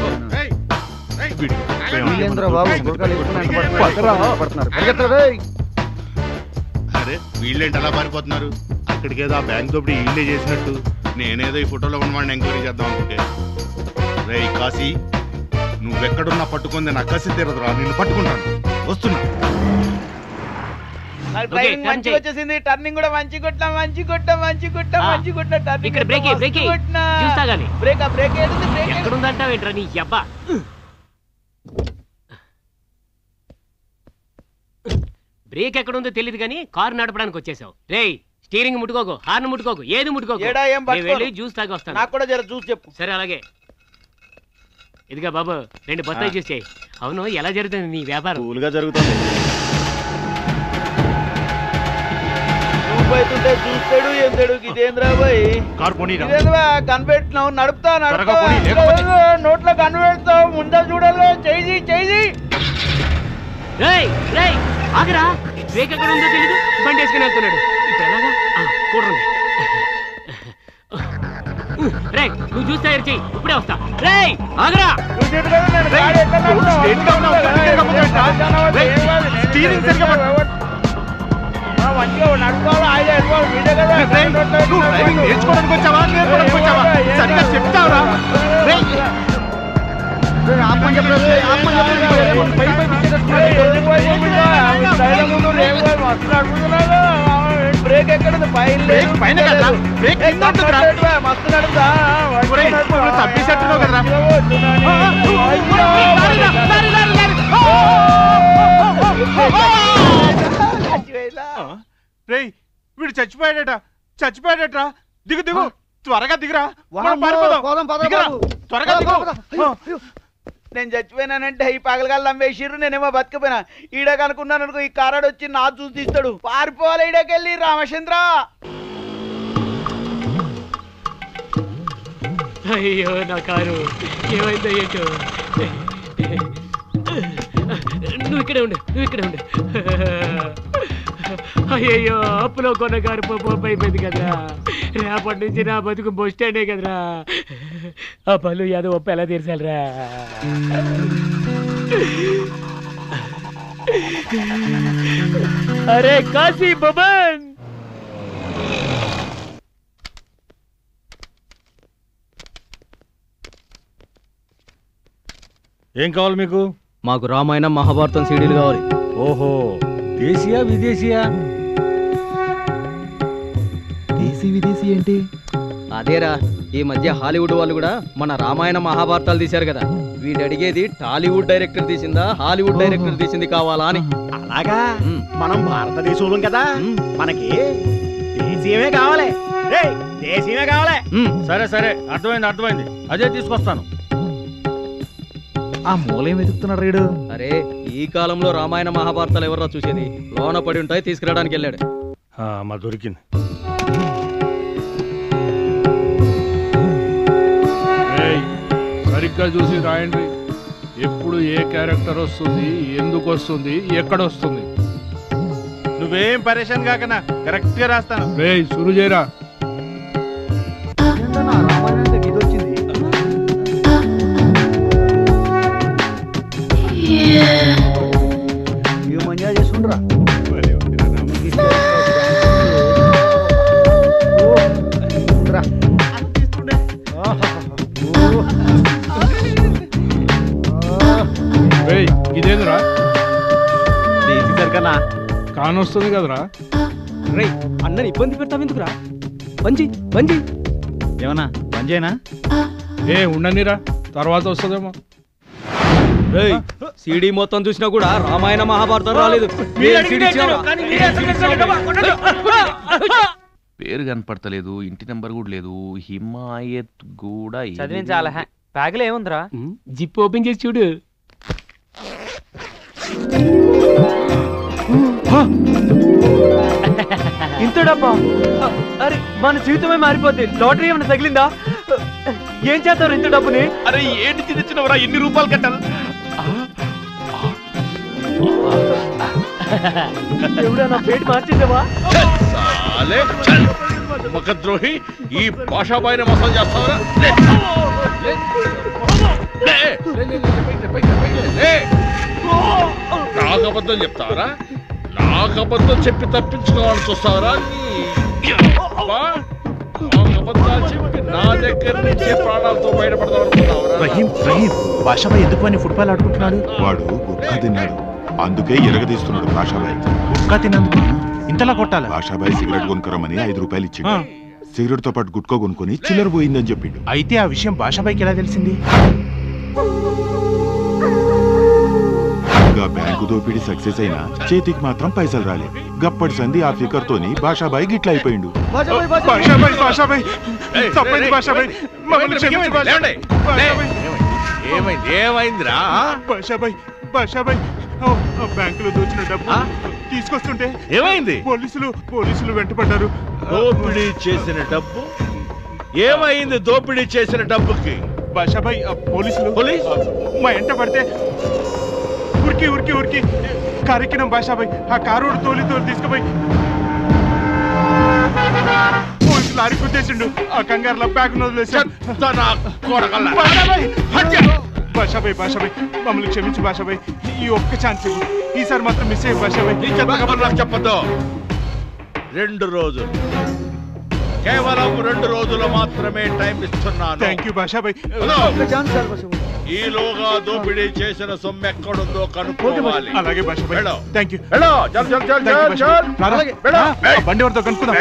అరే వీళ్ళేంటి అలా పారిపోతున్నారు? అక్కడికేదో ఆ బ్యాంక్ దోపిడీ వీళ్ళే చేసినట్టు. నేనేదో ఈ ఫోటోలో ఉన్నవాడిని ఎంక్వైరీ చేద్దాం అనుకుంటే. రే కాశీ, నువ్వెక్కడున్నా పట్టుకుంది నా కసి తీరదురా. నిన్ను పట్టుకుంటాను, వస్తున్నా. డ్రైవింగ్ మంచి వచ్చేసింది. టర్నింగ్ కూడా మంచి కొట్టా. ఇక్కడ బ్రేక్ చూస్తా గానీ. బ్రేక్ ఎక్కడుందంటావేంట్రా నీ అబ్బా? బ్రేక్ ఎక్కడుందో తెలియదు కానీ కారు నడపడానికి వచ్చేసావు. రేయ్, స్టీరింగ్ ముట్టుకోకు, హార్న్ ముట్టుకోకు, ఏది ముట్టుకోకు. వెళ్ళి జ్యూస్ తాగి వస్తాను. నాకు కూడా జర జ్యూస్ చెప్పు. సరే అలాగే. ఇదిగా బాబు, 2 బత్తాయి జ్యూస్ చేయి. అవును, ఎలా జరుగుతుంది నీ వ్యాపారం? కూల్గా జరుగుతుంది. అవుతుంటే చూస్తాడు ఏం తెడు. ఇదేంద్రా బాయ్, కనిపెట్టినావు. నడుపుతా నోట్లో కనిపెడతావు. ముందా చూడాలి. చెయ్యి ఆగరా. బ్రేక్ ఎక్కడ ఉందో తెలీదు, బండి వేసుకుని వెళ్తున్నాడు. ఇప్పుడు ఎలాగా? కూడండి. రే, నువ్వు చూస్తా చెయ్యి, ఇప్పుడే వస్తా. రే ఆగరా. మంచిగా నడుపుకోవాలి. నేర్చుకోవడానికి వచ్చావా, సరిగ్గా చెప్తావురా? బ్రేక్ ఎక్కడ పైన మస్తు నడుపుతా. తప్పిసట్టున్నావు కదరా. రేయ్, వీడు చచ్చిపోయాడట. దిగు త్వరగా దిగురా. త్వరగా దిగు. నేను చచ్చిపోయినానంటే ఈ పగలగాళ్ళు అమ్మేసిర్రు. నేనేమో బతికిపోయినా. ఈడ కనుకున్నాను అనుకో, ఈ కారాడు వచ్చి నా చూసి తీస్తాడు. పారిపోవాలి ఈడకెళ్ళి. రామచంద్ర, అయ్యో నా కారు ఏమైందో ఏంటో. నువ్వు ఇక్కడే ఉండు. అయ్యయ్యో, అప్పులో కొన్న కారు పోపు అయిపోయింది కదరా. రేపటి నుంచి నా బతుకు బస్ స్టాండే కదరా. ఆ పళ్ళు యాదో ఒప్పు ఎలా తీర్చాలరా? అరే కాశీ బబన్, ఏం కావాలి మీకు? మాకు రామాయణం మహాభారతం సీడీలు కావాలి. ఓహో, దేశీయా విదేశీయా? దేశీ విదేశీ ఏంటి? అదేరా, ఈ మధ్య హాలీవుడ్ వాళ్ళు కూడా మన రామాయణ మహాభారతాలు తీశారు కదా. వీడు అడిగేది టాలీవుడ్ డైరెక్టర్ తీసిందా, హాలీవుడ్ డైరెక్టర్ తీసింది కావాలా అని. అలాగా? మనం భారతదేశం కదా, మనకి దేశీయమే కావాలి. దేశీయమే కావాలి. సరే, అర్థమైంది. అదే తీసుకొస్తాను. ఆ మూలం వెతుకుతున్నాడు రీడు. అరే, ఈ కాలంలో రామాయణ మహాభారతాలు ఎవర్రా చూసేది? లోన పడి ఉంటాయి, తీసుకురావడానికి వెళ్ళాడు. మా దొరికింది. సరిగ్గా చూసి రాయండి. ఎప్పుడు ఏ క్యారెక్టర్ వస్తుంది, ఎందుకు వస్తుంది, ఎక్కడ వస్తుంది. నువ్వేం పరేషాన్ కాకనా, కరెక్ట్ గా రాస్తాను. సురు చేయరా. చేస్తుండ్రా. ఇదేంద్రా? సరికన్నా కానొస్తుంది కదరా. రే, అన్నని ఇబ్బంది పెడతావు ఎందుకురా? బంజీ ఏమన్నా బంజేనా? ఉండనిరా, తర్వాత వస్తుందేమో. సీడీ మొత్తం చూసినా కూడా రామాయణ మహాభారతం రాలేదు. పేరు కనపడతలేదు, ఇంటి నెంబర్ కూడా లేదు. హిమాయత్ కూడా చదివించాల. బ్యాగ్లో ఏముందిరా? జిప్ ఓపెన్ చేసి చూడు. ఇంత డబ్బా? అరే, మన జీవితమే మారిపోద్ది. లాటరీ ఏమైనా తగిలిందా? ఏం చేస్తారు ఇంత డబ్బుని? అరే, ఏంటి తెచ్చినవరా? ఎన్ని రూపాయలు కట్టాలి? ఎవడన్నా పేట మార్చేసావా? ముఖద్రోహి, ఈ భాషాబాయిని మోసం చేస్తావరా? నాకు అబద్ధం చెప్తావరా? నాకు అబద్ధం చెప్పి తప్పించుకోవాలని చూస్తావరా? అబద్ధాలు చెప్పి నా దగ్గర నుంచే ప్రాణాలతో బయటపడతావనుకున్నావరా? రహీం భాషాబాయ్ ఎందుకు అని ఫుట్బాల్ ఆడుకుంటున్నాడు? వాడు గుట్కా తిన్నాడు, అందుకే ఎరగదీస్తున్నాడు భాషాబాయ్. గుట్కా తిన్నందుకు ఇంతలా కొట్టాలి? భాషాబాయ్ సిగరెట్ కొనుక్కరమని 5 రూపాయలు ఇచ్చిండు. సిగరెట్ తో పాటు గుట్కా కొనుక్కొని చిల్లర పోయిందని చెప్పిండు. అయితే ఆ విషయం భాషాబాయ్కి ఎలా తెలిసింది? బ్యాంకు దోపిడీ సక్సెస్ అయినా చేతికి మాత్రం పైసలు రాలేదు. గప్పటి సంధి ఆ ఫికర్ తోని భాషాబాయ్ గిట్లా అయిపోయిండు. ఏమైందిరా? బ్యాంకులో దోచిన డబ్బు తీసుకొస్తుంటే ఏమైంది? పోలీసులు వెంటపడ్డారు. దోపిడీ చేసిన డబ్బు ఏమైంది? దోపిడీ చేసిన డబ్బుకి భాషాబాయ్ పోలీసులు మా ఎంట పడితే ఉరికి కారెక్కినాం భాషాబాయ్. ఆ కారు తోలి తీసుకుపోయి పోలీసులు లారీ గుద్దేసిండు. ఆ కంగారులో బ్యాగ్ వదిలేసాడు. భాషాబాయ్ మమ్మల్ని క్షమించు భాషాబాయ్. ఈ ఒక్క ఛాన్స్ ఈసారి మాత్రం మిస్ అయ్యి భాషాబాయ్. నాకు చెప్పద్దు. 2 రోజులు, కేవలం 2 రోజులు మాత్రమే టైం ఇస్తున్నాను. థ్యాంక్ యూ భాషాబాయ్. ఈలోగా దోపిడీ చేసిన సొమ్ము ఎక్కడుందో కనుక్కోవాలి. అలాగే భాషాబాయ్. Thank you. బండి ఎవరితో కనుక్కుందాం.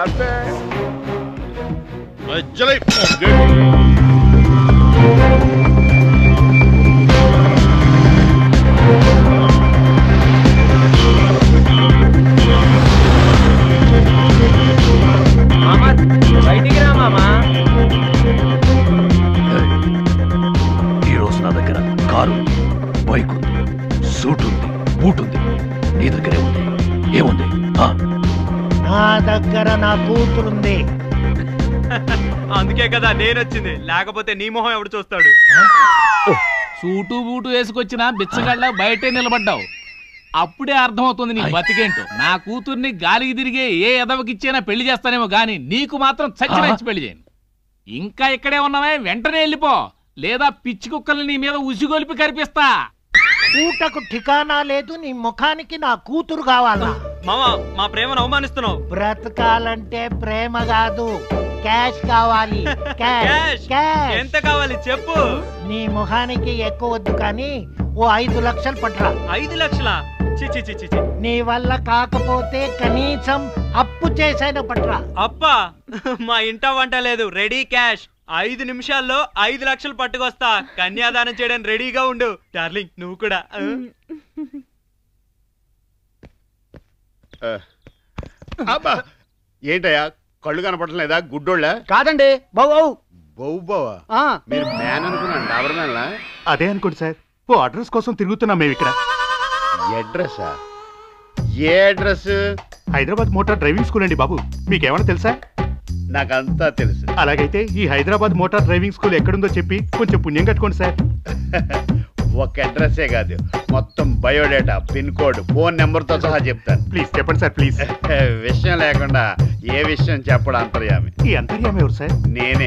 బయటికి రా మామా. ఈరోజు నా దగ్గర కారు, బైక్ ఉంది, సూట్ ఉంది, బూట్ ఉంది. నీ దగ్గరే ఉంది. ఏముంది? నా దగ్గర నా కూతురుంది. అందుకే కదా నేను వచ్చింది, లేకపోతే నీ మొహం ఎవడు చూస్తాడు? సూటు బూటు వేసుకొచ్చిన బిచ్చగళ్ళ బయటే నిలబడ్డావు. అప్పుడే అర్థమవుతుంది నీ బతికేంటో. నా కూతుర్ని గాలికి తిరిగే ఏ ఎదవకిచ్చేనా పెళ్లి చేస్తానేమో గాని నీకు మాత్రం చచ్చి పెళ్లి చేయను. ఇంకా ఇక్కడే ఉన్నామే, వెంటనే వెళ్ళిపో, లేదా పిచ్చి కుక్కల్ని నీ మీద ఉసిగొలిపి కరిపిస్తా. ఊటకు ఠికానా లేదు. నీ ముఖానికి నా కూతురు కావాలా? మామా, మా ప్రేమను అవమానిస్తున్నావు. బ్రతకాలంటే ప్రేమ కాదు, క్యాష్ కావాలి. క్యాష్. ఎంత కావాలి చెప్పు. నీ ముఖానికి ఎక్కువ వద్దు కానీ ఓ 5 లక్షలు పట్రా. 5 లక్షలా? నీ వల్ల కాకపోతే కనీసం అప్పు చేసైనా పట్రా. అప్పా, మా ఇంట వంట లేదు, రెడీ క్యాష్. 5 నిమిషాల్లో 5 లక్షలు పట్టుకొస్తా. కన్యాదానం చేయడానికి రెడీగా ఉండు డార్లింగ్. నువ్వు కూడా. ఏంటయ్యా కళ్ళు కనపడలేదా? గుడ్డోళ్ళ కాదండి. బావు బావా, మీరు మ్యాన్ అనుకున్నాను. డాబర్ మ్యాన్లా? అదే అనుకోండి సార్. ఓ అడ్రస్ కోసం తిరుగుతున్నాం మేము ఇక్కడ. అడ్రస్సా? ఏ address? Hyderabad motor driving school అండి బాబు. మీకేమైనా తెలుసా? నాకంతా తెలుసు. అలాగైతే ఈ హైదరాబాద్ మోటార్ డ్రైవింగ్ స్కూల్ ఎక్కడుందో చెప్పి కొంచెం పుణ్యం కట్టుకోండి సార్. ఒక అడ్రస్సే కాదు, మొత్తం బయోడేటా, పిన్ కోడ్, ఫోన్ నెంబర్తో సహా చెప్తాను. ప్లీజ్ చెప్పండి సార్, ప్లీజ్. విషయం లేకుండా ఏ విషయం చెప్పడం అంతర్యామి. ఈ అంతర్యామి ఎవరు సార్? నేనే.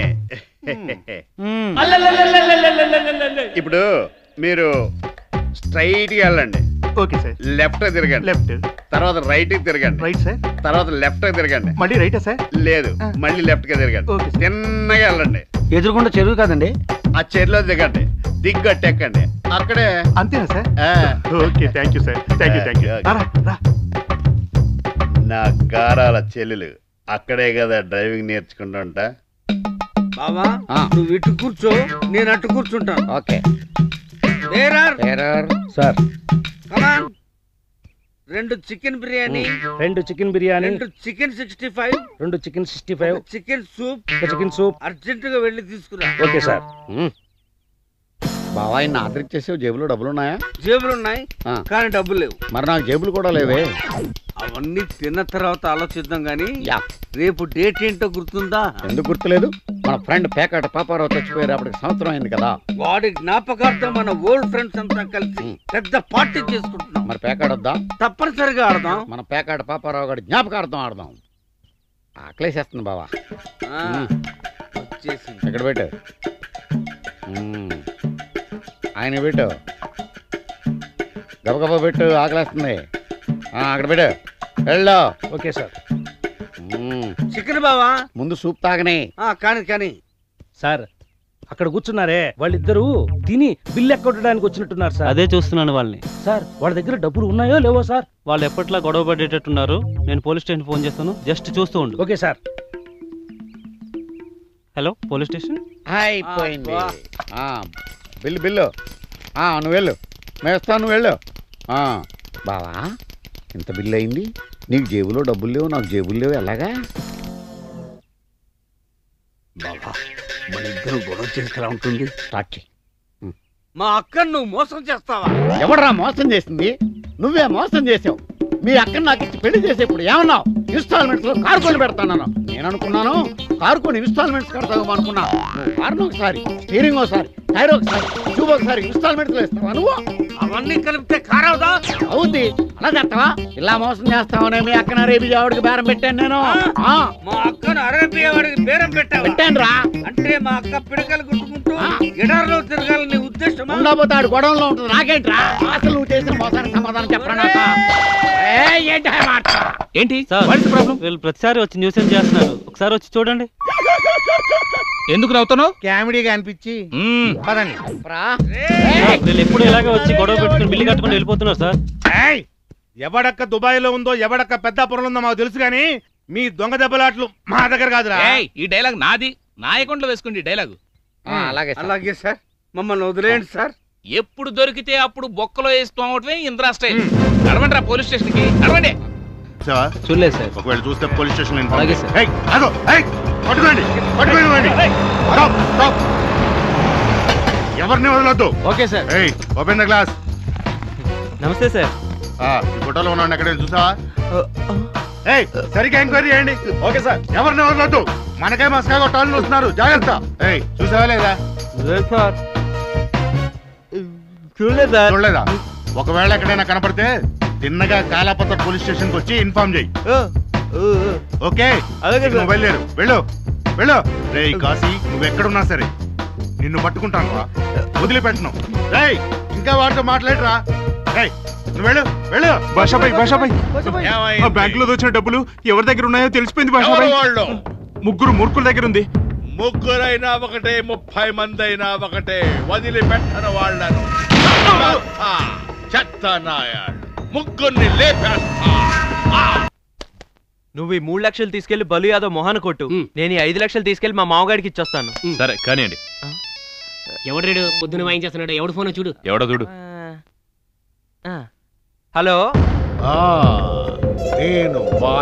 ఇప్పుడు మీరు స్ట్రైట్ గా వెళ్ళండి. Okay sir. లెఫ్ట్ తిరగండి. లెఫ్ట్. తర్వాత రైట్ కి తిరగండి. Right sir. తర్వాత లెఫ్ట్ కి తిరగండి. మళ్ళీ రైటా సార్? లేదు, మళ్ళీ లెఫ్ట్ కి తిరగండి. తిన్నగా వెళ్ళండి. ఎదురుకుండా చెరువు కాదండి, ఆ చెరువులో దిగండి. దిగ్గట్టెక్కండి. అక్కడే. అంతేనా సార్? Okay, thank you sir. Thank you. నా గారాల చెల్లెలు అక్కడే కదా డ్రైవింగ్ నేర్చుకుంటా. బాబా, నువ్వు ఇటు కూర్చో, నేను అటు కూర్చుంటాను. Okay sir. Come on. 2 chicken biryani, 2 chicken biryani, 2 chicken 65, 2 chicken 65, chicken soup, chicken soup అర్జెంటుగా వెళ్ళి తీసుకురా. Okay sir. బావా, ఆయన ఆర్డర్ చేసే జేబులో డబ్బులు ఉన్నాయా? జేబులు ఉన్నాయి కానీ డబ్బులు లేవు. మరి నాకు జేబులు కూడా లేవే. అవన్నీ తిన్న తర్వాత ఆలోచిద్దాం గానీ రేపు డేట్ ఏంటో గుర్తుందా? ఎందుకు గుర్తులేదు? మన ఫ్రెండ్ పేకాట పాపారావు చచ్చిపోయారు, అప్పటికి సంవత్సరం అయింది కదా. వాడి జ్ఞాపకార్థం మన ఓల్డ్ ఫ్రెండ్స్ అంతా కలిసి పెద్ద పార్టీ చేసుకుంటున్నాం. మరి పేకాడొద్దా? తప్పనిసరిగా ఆడదాం. మన పేకాట పాపారావు గారి జ్ఞాపకార్థం ఆడదాం. ఆకలేసేస్తుంది బావా. వచ్చేసింది. ఎక్కడ పెట్టు? ఆయన పెట్టు, గబగబా పెట్టు, ఆకలేస్తుంది. అక్కడ పెట్టు, వెళ్ళు. Okay sir. చికెన్ బావా ముందు సూప్ తాగనే. కానీ సార్ అక్కడ కూర్చున్నారే వాళ్ళిద్దరూ తిని బిల్లు ఎక్కొట్టడానికి వచ్చినట్టున్నారు సార్. అదే చూస్తున్నాను వాళ్ళని. సార్ వాళ్ళ దగ్గర డబ్బులు ఉన్నాయో లేవో సార్? వాళ్ళు ఎప్పట్లా గొడవ పడేటట్టున్నారు. నేను పోలీస్ స్టేషన్ ఫోన్ చేస్తాను, జస్ట్ చూస్తూ ఉండు. Okay sir. Hello, police station. అయిపోయింది. బిల్లు నువ్వు వెళ్ళు, మేము ఇస్తాను, నువ్వు వెళ్ళు. బావా ఇంత బిల్లు అయింది, నీకు జేబులో డబ్బులు లేవు, నాకు జేబులు లేవు, ఎలాగా? బాబా మన ఇద్దరు గొడవ చేసుకురా ఉంటుంది. స్టార్ట్ చెయ్యి. మా అక్కను నువ్వు మోసం చేస్తావా? ఎవడరా మోసం చేసింది? నువ్వే మోసం చేసావు. మీ అక్కను నాకు ఇచ్చి పెళ్లి చేసేప్పుడు ఏమన్నావు? ఇన్స్టాల్మెంట్స్ లో కారు కొని పెడతాను. నేను అనుకున్నాను కారు కొని ఇన్స్టాల్మెంట్స్ కడతావు అనుకున్నా. కారును ఒకసారి, స్టీరింగ్ ఒకసారి, టైర్ ఒకసారి, ట్యూబ్ ఒకసారి ఇన్స్టాల్మెంట్స్ లో ఇస్తావా నువ్వు? అవన్నీ కలిపితే కారు అవుదా? అవుద్ది. అలా చేస్తావా? ఇలా మోసం చేస్తావనే మీ అక్కన అరేబి ఆవిడకి బేరం పెట్టాను నేను. మా అక్కను అరేబియా వాడికి బేరం పెట్టాను రా. అంటే మా అక్క పిడకలు గుట్టుకుంటూ ఎడారిలో తిరగాలని ఉద్దేశం ఉండబోతాడు, గొడవలో ఉంటుంది. నాకేంట్రా అసలు నువ్వు చేసిన మోసానికి సమాధానం చెప్పరా? ఏంటి వీళ్ళు ప్రతిసారి వచ్చి న్యూసెన్స్ చేస్తున్నారు, ఒకసారి వచ్చి చూడండి. ఎందుకు నవ్వుతున్నావు? కామెడీగా అనిపించి వీళ్ళు ఎప్పుడు ఇలాగే వచ్చి గొడవ పెట్టుకుని బిల్లు కట్టుకుని వెళ్ళిపోతున్నారు సార్. ఎవడక్క దుబాయ్ లో ఉందో, ఎవడక్క పెద్దాపురంలో ఉందో మాకు తెలుసు కానీ మీ దొంగ దెబ్బలాట్లు మా దగ్గర కాదురా. ఈ డైలాగ్ నాది, నా అకౌంట్ లో వేసుకోండి ఈ డైలాగ్. అలాగే సార్, మమ్మల్ని వదిలేయండి సార్. ఎప్పుడు దొరికితే అప్పుడు బొక్కలో వేసుకోవటమే ఇంద్రా స్టైల్. నడవండి రా పోలీస్ స్టేషన్ కి, నడవండి. చూడలేదు సార్. ఒకవేళ చూస్తే పోలీస్ స్టేషన్ అలాగే సార్. ఎవరిని వదలొద్దు. Okay sir. Open the glass. నమస్తే సార్. ఈ ఫోటోలో ఉన్నాను, ఎక్కడైనా చూసావా? సరిగ్గా ఎంక్వైరీ చేయండి. Okay sir. ఎవరిని వదలొద్దు, మనకే మస్కా కొట్టాలని వస్తున్నారు, జాగ్రత్త. చూసావా లేదా? చూడలేదా? ఒకవేళ ఎక్కడైనా కనపడితే తిన్నగా కాలాపత్ర పోలీస్ స్టేషన్ కి వచ్చి ఇన్ఫార్మ్ చేయి. ఓకే, మొబైల్ లేరు, వెళ్ళు వెళ్ళు. రే కాశీ, నువ్వెక్కడున్నా సరే నిన్ను పట్టుకుంటాను రా, వదిలిపెట్టను. రేయ్ ఇంకా వాడితో మాట్లాడరా. రేయ్ నువ్వు వెళ్ళు వెళ్ళు. భాషాబాయ్ బ్యాంక్ లో వచ్చిన డబ్బులు ఎవరి దగ్గర ఉన్నాయో తెలిసిపోయింది భాషాబాయ్. ముగ్గురు మూర్ఖుల దగ్గర ఉంది. ముగ్గురైనా ఒకటే, 30 మంది అయినా ఒకటే, వదిలిపెట్టను వాళ్ళను. చెత్త నాయాడు, ముగ్గురిని లేపేస్తా. నువ్వు ఈ 3 లక్షలు తీసుకెళ్లి బలు యాదవ్ మొహాన్ని కొట్టు, నేను ఈ 5 లక్షలు తీసుకెళ్లి మా మామగారికి ఇచ్చొస్తాను. సరే కానివ్వండి. ఎవడు పొద్దున వాయించేస్తున్నాడు? ఎవడు ఫోన్ చూడు. ఎవడో చూడు. హలో, నేను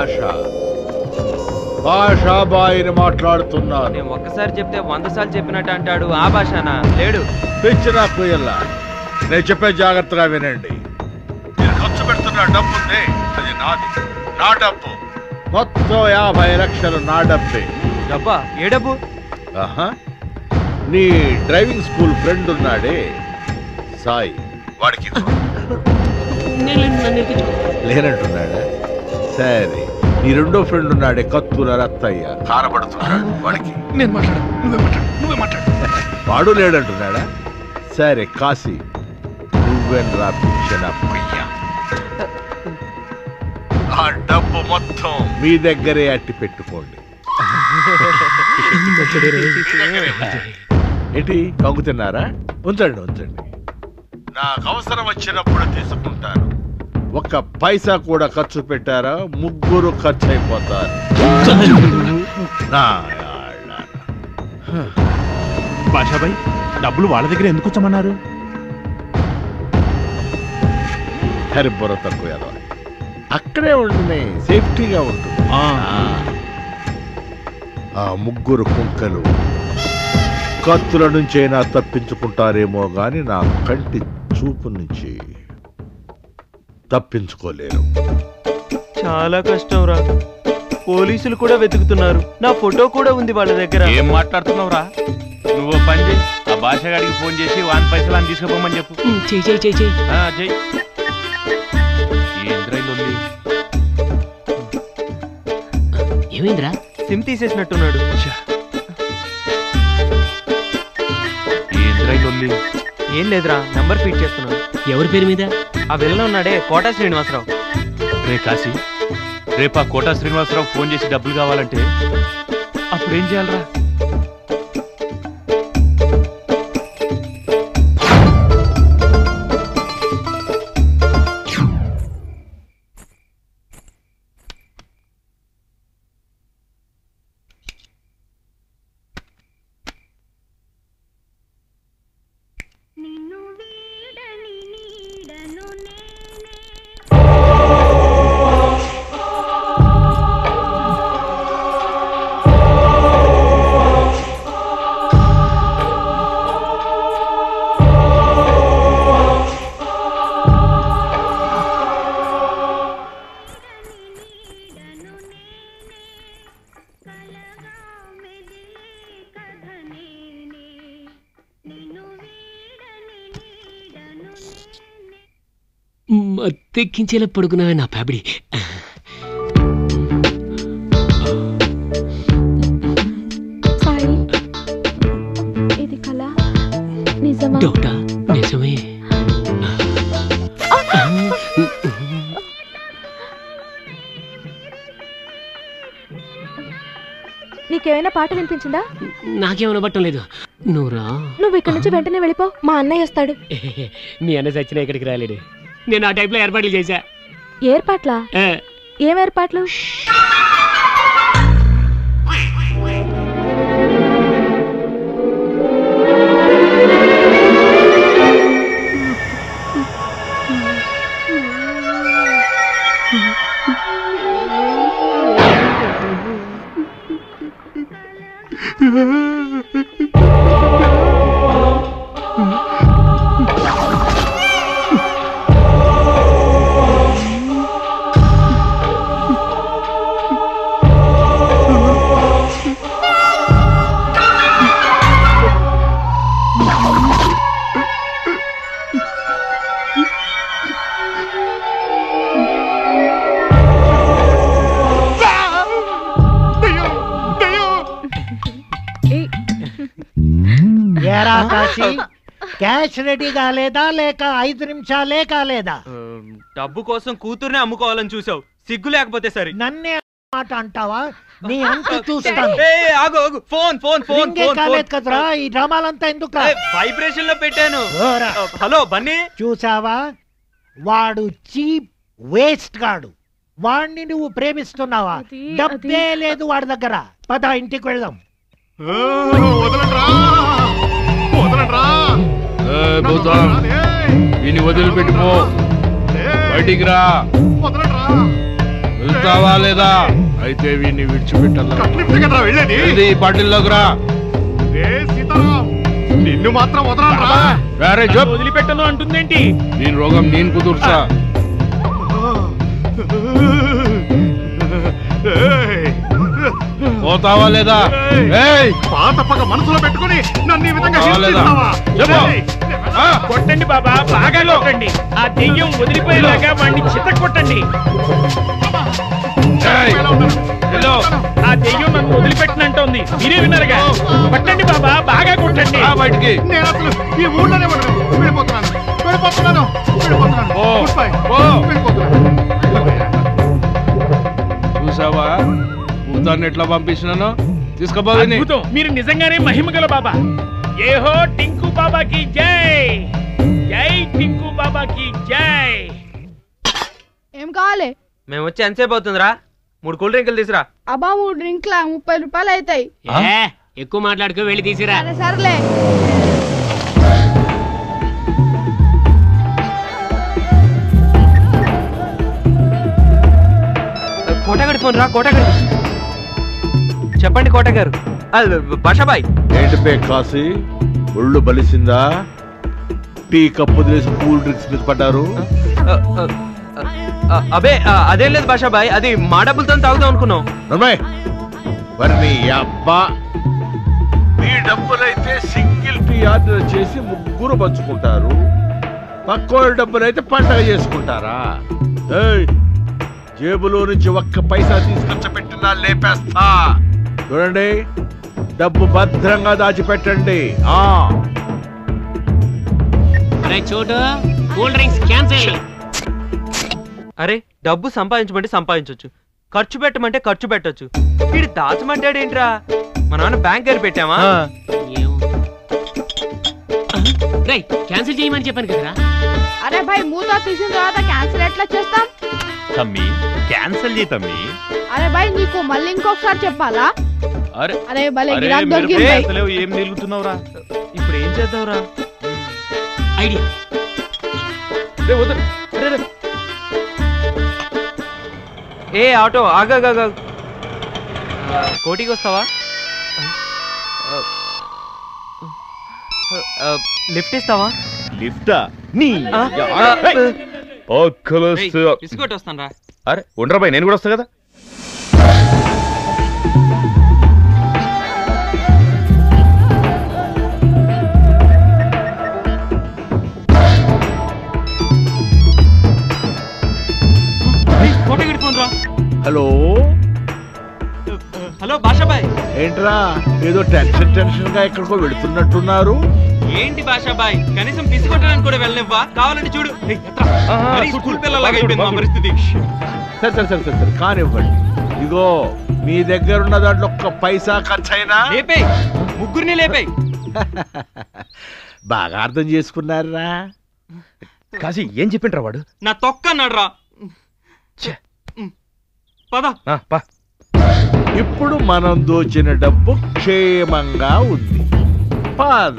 భాషాబాయిని మాట్లాడుతున్నాను. నేను ఒక్కసారి చెప్తే 100 సార్లు చెప్పినట్టు అంటాడు. ఆ భాషనా? లేడు. పిచ్చినా కుయ్యల్లా, నేను చెప్పే జాగ్రత్తగా వినండి. నేను ఖర్చు పెడుతున్న డబ్బు ఉంది, అది నాది, నా డబ్బు. మొత్తం 50 లక్షలు నా డబ్బే. డబ్బా? ఏ డబ్బు? నీ డ్రైవింగ్ స్కూల్ ఫ్రెండ్ ఉన్నాడే సాయి, వాడికి లేనంటున్నాడా? సరే, నీ రెండో ఫ్రెండ్ ఉన్నాడే కత్తుల రత్తయ్య, కారపడుతున్నాడు, వాడికి నేను మాట్లాడు, నువ్వే మాట్లాడు. వాడు లేడంటున్నాడా? సరే కాశీ, నువ్వెన్రా పిచ్చిన పొయ్యా, ఆ డబ్బు మొత్తం మీ దగ్గరే అట్టి పెట్టుకోండి. ఏంటి కంగుతున్నారా? ఉంచండి ఉంచండి, నాకు అవసరం వచ్చినప్పుడు తీసుకుంటాను. 1 పైసా కూడా ఖర్చు పెట్టారా ముగ్గురు ఖర్చు అయిపోతారు. భాషాబాయ్ డబ్బులు వాళ్ళ దగ్గర ఎందుకు వచ్చమన్నారు? హరి బుర్ర తక్కువ, అక్కడే ఉంటుంది, సేఫ్టీగా ఉంటుంది. ఆ ముగ్గురు కుంకలు కత్తుల నుంచైనా తప్పించుకుంటారేమో గాని నా కంటి చూపు నుంచి తప్పించుకోలేరు. చాలా కష్టం రా. పోలీసులు కూడా వెతుకుతున్నారు. నా ఫోటో కూడా ఉంది వాళ్ళ దగ్గర. ఏం మాట్లాడుతున్నావురా? నువ్వు పని చేయి, ఆ భాషగాడికి ఫోన్ చేసి వాని పైసలు అని తీసుకుపోమని చెప్పు. చెయ్యి ఏమైందిరా? సిమ్ తీసేసినట్టున్నాడు. ఏం లేదురా, నంబర్ ఫీడ్ చేస్తున్నాను. ఎవరి పేరు మీద? ఆ వెళ్ళ ఉన్నాడే కోటా శ్రీనివాసరావు. రే కాశీ, రేపు ఆ కోటా శ్రీనివాసరావు ఫోన్ చేసి డబ్బులు కావాలంటే అప్పుడు ఏం చేయాలరా? తెక్కించేలా పడుకున్నావే నా పాపిడి. ఇది కళ నిజమా? డౌటా? నిజమే. నీకేమైనా పాట వినిపించిందా? నాకేమైనా బట్టం లేదు. నువ్వురా. నువ్వు ఇక్కడి నుంచి వెంటనే వెళ్ళిపో, మా అన్నయ్య వస్తాడు. మీ అన్న సచ్చినా ఇక్కడికి రాలేడు. నేను ఆ టైప్లో ఏర్పాట్లు చేశా. ఏర్పాట్లా? ఏం ఏర్పాట్లు? క్యాష్ రెడీ కాలేదా లేక 5 నిమిషాలే కాలేదా? డబ్బు కోసం కూతుర్నే అమ్ముకోవాలని చూసావు, సిగ్గు లేకపోతే సరే. నన్నే మాట అంటావా? నీ అంత చూస్తాను. ఫోన్ ఫోన్ ఫోన్ కాలేదు కదరా, ఈ డ్రామాలంతా ఎందుకు? వైబ్రేషన్ లో పెట్టాను. హలో బన్నీ, చూసావా? వాడు చీప్ వేస్ట్ గాడు. వాడిని నువ్వు ప్రేమిస్తున్నావా? డబ్బే లేదు వాడి దగ్గర. పద ఇంటికి వెళ్దాం. వీని వదిలిపెట్టిపో, బయటికి రా. వెళ్తావా లేదా? అయితే వీడిని విడిచిపెట్టాలి. పాటిల్లోకి రా. నిన్ను మాత్రం వదిలిపెట్టను అంటుందేంటి? దీని రోగం నేను కుదుర్చా. పోతావా లేదా? పాత పగ మనసులో పెట్టుకుని నన్ను ఈ విధంగా కొట్టండి బాబా, బాగా కొట్టండి. ఆ దెయ్యం వదిలిపోయేలాగా వాడిని చిత్త కొట్టండి. ఆ దెయ్యం నన్ను వదిలిపెట్టినంటోంది, మీరే విన్నారుగా. కొట్టండి బాబా, బాగా కొట్టండి. బయటికి. నేను అసలు ఈ ఊళ్ళోనే వెళ్ళిపోతున్నాను. చూసావా భూతాన్ని ఎట్లా పంపించినాను? తీసుకోబోదని. మీరు నిజంగానే మహిమగల బాబా. ఏహో టింకు బాబాకి జై, జై టింకు బాబాకి జై. ఏం కావాలి? మేము వచ్చి ఎంతసేపు అవుతుందిరా? 3 కూల్ డ్రింకులు తీసురా. అబ్బా 3 డ్రింక్లా 30 రూపాయలు అవుతాయి. ఎక్కువ మాట్లాడుకో, వెళ్ళి తీసిరా. సర్లే. కోటగాడి ఫోన్ రా. కోటగాడి చెప్పండి. కోటగారు భాషాబాయ్. ఏంటి బే కాసి, ఒళ్ళు బలిసిందా? టీ కప్పు తీసి కూల్ డ్రింక్స్ మీద పడ్డారు. అబే అదేం లేదు భాషాబాయ్, అది మా డబ్బులతో తాగుదాం అనుకున్నాం. మరి నీ అబ్బా మీ డబ్బులైతే సింగిల్ టీ ఆర్డర్ చేసి ముగ్గురు పంచుకుంటారు, పక్కోళ్ళ డబ్బులైతే పండగ చేసుకుంటారా? జేబులో నుంచి ఒక్క పైసా తీసుకొచ్చి పెట్టినా లేపేస్తా. చూడండి, డబ్బు భద్రంగా దాచిపెట్టండి. చోటు కూల్ డ్రింక్స్ క్యాన్సిల్. అరే డబ్బు సంపాదించమంటే సంపాదించవచ్చు, ఖర్చు పెట్టమంటే ఖర్చు పెట్టొచ్చు. వీడు దాచమంటాడేంట్రా? మా నాన్న బ్యాంక్ దగ్గర పెట్టామా? క్యాన్సిల్ చేయమని చెప్పాను కదరా. అరే భాయ్, మూతో తీసిన తర్వాత క్యాన్సిల్ ఎట్లా చేస్తాం? తమ్మి క్యాన్సిల్ చేయి తమ్మి. అరే భాయ్, నీకు మళ్ళీ ఇంకొకసారి చెప్పాలా? అరే అరే భలే గిరాక్ దొరికింది. ఏం నిలుగుతున్నావురా? ఇప్పుడు ఏం చేద్దాంరా? ఐడియా. ఏ ఆటో ఆగా, కోటికి వస్తావా? లిఫ్ట్ ఇస్తావా? లిఫ్టా? బిస్కెట్ వస్తాను రా. అరే ఉండరా బాయ్, నేను కూడా వస్తా కదా. హలో హలో భాషాబాయ్. ఏంట్రా ఏదో టెన్షన్ గా ఎక్కడికో వెళుతున్నట్టున్నారు? ఏంటి భాషాబాయ్, కనీసం పిసికొట్టడానికి కూడా వెళ్ళనివ్వా? కావాలంటే చూడు, స్కూల్ పిల్లలాగా అయిపోయింది మా పరిస్థితి. సరే కానివ్వండి. ఇగో మీ దగ్గర ఉన్న దాంట్లో ఒక్క పైసా ఖర్చైనా లేపేయ్, ముగ్గురిని లేపేయ్. బాగా అర్థం చేసుకున్నారా? కాశీ ఏం చెప్పిండ్రా వాడు? నా తొక్క అన్నాడు రా. పద. ఇప్పుడు మనం దోచిన డబ్బు క్షేమంగా ఉంది. పద.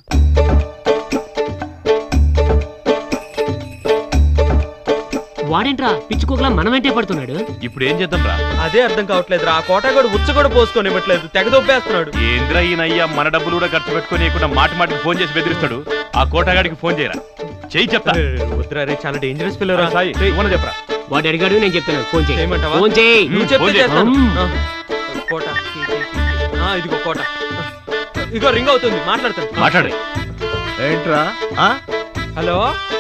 వాడేంట్రా పిచ్చుకోకలా మనం వెంటే పడుతున్నాడు? ఇప్పుడు ఏం చేద్దాం రా? అదే అర్థం కావట్లేదు రా. కోటగాడు ఉచ్చ కూడా పోసుకొని ఇవ్వట్లేదు, తెగ దొబ్బేస్తున్నాడు. ఏంద్రా ఈయనయ్యా, మన డబ్బులు కూడా ఖర్చు పెట్టుకుని మాటికి ఫోన్ చేసి బెదిరిస్తాడు. ఆ కోటగాడికి ఫోన్ చేయరా? చెయ్యి చెప్తా. వద్దురా రే, చాలా డేంజరస్ పిల్లరా. సాయి చెప్పరా? వాడు అడిగాడు, నేను చెప్తాను. ఫోన్ చేయమంటావా? ఫోన్ చేయి. నువ్వు చెప్తే చేస్తాను. కోట, ఇదిగో కోట, ఇదిగో రింగ్ అవుతుంది, మాట్లాడతాను. మాట్లాడే. ఏంట్రా? హలో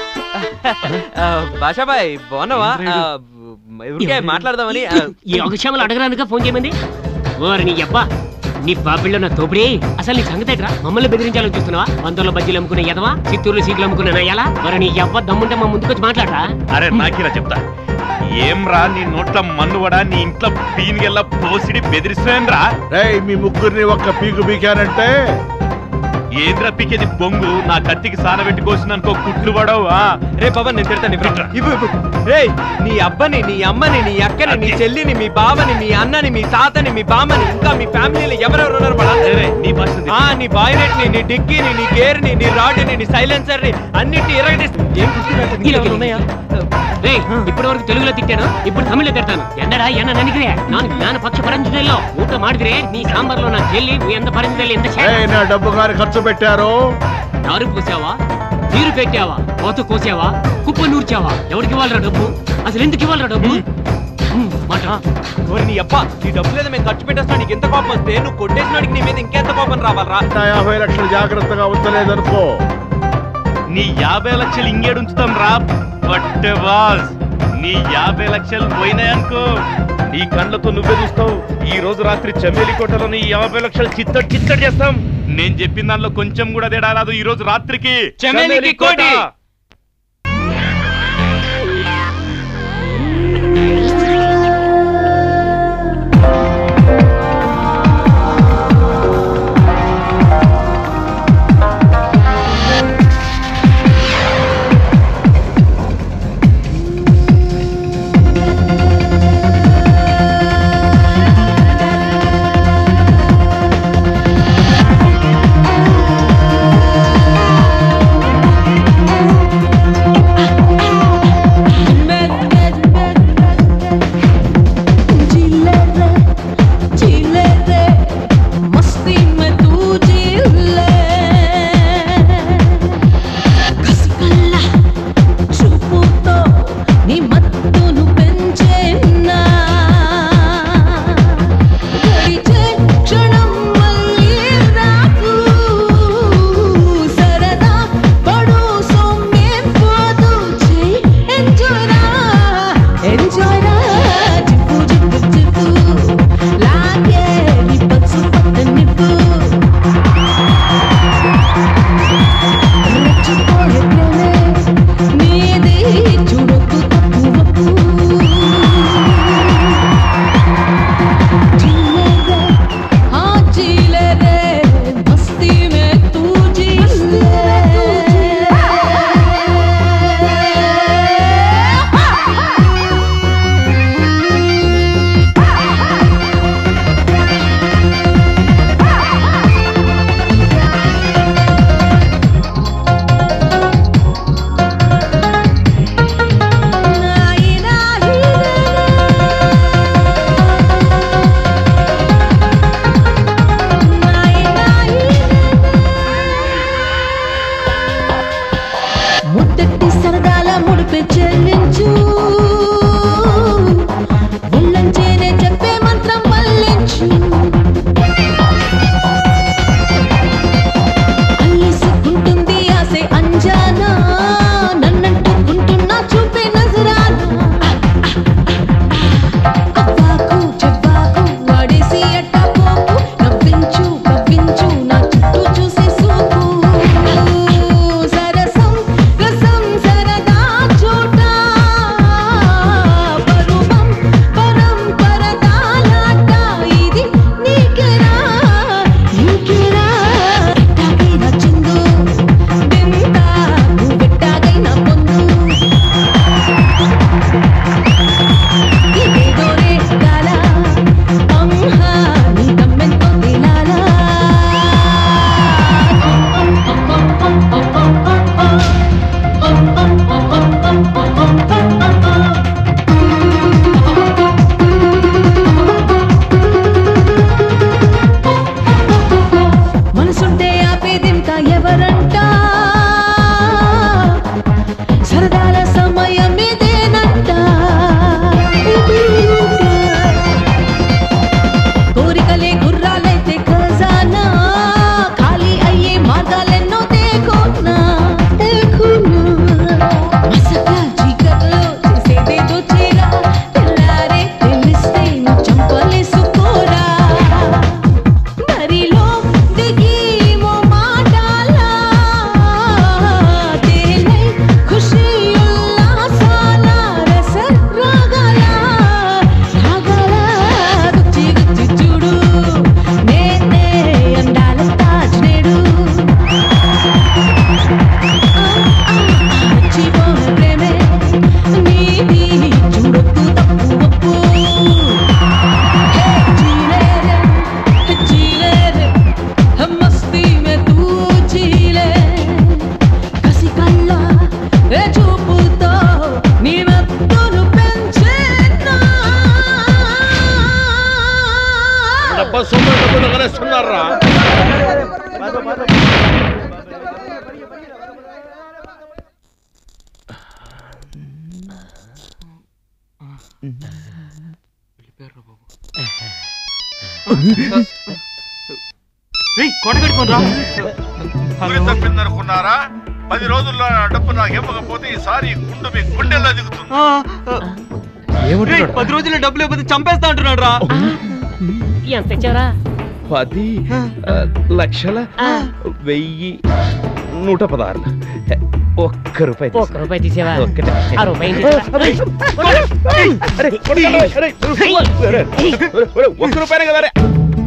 భాషాబాయ్, బాగున్నావా? ఎవరికే మాట్లాడదామని. ఈ అవకాశాలు అడగరానుక ఫోన్ చేయమంది. ఓరి నీ అబ్బా, నీ బాబిళ్ళ నా తోపుడే. అసలు నీ సంగతి ఎట్రా? మమ్మల్ని బెదిరించాలని చూస్తున్నావా? పంతొమ్మిది బజ్జీలు అమ్ముకునే ఎదవా, చిత్తూరులో సీట్లు అమ్ముకునే నయ్యాలా? మరి నీ అబ్బా దమ్ముంటే మా ముందుకొచ్చి మాట్లాడరా? అరే నాకిరా చెప్తా. ఏం రా, నీ నోట్ల మన్నువడా, నీ ఇంట్లో పీనిగెల్లా పోసిడి బెదిరిస్తారా? మీ ముగ్గురిని ఒక్క పీకు పీకానంటే ఏంద్ర పీకేది బొంగు? నా కత్తికి సానబెట్టి కోసిననుకో కుట్లు పడవా? రే పవన్, నేను తిడతాను. రే, నీ అబ్బని, నీ అమ్మని, నీ అక్కని, నీ చెల్లిని, మీ బావని, మీ అన్నని, మీ తాతని, మీ బామ్మని, ఇంకా మీ ఫ్యామిలీలో ఎవరెవరు ఉన్నారు? నీ బాయినెట్ ని, నీ డిక్కీని, నీ గేర్ ని, నీ రాడ్ ని, నీ సైలెన్సర్ ని అన్నిటిని ఎరగదీస్తున్నాయా? ఇప్పటి వరకు తెలుగులో తిట్టాను, ఇప్పుడు తమిళలో తిడతాను. ఎండడా ఎన్న ననికిరే నాను జ్ఞాన పక్ష పరంజులో ఊట మాడిదిరే నీ సాంబార్లో నా చెల్లి ఎంత పరంజులు ఎంత నా డబ్బు గారి ఖర్చు పెట్టారు. నారు పోసావా, నీరు పెట్టావా, కోత కోసావా, కుప్ప నూర్చావా? ఎవరికి ఇవ్వాలరా డబ్బు? అసలు ఎందుకు ఇవ్వాలరా డబ్బు? నీ అబ్బా, నీ డబ్బు లేదా మేము ఖర్చు పెట్టేస్తా. నీకు ఎంత కోపం వస్తే నువ్వు కొట్టేసినాడికి నీ మీద ఇంకెంత కోపం రావాలరా? 50 లక్షలు జాగ్రత్తగా ఉంచలేదనుకో, నీ 50 లక్షలు ఇంగేడుంచుతాం రా. నీ 50 లక్షలు పోయినాయనుకో, నీ కళ్ళతో నువ్వే చూస్తావు. ఈ రోజు రాత్రి చమేలి కోటలో నీ 50 లక్షలు చిత్తడి చేస్తాం. నేను చెప్పిన దానిలో కొంచెం కూడా తేడా రాదు. ఈ రోజు రాత్రికి చమేలికి కోటి. ముద్దటి సరదాల ముడిపే చెల్లించు ఒళ్ళంచేనే చెప్పే మంత్రం వల్లించు అల్లిసుకుంటుంది ఆసే అంజానా నన్నంటుకుంటున్నా చూపే నజరానా అవ్వాకు చెవ్వాకు వాడేసి అట్టా పోకు నవ్వించు కవ్వించు నా చుట్టూ చూసి సూపు సరసం రసం సరదా చోట పరుమం పరంపరదాలాట ఇది నీకెరా నీకెరా ఎట్టాగై నా చిందు వింతా నువ్వెట్టాగై నా పొందు ఇదేదో రే గాల అంహా నీ దమ్మెంతో తినాలా మనసుంటే ఆపేదింకా ఎవరంట సరదాల సమయం ఇదేనంట కోరికలే గుర్రాలైతే ఖజానా ఖాళీ అయ్యే మార్గాలెన్నో దేకోనా మసక చీకట్లో చేసేదేదో చేరా తెల్లారే తెలిస్తే నువ్వు చంపలేసుకోరా బరిలో దిగి మో మాటాలా తేలై ఖుషి ఉల్లాసాల రస రాగాల రాగాల గుచ్చి గుచ్చి చూడు నేనే అందాల తాజ్ నేడు చిపోన ప్రేమే నీది చూడొద్దు తప్పు ఒప్పు జీలే రే మస్తీ మే తూ జీలే కసి కళ్ళ ఏ చూపుతో నీ మత్తును పెంచేనా డబ్బా సొమ్ము డబ్బులు కనేస్తున్నారా ఊరి తప్పిందనుకున్నారా 10 రోజుల్లో నా డబ్బు నాకు ఇవ్వకపోతే ఈసారి గుండు మీ గుండెల్లో దిగుతుంది 10 రోజుల్లో డబ్బులు ఇవ్వకపోతే చంపేస్తా అంటున్నాడు రా ఎంత తెచ్చారా 10 లక్షల 1116 ఒక్క రూపాయి తీసేవా ఒక్కటే ఆ రూపాయి ఒక్క రూపాయనే కదా రే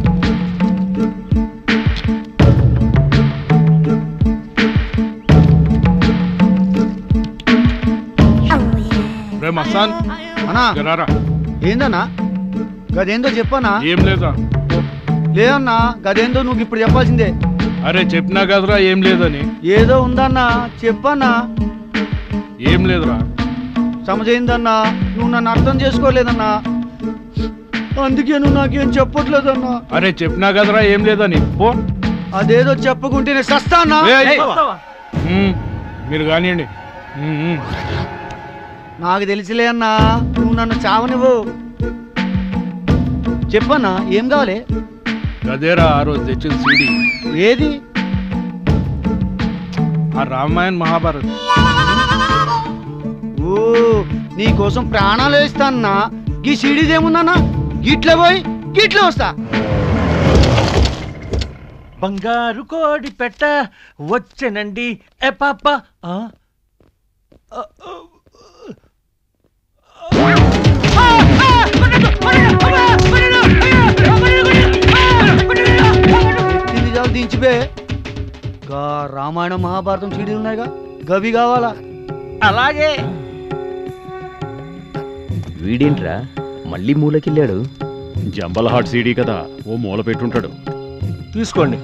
రే మస్తాన్ అన్నా జరారా ఏందన్నా గదేందో చెప్పనా ఏం లేదా లేదన్నా గదేందో నువ్వు ఇప్పుడు చెప్పాల్సిందే అరే చెప్పినా కదరా ఏం లేదని ఏదో ఉందన్నా చెప్పన్నా ఏం లేదురా సమజైందన్నా నువ్వు నన్ను అర్థం చేసుకోలేదన్నా అందుకే నువ్వు నాకేం చెప్పట్లేదన్నా అరే చెప్పినా కదరా ఏం లేదని పో అదేదో చెప్పుకుంటేనే సస్తానా మీరు కానివ్వండి నాకు తెలిసిలే అన్నా నువ్వు నన్ను చావనివ్వు చెప్పన్నా ఏం కావాలి అదేరా ఆ రోజు తెచ్చిన సీడీ ఏది ఆ రామాయణ్ మహాభారత్ ఓ నీ కోసం ప్రాణాలు వేస్తాన్నా ఈ సీడీది ఏముందన్నా గిట్లే పోయి గిట్లే వస్తా బంగారు కోడి పెట్ట వచ్చనండి ఏ పాప దించిపే గా రామాయణ మహాభారతం సీడీలు ఉన్నాయిగా గవి కావాలా అలాగే వీడేంట్రా మళ్ళీ మూలకెళ్ళాడు జంబల్ హాట్ సీడీ కదా ఓ మూల పెట్టుంటాడు తీసుకోండి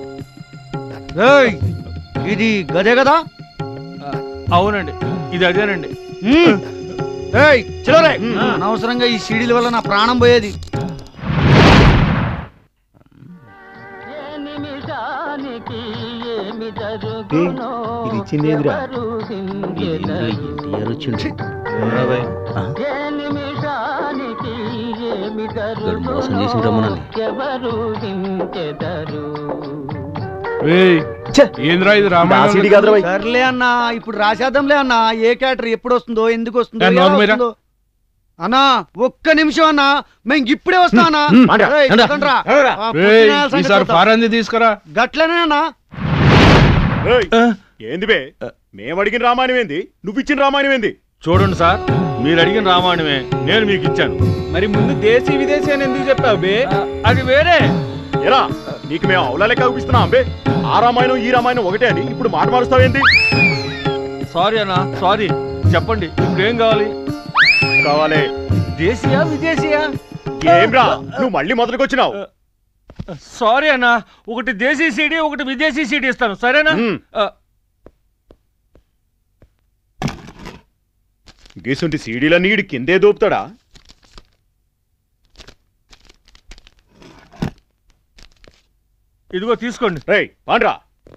ఇది గదే కదా అవునండి ఇది అదేనండి చలో రే అనవసరంగా ఈ సీడీల వల్ల నా ప్రాణం పోయేది నిమిషానికి ఏమి ఇది ఇచ్చింది ఎదురా మోసం చేసిన రమ్మనని ఏంద్రా ఇది రామాయణం సర్లే అన్నా ఇప్పుడు రాసేద్దాంలే అన్నా ఏ క్యాటర్ ఎప్పుడు వస్తుందో ఎందుకు వస్తుందో ఏ, ఎలా నోరు మీరా? వస్తుందో. అన్నా ఒక్క నిమిషం అన్నా మేము ఇప్పుడే వస్తా అన్నా రేయ్, పదండ్రా. ఆ, పొద్దునే ఆ సంగతి ఈసారి చూద్దాం. ఫారాంది తీసుకురా గట్లనే అన్నా ఏంది బే మేము అడిగిన రామాయణం ఏంది నువ్వు ఇచ్చిన రామాయణం ఏంది చూడండి సార్ మీరు అడిగిన రామాయణమే నేను మీకు ఇచ్చాను. మరి ముందు దేశీ విదేశీ అని ఎందుకు చెప్పావు బే? అది వేరే ఎరా నీకు మేము అవులా లెక్క చూపిస్తున్నాం బే. ఆ రామాయణం ఈ రామాయణం ఒకటే అని ఇప్పుడు మాట మారుస్తావేంది? సారీ అన్న సారీ చెప్పండి ఇప్పుడు ఏం కావాలి? కావాలి దేశీయా విదేశీయా? ఏం రా నువ్వు మళ్ళీ మొదలుకొచ్చినావు. సారీ అన్న ఒకటి దేశీ సీడీ ఒకటి విదేశీ సీడీ ఇస్తాను సరేనా? గీసుంటి సీడీలన్నీ ఈడు కిందే దోపుతాడా? ఇదిగో తీసుకోండి. రేయ్ పాండ్రా.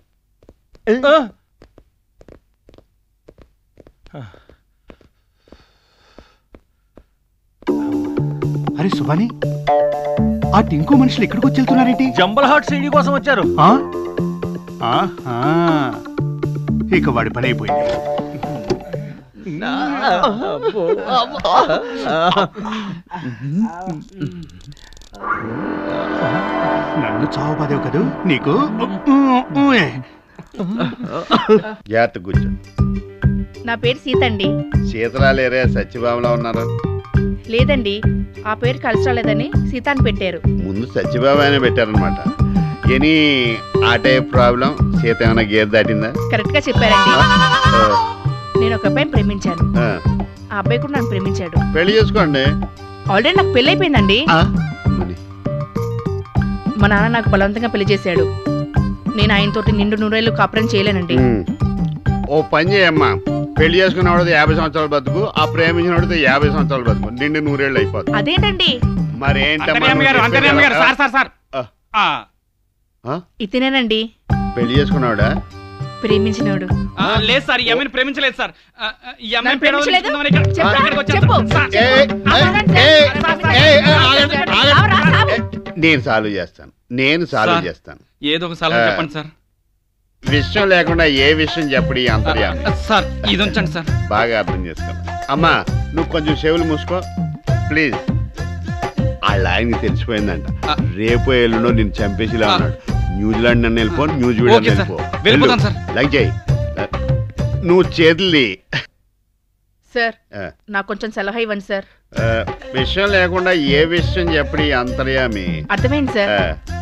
అరే సుబాని ఆ టింకు మనుషులు ఎక్కడికి వచ్చి వెళ్తున్నారేంటి? జంబల్ హాట్ సీడీ కోసం వచ్చారు. ఇక వాడి పని అయిపోయింది. నన్ను చావబాదేవు కదూ నీకు. జాగ్రత్త కూర్చో. నా పేరు సీత అండి. శీతలాలేరే సత్యభామలా ఉన్నారు. లేదండి ఆ పేరు కలిసి రాలేదని సీత అని పెట్టారు. ముందు సత్యబాబు అనే పెట్టారనమాట. ఎనీ ఆ టైప్ ప్రాబ్లం సీత ఏమైనా గేర్ దాటిందా? కరెక్ట్ గా చెప్పారండి. నేను ఒక అబ్బాయిని ప్రేమించాను. ఆ అబ్బాయి కూడా నన్ను ప్రేమించాడు. పెళ్లి చేసుకోండి. ఆల్రెడీ నాకు పెళ్లి అయిపోయిందండి. మా నాన్న నాకు బలవంతంగా పెళ్లి చేశాడు. నేను ఆయనతోటి నిండు నూరేళ్ళు కాపురం చేయలేనండి. ఓ పని చేయమ్మా, పెళ్లి చేసుకున్నవాడిది 50 సంవత్సరాల బతుకు, ఆ ప్రేమించినవాడిది 50 సంవత్సరాల బతుకు, నిండు 100 ఏళ్ళు అయిపోతుంది. అదేంటండి? ఇతనేనండి పెళ్లి చేసుకున్నావాడా? ప్రేమించినవాడు. లేదు సార్ ఈ అమ్మాయిని ప్రేమించలేదు సార్. ఈ అమ్మాయిని ప్రేమించలేదు? నేను సాల్వ్ చేస్తాను. ఏదో ఒక సలహా చెప్పండి సార్. విషయం లేకుండా ఏ విషయం చెప్పడి అంతర్యామి. సార్ ఇది ఉంచండి సార్. బాగా అర్థం చేసుకో. అమ్మా నువ్వు కొంచెం చెవులు మూసుకో ప్లీజ్. వాళ్ళ ఆయనకి తెలిసిపోయిందంట. రేపు ఎల్లుండో నిన్ను చంపేసిలా ఉన్నాడు. న్యూజిలాండ్ నన్ను వెళ్ళిపో, న్యూజిలాండ్ వెళ్ళిపో. లైక్ చేయి. నువ్వు చేతుల్ని సార్ నాకు కొంచెం సలహా ఇవ్వండి సార్. విషయం లేకుండా ఏ విషయం చెప్పడి అంతర్యామి. అర్థమైంది సార్.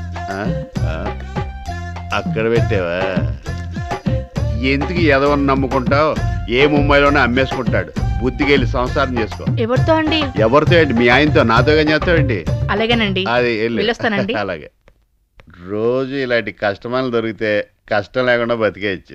అక్కడ పెట్టావా? ఎందుకు ఎదవని నమ్ముకుంటావు? ఏ ముంబైలోనే అమ్మేసుకుంటాడు. బుద్ధికి వెళ్ళి సంసారం చేసుకో. ఎవరితో అండి? ఎవరితో ఏంటి? మీ ఆయనతో. నాతో కానీ చేస్తావేంటి? అలాగేనండి. అది వెళ్ళొస్తానండి. అలాగే. రోజు ఇలాంటి కష్టమాలు దొరికితే కష్టం లేకుండా బతికేయచ్చు.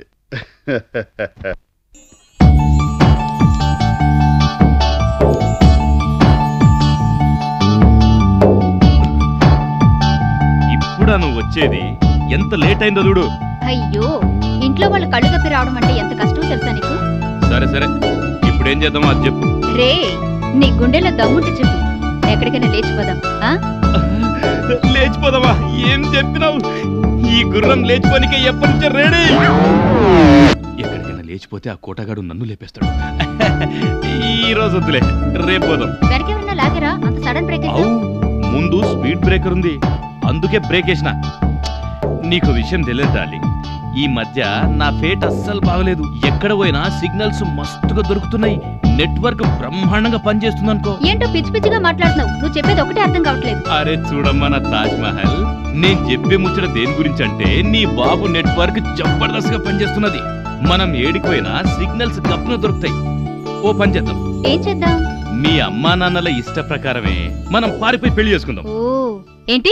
ఇప్పుడా నువ్వు వచ్చేది? ఎంత లేట్ అయిందో చూడు. అయ్యో ఇంట్లో వాళ్ళు కళ్ళు కప్పి రావడం అంటే ఎంత కష్టం తెలుసా నీకు? సరే సరే ఇప్పుడేం చేద్దామో అది చెప్పు. రే నీ గుండెలో దమ్ముంటే చెప్పు, ఎక్కడికైనా లేచిపోదాం. లేచిపోదామా? ఏం చెప్పినావు? ఈ గుర్రం లేచిపోనికే ఎప్పటి నుంచో రెడీ. ఎక్కడికైనా లేచిపోతే ఆ కోటగాడు నన్ను లేపేస్తాడు. ఈ రోజు వద్దులే, రేపు పోదాం. వెనకెవరన్నా లాగరా? అంత సడన్ బ్రేక్. ముందు స్పీడ్ బ్రేకర్ ఉంది, అందుకే బ్రేక్ వేసిన. నీకు విషయం తెలియదు డార్లింగ్, ఈ మధ్య నా ఫేట్ అస్సలు బాగలేదు. ఎక్కడ పోయినా సిగ్నల్స్ మస్తుగా దొరుకుతున్నాయి. నెట్వర్క్ బ్రహ్మాండంగా పనిచేస్తుంది అనుకో. ఏంటో పిచ్చి పిచ్చిగా మాట్లాడుతున్నావు. నువ్వు చెప్పేది ఒకటే అర్థం కావట్లేదు. అరే చూడమ్మా నా తాజ్ మహల్, నేను చెప్పే ముచ్చట దేని గురించి అంటే నీ బాబు నెట్వర్క్ జబర్దస్త్ గా పనిచేస్తున్నది. మనం ఏడిపోయినా సిగ్నల్స్ గప్పున దొరుకుతాయి. ఓ పని చేద్దాం. ఏం చేద్దాం? మీ అమ్మా నాన్నల ఇష్ట ప్రకారమే మనం పారిపోయి పెళ్లి చేసుకుందాం. ఓ ఏంటి?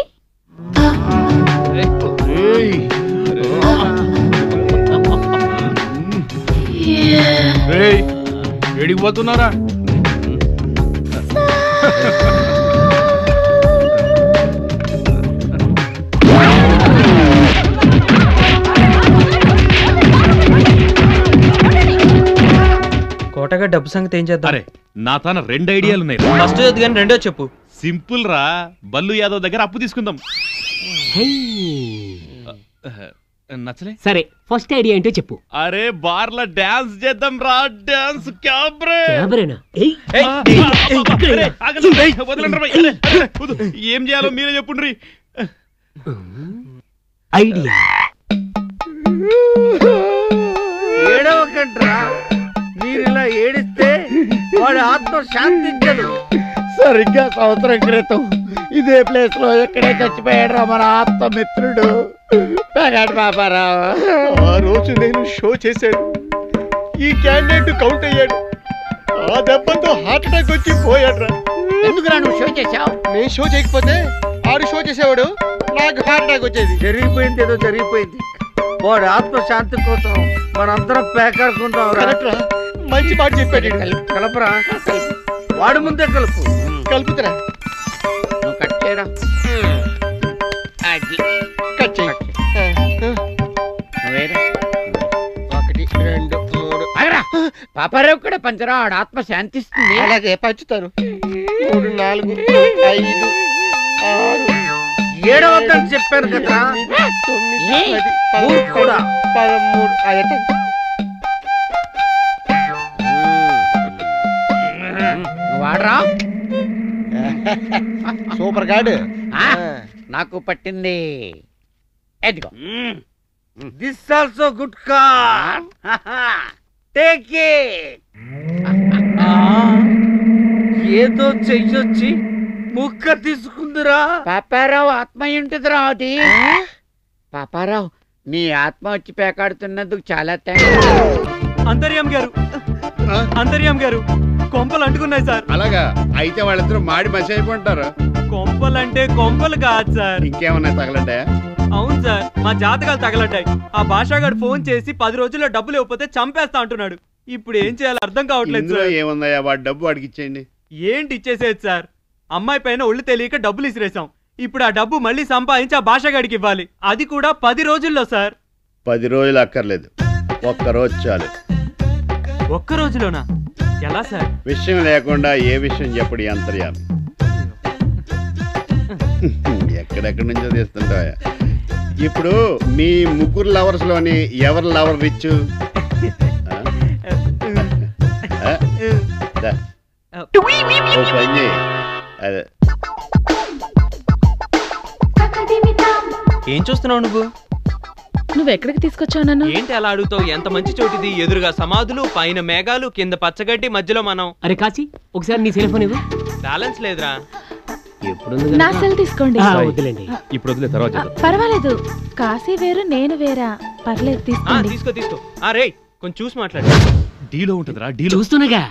ఎడిగిపోతున్నారా? కొట్టగా డబ్బు సంగతి ఏం చేద్దాం? అరే నా తన 2 ఐడియాలు ఉన్నాయి. ఫస్ట్ కానీ రెండో చెప్పు. సింపుల్ రా, బల్లు యాదవ్ దగ్గర అప్పు తీసుకుందాం. నచ్చలే? సరే ఫస్ట్ ఐడియా ఏంటో చెప్పు. అరే బార్ల డాన్స్ చేద్దాం రా. డాన్స్ క్యాబ్రేనా? ఏం చేయాలో మీరే చెప్పుండ్రి. ఐడియా ఏడవకండ్రా, మీరు ఇలా ఏడిస్తే వాడి ఆత్మ శాంతించదు. సరిగ్గా సంవత్సరం క్రితం ఇదే ప్లేస్ లో ఎక్కడే చచ్చిపోయాడు రా మన ఆత్మమిత్రుడు పెగాడు బాబారావు. ఆ రోజు నేను షో చేశాడు, ఈ క్యాండిడేట్ కౌంట్ అయ్యాడు. ఆ దెబ్బతో హార్ట్ అటాక్ వచ్చి పోయాడు. ఎందుకురా నువ్వు షో చేశావు? నేను షో చేయకపోతే ఆడు షో చేసేవాడు, నాకు హార్ట్ అటాక్ వచ్చేది. జరిగిపోయింది, ఏదో జరిగిపోయింది. వాడి ఆత్మ శాంతి కోసం మనందరం పేకాడుకుంటాం. మంచి మాట చెప్పాడు. కలపరా, వాడి ముందే కలుపు. కలుపుతురా, నువ్వు కట్ చేయరా. కట్ చేయి. ఒకటి, రెండు, మూడు. పాపారావు కూడా పంచరా, ఆడ ఆత్మ శాంతిస్తుంది. అలాగే పంచుతారు. 3, 4, 5, 6, 7 చెప్పాను కదా. 9, 10, 11, 13. వాడరా సూపర్ గాడు. నాకు పట్టింది. ఎదిగో, this also good card. Take it. ఏదో చెయ్యొచ్చి ముక్క తీసుకుందిరా. పాపారావు ఆత్మ ఉంటుందిరా అది. పాపారావు, నీ ఆత్మ వచ్చి పేకాడుతున్నందుకు చాలా థ్యాంక్స్. అంతర్యాం గారు, అంతర్యాం గారు, కొంపలు అంటుకున్నాయి సార్. అలాగా అయితే వాళ్ళిద్దరూ మాడి మసి అయిపోంటారు. కొంపలంటే కొంపలు కాదు సార్. ఇంకేమన్నా తగలడ్డాయా? అవును సార్, మా జాతకాలు తగలడ్డాయి. ఆ భాషాగాడు ఫోన్ చేసి 10 రోజుల్లో డబ్బులు ఇవ్వకపోతే చంపేస్తా అంటున్నాడు. ఇప్పుడు ఏం చేయాలో అర్థం కావట్లేదు సార్. ఏముందయ్యా, వాడి డబ్బు వాడికి ఇచ్చేయండి. ఏంటి ఇచ్చేసేది సార్? అమ్మాయి పైన ఒళ్ళు తెలియక డబ్బులు ఇసిరేసాం. ఇప్పుడు ఆ డబ్బు మళ్ళీ సంపాదించి ఆ భాషగాడికి ఇవ్వాలి, అది కూడా 10 రోజుల్లో సార్. 10 రోజులు అక్కర్లేదు, 1 రోజు చాలు. 1 రోజులోనా? ఎలా సార్? విషయం లేకుండా ఏ విషయం చెప్పడు అంతర్యామి. ఎక్కడెక్కడి నుంచో తీస్తుంటావా? ఇప్పుడు మీ ముగ్గురు లవర్స్ లోని ఎవరు లవర్ రిచ్? అదే ఏం చూస్తున్నావు నువ్వు? నువ్వు ఎక్కడికి తీసుకొచ్చావు నన్ను? ఏంటి అలా అడుగుతావు? ఎంత మంచి చోటిది. ఎదురుగా సమాధులు, పైన మేఘాలు, కింద పచ్చగడ్డి, మధ్యలో మనం. అరే కాచి, ఒకసారి నీ సెల్ ఫోన్ ఇవ్వు. బ్యాలెన్స్ లేదురా. నా సెల్ తీసుకోండి. వద్దులేండి, ఇప్పుడు వదిలే, తర్వాత చేద్దాం. పర్వాలేదు, కాశీ వేరు నేను వేరా, పర్లేదు తీసుకోండి. తీసుకో తీసుకో. రే కొంచెం చూసి మాట్లాడు. డీలో ఉంటుందిరా, డీలో. చూస్తున్నాగా.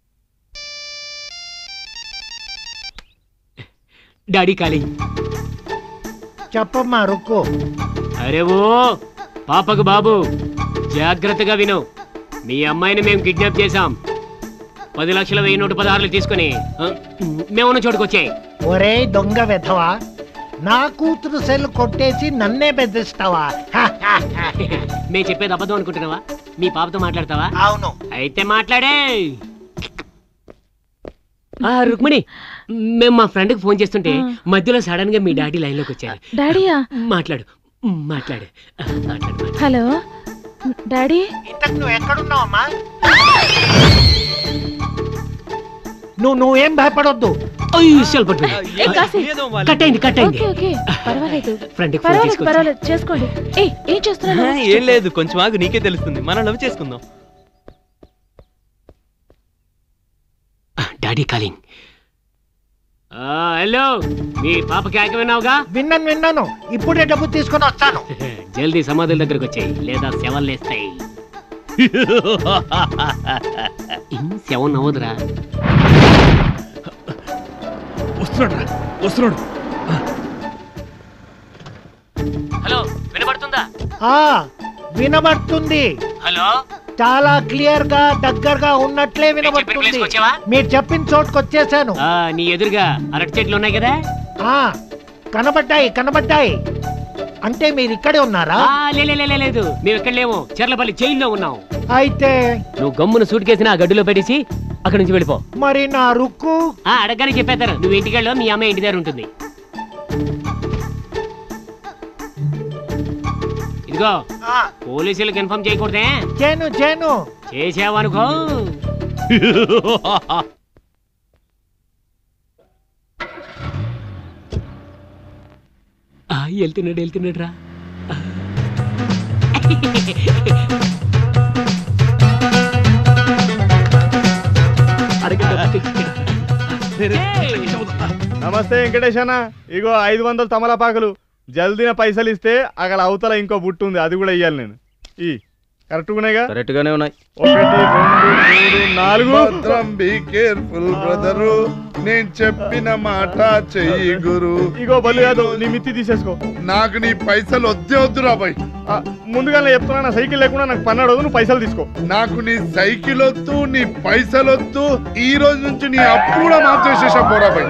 డాడీ కాలి. చెప్పమ్మా రుక్కు. అరే ఓ పాపకు బాబు, జాగ్రత్తగా విను. మీ అమ్మాయిని మేము కిడ్నాప్ చేశాం. 10 లక్షల 1,116 తీసుకుని మేమున్న చోటుకొచ్చాయి. ఒరే దొంగ వెధవా, నా కూతురు సెల్ కొట్టేసి నన్నే బెదిరిస్తావా? మేము చెప్పేది అబద్ధం అనుకుంటున్నావా? మీ పాపతో మాట్లాడతావా? అవును. అయితే మాట్లాడే. రుక్మిణి, మేము మా ఫ్రెండ్కి ఫోన్ చేస్తుంటే మధ్యలో సడన్ గా మీ డాడీ లైన్ లోకి వచ్చారు. డాడీయా? మాట్లాడు మాట్లాడు. Hello daddy. ఇంతకు నువ్వు ఎక్కడున్నావమ్మా? నువ్వేం భయపడొద్దు. కట్ అయింది. పర్వాలేదు ఫ్రెండ్ పర్వాలేదు, చేసుకోండి. ఏం చేస్తున్నా? ఏం లేదు, కొంచెం ఆగు, నీకే తెలుస్తుంది. మనం లవ్ చేసుకుందాం. Daddy calling. హలో, మీ పాపకి ఆక విన్నావుగా? విన్నాను. ఇప్పుడే డబ్బు తీసుకొని వస్తాను. జల్దీ సమాధుల దగ్గరకు వచ్చాయి, లేదా శవాలు లేస్తాయి. శవం నవ్వదురా. వస్తున్నాడు. హలో, వినబడుతుందా? వినబడుతుంది. హలో, చాలా క్లియర్ గా దగ్గరగా ఉన్నట్లే వినబడుతుంది. మీరు చెప్పిన చోటుకు వచ్చేసాను. నీ ఎదురుగా అరటి చెట్లు ఉన్నాయి కదా? కనబడ్డాయి. అంటే మీరు ఇక్కడే ఉన్నారా? లేదు మేము ఇక్కడ లేము, చెర్లపల్లి జైల్లో ఉన్నాం. అయితే నువ్వు గమ్మున సూట్ కేసిన ఆ గడ్డులో పెట్టేసి అక్కడి నుంచి వెళ్ళిపో. మరి నా రుక్కు అడగని చెప్పేస్తారు. నువ్వు ఇంటికి వెళ్ళో, మీ అమ్మాయి ఇంటి దగ్గర ఉంటుంది. ఇదిగో పోలీసులకు ఇన్ఫార్మ్ చేయకూడదే. చేను చేసావనుకో. వెళ్తున్నాడు రా. నమస్తే వెంకటేష్ అన్న. ఇగో 500 తమలపాకులు. జల్దీన పైసలు ఇస్తే అక్కడ అవతల ఇంకో బుట్టు ఉంది, అది కూడా ఇయ్యాలి నేను. ఈ కరెక్ట్గానేగా? కరెక్ట్గానే ఉన్నాయి. 1 2 3 4. భద్రం, బీ కేర్ఫుల్ బ్రదరు. నేను చెప్పిన మాట చెయ్యి గురు. ఇగో బలు కాదు, నీ మిత్తి తీసేసుకో. నాకు నీ పైసలు వద్దు రాబాయ్. ముందుగానే చెప్తున్నా, నా సైకిల్ లేకుండా నాకు పన్నాడు, నువ్వు పైసలు తీసుకో. నాకు నీ సైకిల్ వద్దు, నీ పైసలు వద్దు. ఈ రోజు నుంచి నీ అప్పు కూడా మాఫ్ చేసేసా పోరాబాయ్.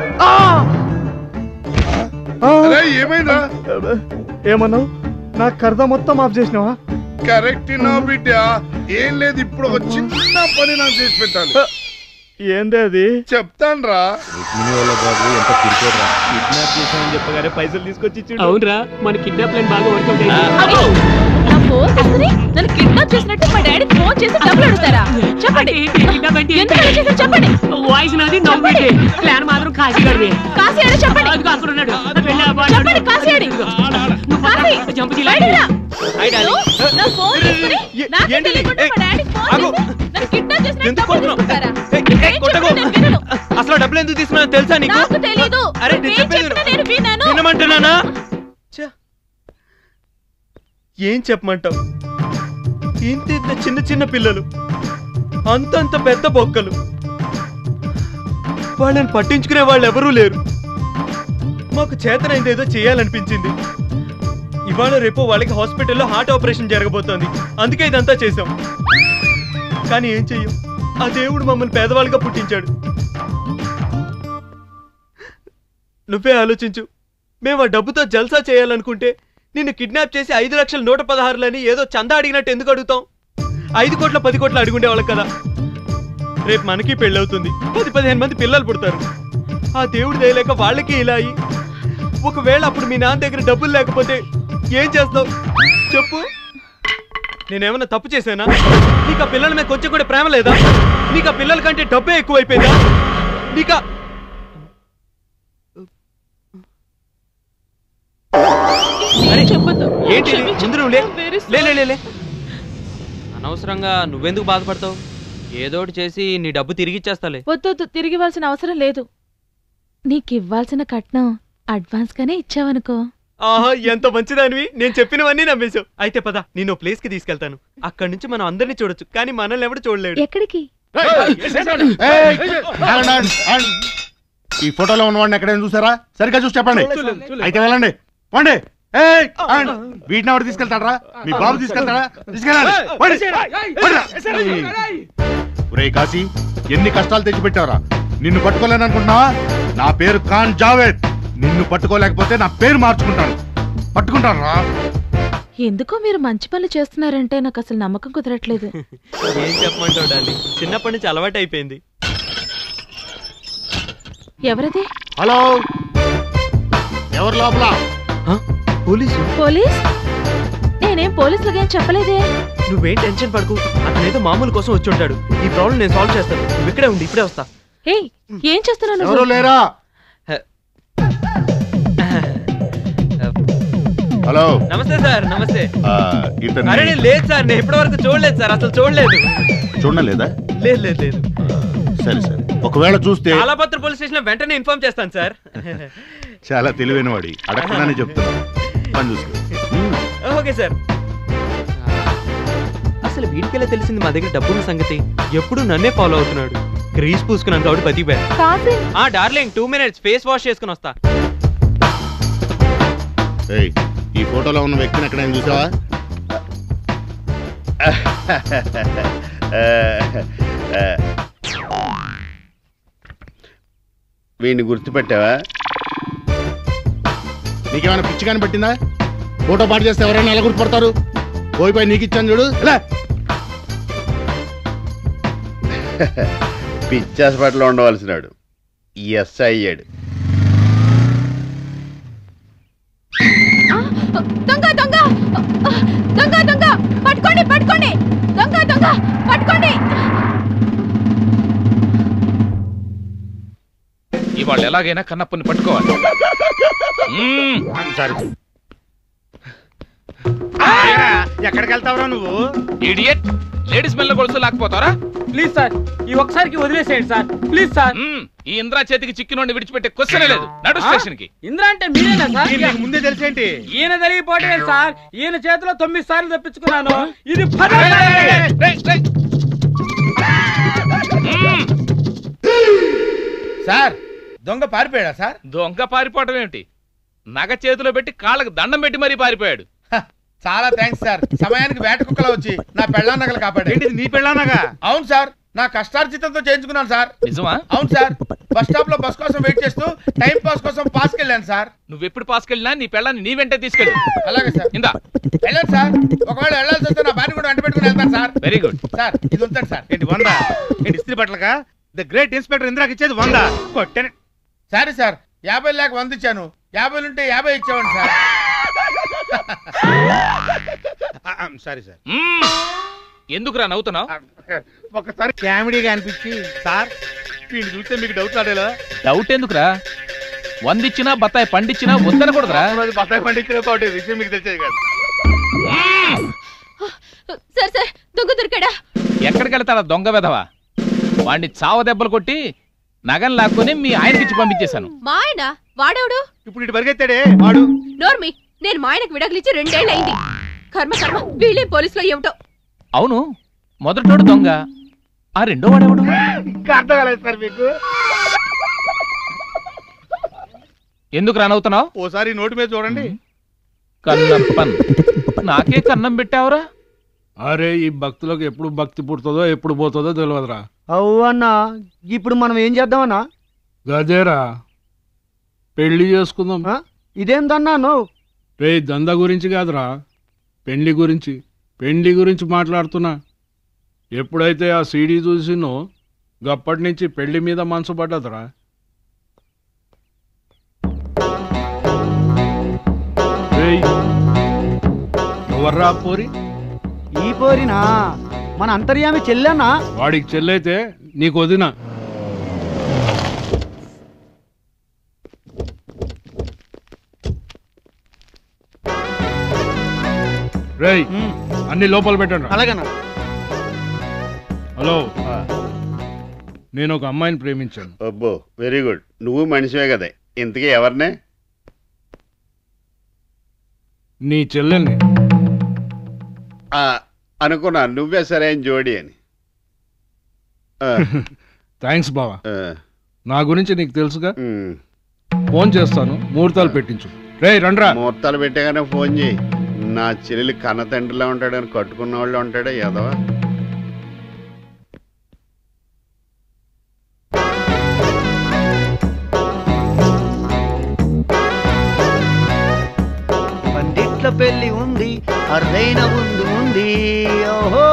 ఏమైందా? ఏమన్నావు? నా కర్ద మొత్తం మాఫ్ చేసినావా? కరెక్ట్ నా బిడ్డ. ఏం లేదు, ఇప్పుడు ఒక చిన్న పని నాకు చేసి పెట్టాలి. ఏంది అది? చెప్తాను రా. బాబు ఎంత తిరిగోడ్రా, కిడ్నాప్ చేసామని చెప్పగానే పైసలు తీసుకొచ్చి ఇచ్చిండు. అవునరా, మన కిడ్నాప్ ప్లాన్ బాగా వర్కౌట్ అయింది. నా ఫోన్ తీసుకుని నన్ను కిడ్నాప్ చేసినట్టు మా డాడీ ఫోన్ చేసి డబ్బులు అడుగుతారా? చెప్పండి. చెప్పండి. వాయిస్ నాది, నవ్వుంది. ప్లాన్ మాత్రం కాశీగాడిది. కాశీయాడు చెప్పండి. అక్కడ ఉన్నాడు. చెప్పండి కాశీయాడు. జంపు నా ఫోన్ తీసుకుని నాకు తెలియకుండా మా డాడీ ఫోన్ చేసి నన్ను కిడ్నాప్ చేసినట్టు డబ్బులు తీసుకుంటారా? అసలు డబ్బులు ఎందుకు తీసుకున్నా తెలుసా నీకు? నాకు తెలీదు. అరే నేను విన్నాను. వినమంటున్నానా? ఏం చెప్పమంటావు? ఇంత చిన్న చిన్న పిల్లలు, అంతంత పెద్ద బొక్కలు, వాళ్ళని పట్టించుకునే వాళ్ళు ఎవరూ లేరు. మాకు చేతనైంది ఏదో చేయాలనిపించింది. ఇవాళ రేపు వాళ్ళకి హాస్పిటల్లో హార్ట్ ఆపరేషన్ జరగబోతోంది, అందుకే ఇదంతా చేసాం. కానీ ఏం చెయ్యం, ఆ దేవుడు మమ్మల్ని పేదవాళ్ళుగా పుట్టించాడు. నువ్వే ఆలోచించు. మేము ఆ డబ్బుతో జల్సా చేయాలనుకుంటే నిన్ను కిడ్నాప్ చేసి 5,116,000 ఏదో చందా అడిగినట్టు ఎందుకు అడుగుతాం? 5 కోట్ల 10 కోట్ల అడుగుండే వాళ్ళకి కదా. రేపు మనకి పెళ్ళవుతుంది, 10-15 మంది పిల్లలు పుడతారు. ఆ దేవుడు దయలేక వాళ్ళకి ఇలా అయ్యి, ఒకవేళ అప్పుడు మీ నాన్న దగ్గర డబ్బులు లేకపోతే ఏం చేస్తావు చెప్పు? నేనేమన్నా తప్పు చేశానా? నీకు ఆ పిల్లల మీద కొంచెం కూడా ప్రేమ లేదా? నీకు ఆ పిల్లల కంటే డబ్బే ఎక్కువైపోయిందా? నీకా ఏంటి? అనవసరంగా నువ్వెందుకు బాధపడతావు? ఏదోటి చేసి నీ డబ్బు తిరిగి ఇచ్చేస్తాలే. వద్దు, తిరిగి ఇవ్వాల్సిన అవసరం లేదు. నీకు ఇవ్వాల్సిన కట్నం అడ్వాన్స్ గానే ఇచ్చావనుకో. ఆహా, ఎంత మంచిదానివి. నేను చెప్పినవన్నీ నమ్మేశావు. అయితే పద, నేను ప్లేస్ కి తీసుకెళ్తాను. అక్కడి నుంచి మనం అందరినీ చూడొచ్చు, కానీ మనల్ని ఎవడు చూడలేడు. ఎక్కడికి? ఈ ఫోటోలో ఉన్నవాడిని ఎక్కడైనా చూసారా? సరిగ్గా చూసి చెప్పండి. అయితే వెళ్ళండి, పండి. వీటిని ఎవరు తీసుకెళ్తాడరా? మీ బాబు తీసుకెళ్తాడా? తీసుకెళ్ళాలి. కాశీ, ఎన్ని కష్టాలు తెచ్చిపెట్టావరా? నిన్ను పట్టుకోలేననుకుంటున్నావా? నా పేరు ఖాన్ జావేద్. నిన్ను పట్టుకోలేకపోతే నా పేరు మార్చుకుంటాను. పట్టుకుంటారా? ఎందుకో మీరు మంచి పనులు చేస్తున్నారంటే నాకు అసలు నమ్మకం కుదరట్లేదు. ఏం చెప్పమంటావు డాలి, చిన్నప్పటి నుంచి అలవాటు అయిపోయింది. ఎవరది? హలో, ఎవరు లోపల? పోలీస్? నేనేం పోలీసులుగా ఏం చెప్పలేదే. నువ్వేం టెన్షన్ పడకు, అతనేదో మామూలు కోసం వచ్చి ఉంటాడు. ఈ ప్రాబ్లం నేను సాల్వ్ చేస్తాను. నువ్వు ఇక్కడే ఉండి, ఇప్పుడే వస్తా. ఏం చేస్తున్నావు? ఎవరు లేరా? హలో, నమస్తే సార్. నమస్తే. అరే లేదు సార్, నేను ఇప్పటి వరకు చూడలేదు సార్, అసలు చూడలేదు. చూడలేదా? లేదు. సరే సరే, ఒకవేళ చూస్తే కాలాపత్ర పోలీస్ స్టేషన్ లో వెంటనే ఇన్ఫార్మ్ చేస్తాను సార్. చాలా తెలివైన వాడి, అడగకుండానే చెప్తున్నా. పని చూసుకో. Okay sir. అసలు వీడికెలా తెలిసింది మా దగ్గర డబ్బున్న సంగతి? ఎప్పుడు నన్నే ఫాలో అవుతున్నాడు. గ్రీస్ పూసుకున్నాను కాబట్టి బతికిపోయా. డార్లింగ్ 2 minutes ఫేస్ వాష్ చేసుకుని వస్తా. ఈ ఫోటోలో ఉన్న వ్యక్తిని ఎక్కడైనా చూసావా? వీడిని గుర్తుపెట్టావా? నీకేమైనా పిచ్చి కానీ పట్టిందా? ఫోటో పాటు చేస్తే ఎవరైనా ఎలా గుర్తుపడతారు? పోయిపోయి నీకు ఇచ్చాను చూడు. పిచ్చి హాస్పిటల్లో ఉండవలసినాడు ఎస్ అయ్యాడు. దొంగ దొంగ దొంగ దొంగ పట్టుకోండి పట్టుకోండి దొంగ దొంగ పట్టుకోండి. ఇవాళ ఎలాగైనా కన్నప్పని పట్టుకోవాలి. ఎక్కడికి వెళ్తావురా నువ్వు? ఇడియట్, లేడీస్ మెల్ల గొలుసు లాకపోతారా? ప్లీజ్ సార్, ఈ ఒక్కసారికి వదిలేసేయండి సార్, ప్లీజ్ సార్. ఈ ఇంద్రా చేతికి చిక్కినోడిని విడిచిపెట్టే క్వశ్చనే లేదు. నడు స్టేషన్ కి. ఇంద్రా అంటే మీరేనా సార్? ముందే తెలిసేంటి? ఈయన తెలియపోవటమే సార్. ఈయన చేతిలో 9 సార్లు తప్పించుకున్నాను. ఇది సార్ దొంగ పారిపోయాడా సార్? దొంగ పారిపోవటం ఏమిటి? నగ చేతిలో పెట్టి కాళ్ళకు దండం పెట్టి మరీ పారిపోయాడు. చాలా థ్యాంక్స్ సార్. సమయానికి వేట కుక్కలో వచ్చి నా పెళ్ళాం నగలు కాపాడు. నీ పెళ్ళానగా? అవును సార్, నా కష్టార్జితంతో చేయించుకున్నాను సార్. నిజమా? అవును సార్. బస్ స్టాప్ లో బస్ కోసం వెయిట్ చేస్తూ టైం పాస్ కోసం పాస్ కెళ్ళాను సార్. నువ్వెప్పుడు పాస్ కెళ్ళినా నీ పెళ్ళాన్ని నీ వెంటే తీసుకెళ్ళు. అలాగే సార్. ఇందా వెళ్ళండి సార్. ఒకవేళ వెళ్ళాల్సి వస్తే నా భార్య కూడా వెంట పెట్టుకుని వెళ్తాను సార్. Very good sir. ఇది ఉంచండి సార్. ఏంటి 100? ఏంటి ఇస్త్రీ బట్టలుగా? ద గ్రేట్ ఇన్స్పెక్టర్ ఇంద్రాకి ఇచ్చేది 100 కొట్టాను. సరే సార్, 50 లేక 100 ఇచ్చాను. 50 ఉంటే 50 ఇచ్చేవాడి సార్. Sorry sir. ఎందుకురా నవ్వుతున్నావు? ఒకసారి కామెడీగా అనిపించి సార్ వీడిని చూస్తే మీకు డౌట్ రాడేలా? డౌట్ ఎందుకురా? 100 ఇచ్చినా బత్తాయి పండిచ్చినా వద్దనకూడదురా. బత్తాయి పండించిన విషయం మీకు తెలిసేది కాదు. సార్ సార్ దొంగ దొరికాడా? ఎక్కడికి వెళ్తాడా దొంగ వెధవా? వాడిని చావ దెబ్బలు కొట్టి నగన్ లాక్కుని మీ ఆయనకిచ్చి పంపించేశాను. మా ఆయన వాడేవుడు? ఇప్పుడు ఇటు పరిగెత్తాడే వాడు. నోర్మి, నేను మా ఆయనకు విడాకులిచ్చి 2 ఏళ్ళు అయింది. కర్మ కర్మ, వీళ్ళే పోలీసులో ఏమిటో. అవును, మొదటోడు దొంగ, ఆ రెండో వాడేవాడు? అర్థం కాలేదు సార్ మీకు. ఎందుకు రానవుతున్నావు? ఓసారి నోటి మీద చూడండి. కన్నప్పన్, నాకే కన్నం పెట్టావురా? అరే, ఈ భక్తులకు ఎప్పుడు భక్తి పుడుతుందో ఎప్పుడు పోతుందో తెలియదురా. అవ్వన్నా, ఇప్పుడు మనం ఏం చేద్దామన్నా? గదేరా, పెళ్లి చేసుకుందాం. ఇదేందన్నా నువ్వు? రే, దందా గురించి కాదురా, పెళ్లి గురించి. పెళ్లి గురించి మాట్లాడుతున్నా. ఎప్పుడైతే ఆ సీడీ చూసినో గప్పటి నుంచి పెళ్లి మీద మనసు పడ్డదురా. ఎవర్రా పోరి? ఈ పోరినా మన అంతర్యామి చెల్లెనా? వాడికి చెల్లైతే నీకు వదినా. రేయ్, అన్ని లోపల పెట్టండి. అలాగేనా? హలో, నేను ఒక అమ్మాయిని ప్రేమించాను. అబ్బో, వెరీ గుడ్. నువ్వు మనిషివే కదా. ఇంతకీ ఎవరినే? నీ చెల్లెల్ని. అనుకున్నా నువ్వే సరైన జోడి అని. థ్యాంక్స్ బావా. నా గురించి నీకు తెలుసుగా. ఫోన్ చేస్తాను, ముహూర్తాలు పెట్టించు. రేయ్ రండ్రా. ముహూర్తాలు పెట్టాగానే ఫోన్ చేయి. నా చెల్లెలు కన్న తండ్రిలా ఉంటాడని కట్టుకున్న వాళ్ళు ఉంటాడే యాదవా. పందిట్ల పెళ్లి ఉంది, అరుదైన ఉంది ఉంది. ఓహో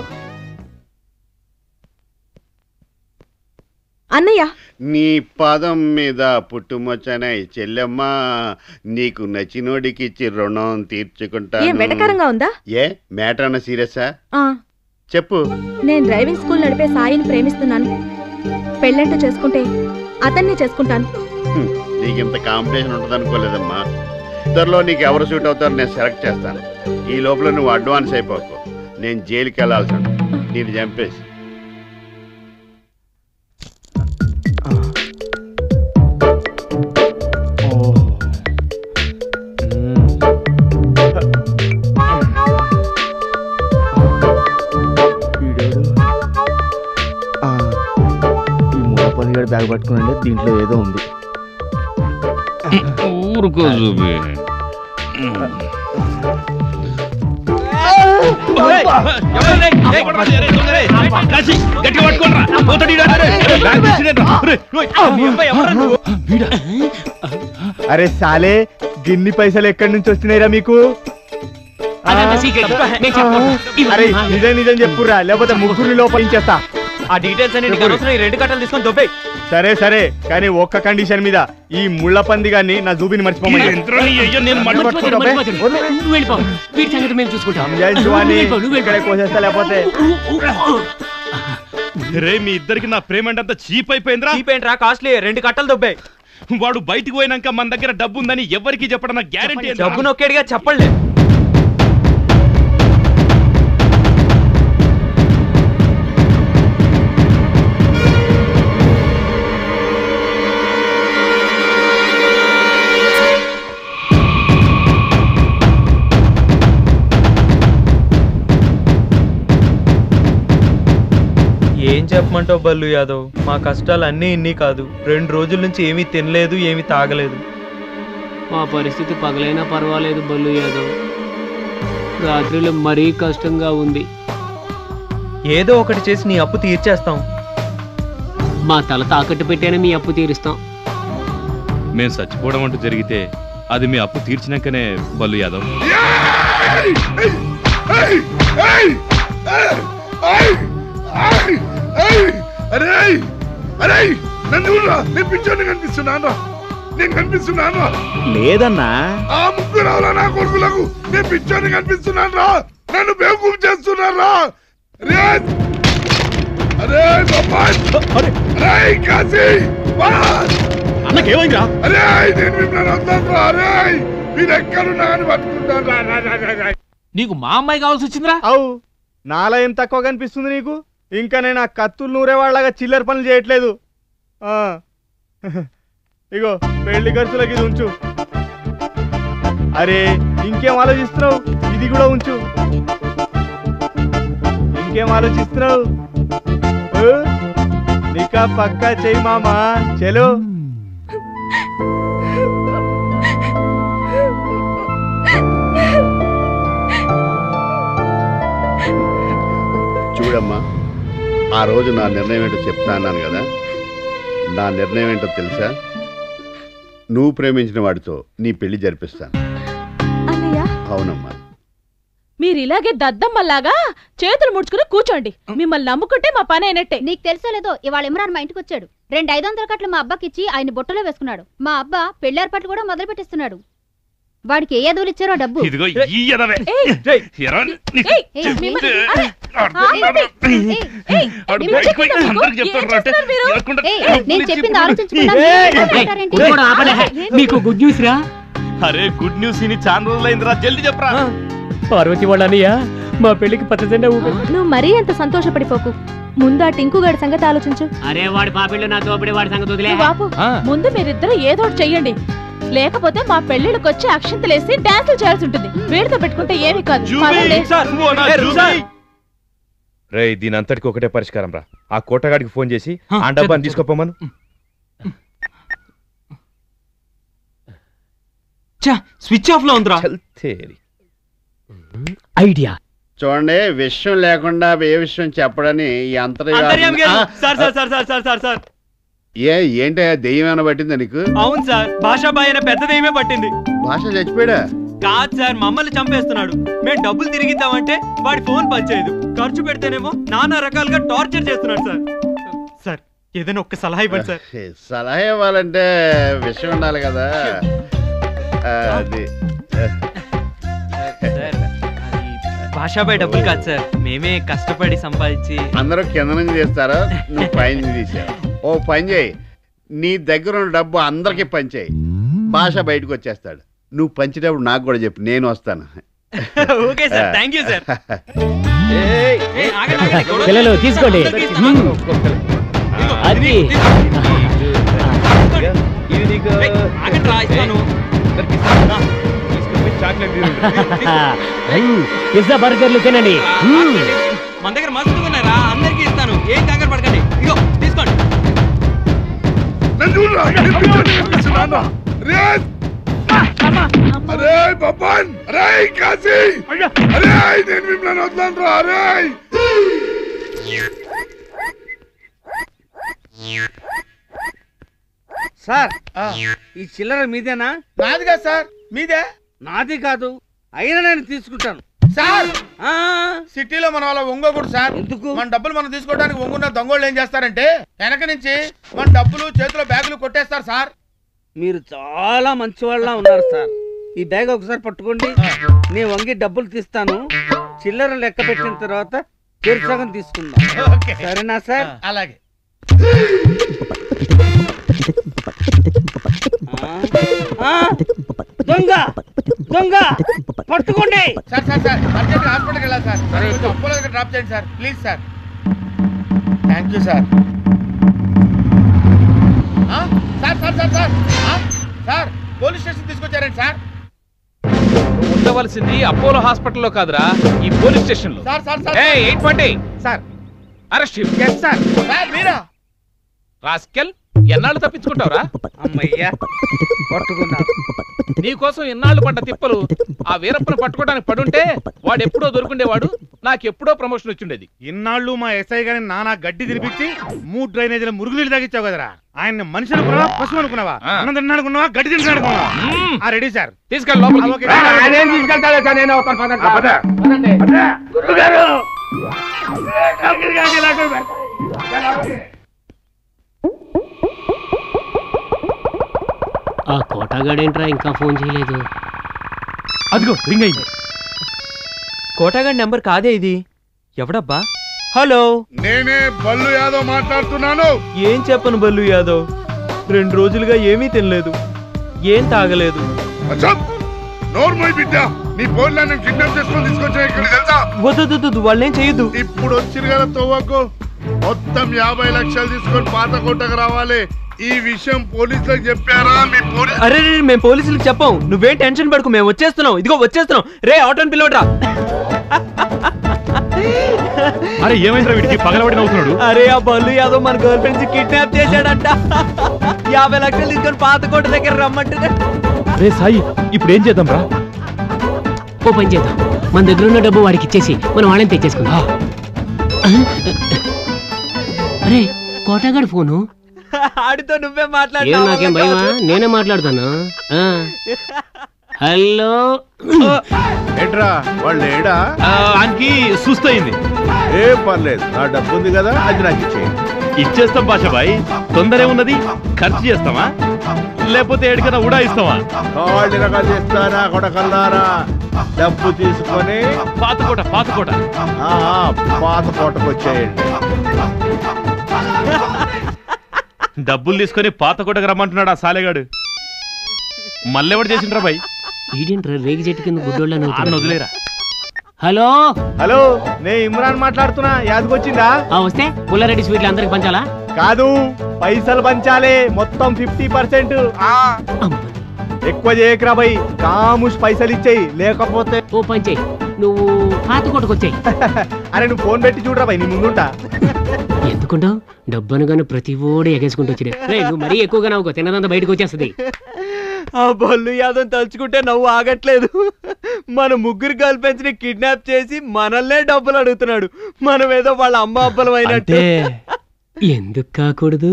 అన్నయ్య, నీ పాదం మీద పుట్టుమొచ్చనే చెల్లెమ్మ, నీకు నచ్చినోడికి ఇచ్చి రుణం తీర్చుకుంటాను. వెటకారంగా ఉందా? ఏ మ్యాటర్ అన్న సీరియసా? చెప్పు. నేను డ్రైవింగ్ స్కూల్ నడిపే సాయిని ప్రేమిస్తున్నాను. పెళ్ళంటూ చేసుకుంటే అతన్ని చేసుకుంటాను. నీకు ఇంత కాంపిటీషన్ ఉంటుంది అనుకోలేదమ్మా. ఇద్దరిలో నీకు ఎవరు సూట్ అవుతారో నేను సెలెక్ట్ చేస్తాను. ఈ లోపల నువ్వు అడ్వాన్స్ అయిపోకు. నేను జైలుకి వెళ్ళాల్సి ఉంటుంది. నేను చంపేసి. ఈ మూల బ్యాగ్ పట్టుకుని దీంట్లో ఏదో ఉంది. ఊరుకో చూపి. అరే సాలే గిన్ని పైసలు ఎక్కడి నుంచి వస్తున్నాయిరా మీకు అరే నిజం నిజం చెప్పురా లేకపోతే ముగ్గురిని లోపలించేస్తా. ఆ డీటెయిల్స్ అన్ని నీకు అనవసరం. ఈ 2 కట్టలు తీసుకొని దొబ్బే. సరే సరే కానీ ఒక్క కండిషన్ మీద, ఈ ముళ్ళ పంది గాని నా జూబిని మర్చిపోమని. కోసేస్తా లేకపోతే. రే మీ ఇద్దరికి నా ప్రేమ అంటే అంత చీప్ అయిపోయిందిరా. చీప్ ఏంట్రా, కాస్ట్లీ. 2 కట్టలు దొబ్బే. వాడు బయటికి పోయినాక మన దగ్గర డబ్బు ఉందని ఎవరికి చెప్పడం నాకు గ్యారెంటీ. డబ్బు నొక్కేడిగా చెప్పండి. ఏం చెప్పమంటావు బల్లు యాదవ్? మా కష్టాలు అన్నీ ఇన్ని కాదు. 2 రోజుల నుంచి ఏమీ తినలేదు, ఏమీ తాగలేదు. మా పరిస్థితి పగలైనా పర్వాలేదు బల్లు యాదవ్, రాత్రిలో మరీ కష్టంగా ఉంది. ఏదో ఒకటి చేసి నీ అప్పు తీర్చేస్తాం. మా తల తాకట్టు పెట్టానే మీ అప్పు తీరుస్తాం. మేము చచ్చిపోవడం అంటూ జరిగితే అది మీ అప్పు తీర్చినాకనే బల్లు యాదవ్. అరే అరే నన్ను నేను పిచ్చోని కనిపిస్తున్నాను. నేను కనిపిస్తున్నాను లేదన్నా. ఆ ముగ్గురు అవలా నా కొడుకులకు నేను పిచ్చోని కనిపిస్తున్నాను రా. నన్ను బేవకూఫ్ చేస్తున్నారా? అరే అరే కాశీ అన్నకేమైందిరా? అరే నేను మిమ్మల్ని వద్దాను. అరే మీరు ఎక్కడున్నా అని పట్టుకుంటాను. నీకు మా అమ్మాయి కావాల్సి వచ్చిందిరా? అవు నాలా ఏం తక్కువ కనిపిస్తుంది నీకు? ఇంకా నేను ఆ కత్తులు నూరేవాళ్ళగా చిల్లర పనులు చేయట్లేదు. ఇగో పెళ్లి ఖర్చులకి ఇది ఉంచు. అరే ఇంకేం ఆలోచిస్తున్నావు? ఇది కూడా ఉంచు. ఇంకేం ఆలోచిస్తున్నావు? నికా పక్కా చెయ్యి మామా. చలో చూడమ్మా, ఆ రోజు నా నిర్ణయం ఏంటో చెప్తా అన్నాను కదా. నా నిర్ణయం ఏంటో తెలుసా? నువ్వు ప్రేమించిన వాడితో నీ పెళ్లి జరిపిస్తాను. అవునమ్మా. మీరు ఇలాగే దద్దమ్మల్లాగా చేతులు ముడుచుకుని కూర్చోండి. మిమ్మల్ని నమ్ముకుంటే మా పని అయినట్టే. నీకు తెలుసో లేదో, ఇవాళ ఇమ్రాన్ మా ఇంటికి వచ్చాడు. 2 500 కట్లు మా అబ్బాకి ఇచ్చి ఆయన బొట్టలో వేసుకున్నాడు. మా అబ్బా పెళ్లి ఏర్పాట్లు కూడా మొదలు పెట్టిస్తున్నాడు. వాడికి ఏ ఎదవులు ఇచ్చారో డబ్బు. ఇదిగో ఈ ఎదవే. నేను చెప్పింది ఆలోచించుకున్నా. మీకు గుడ్ న్యూస్ రా. అరే గుడ్ న్యూస్ ఇని చాలా రోజులైందిరా, జల్దీ చెప్పరా. పార్వతి వాళ్ళనియా మా పెళ్లికి పచ్చజెండా ఊపి. నువ్వు మరీ అంత సంతోషపడిపోకు. ముందు ఆ టింకుగాడి సంగతి ఆలోచించు. అరే వాడి పాపిళ్ళు నా తోపడి వాడి సంగతి వదిలే. బాపు ముందు మీరిద్దరు ఏదో ఒకటి చెయ్యండి. లేకపోతే మా పెళ్లిళ్ళకి వచ్చి అక్షంతలేసి డాన్సులు చేయాల్సి ఉంటుంది. వీడితో పెట్టుకుంటే ఏమీ కాదు. రే దీని అంతటికి ఒకటే పరిష్కారం రా. ఆ కోటగాడికి ఫోన్ చేసి ఆ డబ్బాని తీసుకోపోమను. స్విచ్ ఆఫ్ లో ఉందిరా. ఐడియా చూడండి, విషయం లేకుండా ఏ విషయం చెప్పడని ఈ ఏంటి దెయ్యం ఏమైనా పట్టిందా నీకు? అవును సార్, భాషా బాయ్ అనే పెద్ద దెయ్యమే పట్టింది. భాష చచ్చిపోయాడా? కాదు సార్, మమ్మల్ని చంపేస్తున్నాడు. మేము డబ్బులు తిరిగిద్దామంటే వాడి ఫోన్ పనిచేయదు. ఖర్చు పెడితేనేమో నానా రకాలుగా టార్చర్ చేస్తున్నాడు సార్. సార్ ఏదైనా ఒక్క సలహా ఇవ్వండి సార్. సలహా ఇవ్వాలంటే విషయం ఉండాలి కదా. అది భాషాబాయ్ డబ్బులు కాదు సార్, మేమే కష్టపడి సంపాదించి. అందరూ కింద నుంచి చేస్తారా? నువ్వు పైన తీసావు. ఓ పని చేయి, నీ దగ్గర ఉన్న డబ్బు అందరికి పంచేయి. భాష బయటకు వచ్చేస్తాడు. నువ్వు పంచేటప్పుడు నాకు కూడా చెప్పు, నేను వస్తాను. Okay sir, thank you sir. పిల్లలు తీసుకోండి. అది పిజ్జా బర్గర్లు తినండి. మన దగ్గర మస్తు ఉన్నారా, అందరికి ఇస్తాను. ఏం కంగారు పడకండి. ఇగో తీసుకోండి. అరే బబ్బన్, అరే కాశీ, అరే నేను మిమ్మల్ని వదలను రా. అరే సార్ ఈ చిల్లర మీదేనా? నాది కాదు సార్, మీదే. నాది కాదు, అయినా నేను తీసుకుంటాను సార్. సిటీలో మన వాళ్ళ ఒంగోకూడదు సార్. ఎందుకు? మన డబ్బులు మనం తీసుకోవడానికి ఒంగున్న దొంగోళ్ళు ఏం చేస్తారంటే వెనక నుంచి మన డబ్బులు చేతిలో బ్యాగులు కొట్టేస్తారు సార్. మీరు చాలా మంచి వాళ్ళ ఉన్నారు సార్. ఈ బ్యాగ్ ఒకసారి పట్టుకోండి, నేను వంగి డబ్బులు తీస్తాను. చిల్లర లెక్క పెట్టిన తర్వాత తీర్చగం తీసుకుందాం, సరేనా సార్? అలాగే. దొంగ దొంగ పట్టుకోండి. సార్ సార్ సార్ అర్జెంట్ హాస్పిటల్కి వెళ్ళాలి సార్. కొంచెం అపోలో దగ్గర డ్రాప్ చేయండి sir, please sir. Thank you sir. Sir sir sir sir sir police station తీసుకొచ్చారండి సార్. ఉండవలసింది అపోలో హాస్పిటల్లో కాదురా, ఈ పోలీస్ స్టేషన్ లో. Sir sir sir 820 sir arrest. Sir sir మీరా? రాస్కెల్, ఎన్నాళ్ళు తప్పించుకుంటావురా? అమ్మయ్యా పట్టుకున్నా. నీకోసం ఎన్నాళ్ళు పడ్డ తిప్పలు ఆ వీరప్పను పట్టుకోవడానికి పడుంటే వాడు ఎప్పుడో దొరుకుండేవాడు, నాకెప్పుడో ప్రమోషన్ వచ్చిండేది. ఇన్నాళ్ళు మా ఎస్ఐ గారిని నానా గడ్డి తినిపించి 3 డ్రైనేజీల మురుగునీళ్ళు తాగిచ్చావు కదరా. ఆయన మనిషి అనుకున్నావా, పశువు అనుకున్నావా, అన్నం తిన్నా అనుకున్నావా, గడ్డి తింటా అనుకున్నావా? రెడీ సార్, తీసుకెళ్ళి లోపలికి. ఆ కోటాగాడేంట్రా ఇంకా ఫోన్ చేయలేదు? అదిగో రింగ్ అయింది. కోటాగాడి నెంబర్ కాదే ఇది. ఎవడబ్బా? హలో, నేనే బల్లు యాదవ్ మాట్లాడుతున్నాను. ఏం చెప్పను బల్లు యాదవ్, 2 రోజులుగా ఏమీ తినలేదు, ఏం తాగలేదు. నోర్మల్ బిడ్డ, నీ ఫోన్లను కిడ్నాప్ చేసుకొని తీసుకొచ్చా ఇక్కడ తెలుసా? వద్దు, వాళ్ళేం చేయొద్దు. ఇప్పుడు వచ్చిరు కదా తోవకు, మొత్తం 50 లక్షలు తీసుకొని పాత కోటకు రావాలి. ఈ విషయం పోలీసులకు చెప్పారా? మీ పోలీసు? అరే మేము పోలీసులకు చెప్పాం, నువ్వేం టెన్షన్ పడకు, మేము వచ్చేస్తున్నాం. ఇదిగో వచ్చేస్తున్నాం. రే ఆటోని పిలవడ్రా. అరే ఏమైందిరా వీడికి పగలబడి నవ్వుతున్నాడు? అరే ఆ బల్లు యాదవ్ మన గర్ల్ ఫ్రెండ్స్ కిడ్నాప్ చేశాడంట. 50 లక్షలు తీసుకొని పాత కోట దగ్గర రమ్మంటున్నాడు. రే సాయి, ఇప్పుడు ఏం చేద్దాం రా? ఓ పని చేద్దాం, మన దగ్గర ఉన్న డబ్బు వాడికి ఇచ్చేసి మనం వాళ్ళని తెచ్చేసుకుందాం. అరే కోటగాడు ఫోను. ఆడితో నువ్వే ఏం మాట్లాడు. నాకేం భయమా, నేనే మాట్లాడతాను. హలో ఏంట్రా వాళ్ళు ఏడా? ఆయనకి సుస్తయింది. ఏం పర్లేదు, నా డబ్బు ఉంది కదా, అది నాకు ఇచ్చేయండి. ఇచ్చేస్తాం బాషాబాయ్, తొందర ఏమున్నది? ఖర్చు చేస్తామా లేకపోతే ఏడికన్నా ఉడాయిస్తామా? కాళ్ళు రకాలు చేస్తానా కొడకల్లారా? డబ్బు తీసుకొని పాత కోట పాత కోటకు వచ్చేయండి. డబ్బులు తీసుకొని పాత కోటకు రమ్మంటున్నాడు ఆ సాలెగాడు. మళ్ళెవడు చేసిండ్రా బాయ్? ఈడేంట్రా రేగి చెట్టు కింద గుడ్డోళ్ళని వదిలేరా. హలో హలో, నేను ఇమ్రాన్ మాట్లాడుతున్నా. యాదకొచ్చిందా? వస్తే పుల్లారెడ్డి స్వీట్లు అందరికి పంచాలా? కాదు, పైసలు పంచాలి మొత్తం 50%. ఎక్కువ చేయకరా బై, కాముష్ పైసలు ఇచ్చేయి, లేకపోతే ఓ పని చెయ్యి, నువ్వు పాత కోటకు వచ్చాయి. అరే నువ్వు ఫోన్ పెట్టి చూడరా బై, నీ ముందుంటా. ఎందుకుంటావు? డబ్బు అనగానే ప్రతి ఓడి ఎగేసుకుంటూ వచ్చి నువ్వు మరీ ఎక్కువగా నవ్వుకో, తిన్నదంతా బయటకు వచ్చేస్తుంది. ఆ బల్లు యాదవ్ తలుచుకుంటే నవ్వు ఆగట్లేదు. మన ముగ్గురు గర్ల్ ఫ్రెండ్స్ ని కిడ్నాప్ చేసి మనల్నే డబ్బులు అడుగుతున్నాడు. మనం ఏదో వాళ్ళ అమ్మ అబ్బలం అయినట్టే. ఎందుకు కాకూడదు?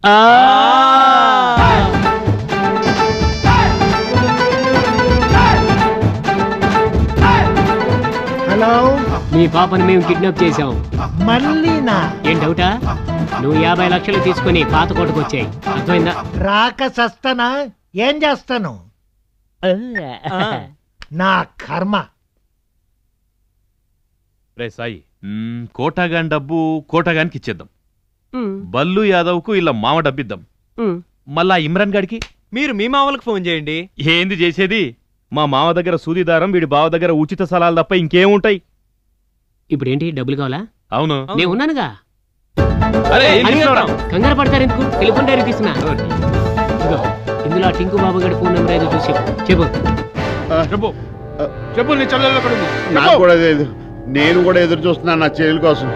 హలో, మీ పాపని మేము కిడ్నాప్ చేసాం. మళ్ళీనా? ఏం డౌటా? నువ్వు 50 లక్షలు తీసుకుని పాత కోటకు వచ్చాయి, అర్థమైందా? రాక సస్తనా, ఏం చేస్తాను? నా కర్మ. రే సాయి, కోటాగాని డబ్బు కోటాగానికి ఇచ్చేద్దాం. బల్లు యాదవ్ కు ఇలా మామ డబ్బిద్దాం. మళ్ళా ఇమ్రాన్ గాడికి మీరు మీ మామలకు ఫోన్ చేయండి. ఏంది చేసేది? మా మామ దగ్గర సూదిదారం, వీడి బావ దగ్గర ఉచిత సలాలు తప్ప ఇంకేముంటాయి? ఇప్పుడు ఏంటి, డబ్బులు కావాలా? అవును, నేను ఉన్నానుగా. కంగారు పడతారు ఎందుకు? టెలిఫోన్ డైరీ తీస్తున్నా. ఇందులో టింకు బాబు గారి ఫోన్ నెంబర్ ఏదో చూసి చెప్పు. చెప్పు చెప్పు, నీ చెల్లెలు ఎక్కడ ఉంది? నాకు కూడా తెలియదు, నేను కూడా ఎదురు చూస్తున్నాను నా చెల్లెల కోసం.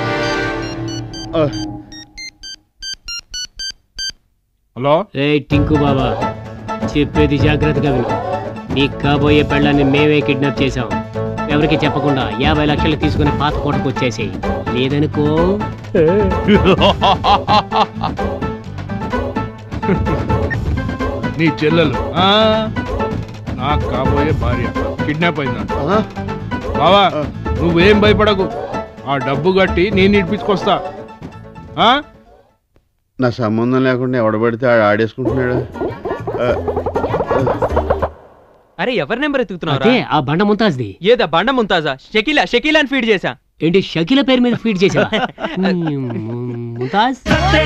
హలో, రే టింకు బాబా, చెప్పేది జాగ్రత్తగా విను. నీకు కాబోయే పెళ్ళాన్ని మేమే కిడ్నాప్ చేశాం. ఎవరికి చెప్పకుండా 50 లక్షలు తీసుకుని పాత కోటకు వచ్చేసేయి, లేదనుకో నీ చెల్లెలు నాకు కాబోయే భార్య కిడ్నాప్ అయిందంట బావా నువ్వేం భయపడకు ఆ డబ్బు కట్టి నేను ఇడిపించుకొస్తా నా సంబంధం లేకుండా ఎవడబడితే ఆడేసుకుంటున్నాడు. అరే ఎవరి నెంబర్ ఎత్తుకుతున్నావు? అదే ఆ బండ ముంతాజ్ది. ఏదా బండ ముంతాజా? షకీలా అని ఫీడ్ చేశా. ఏంటి షకీల పేరు మీద ఫీడ్ చేసా? ముంతాజ్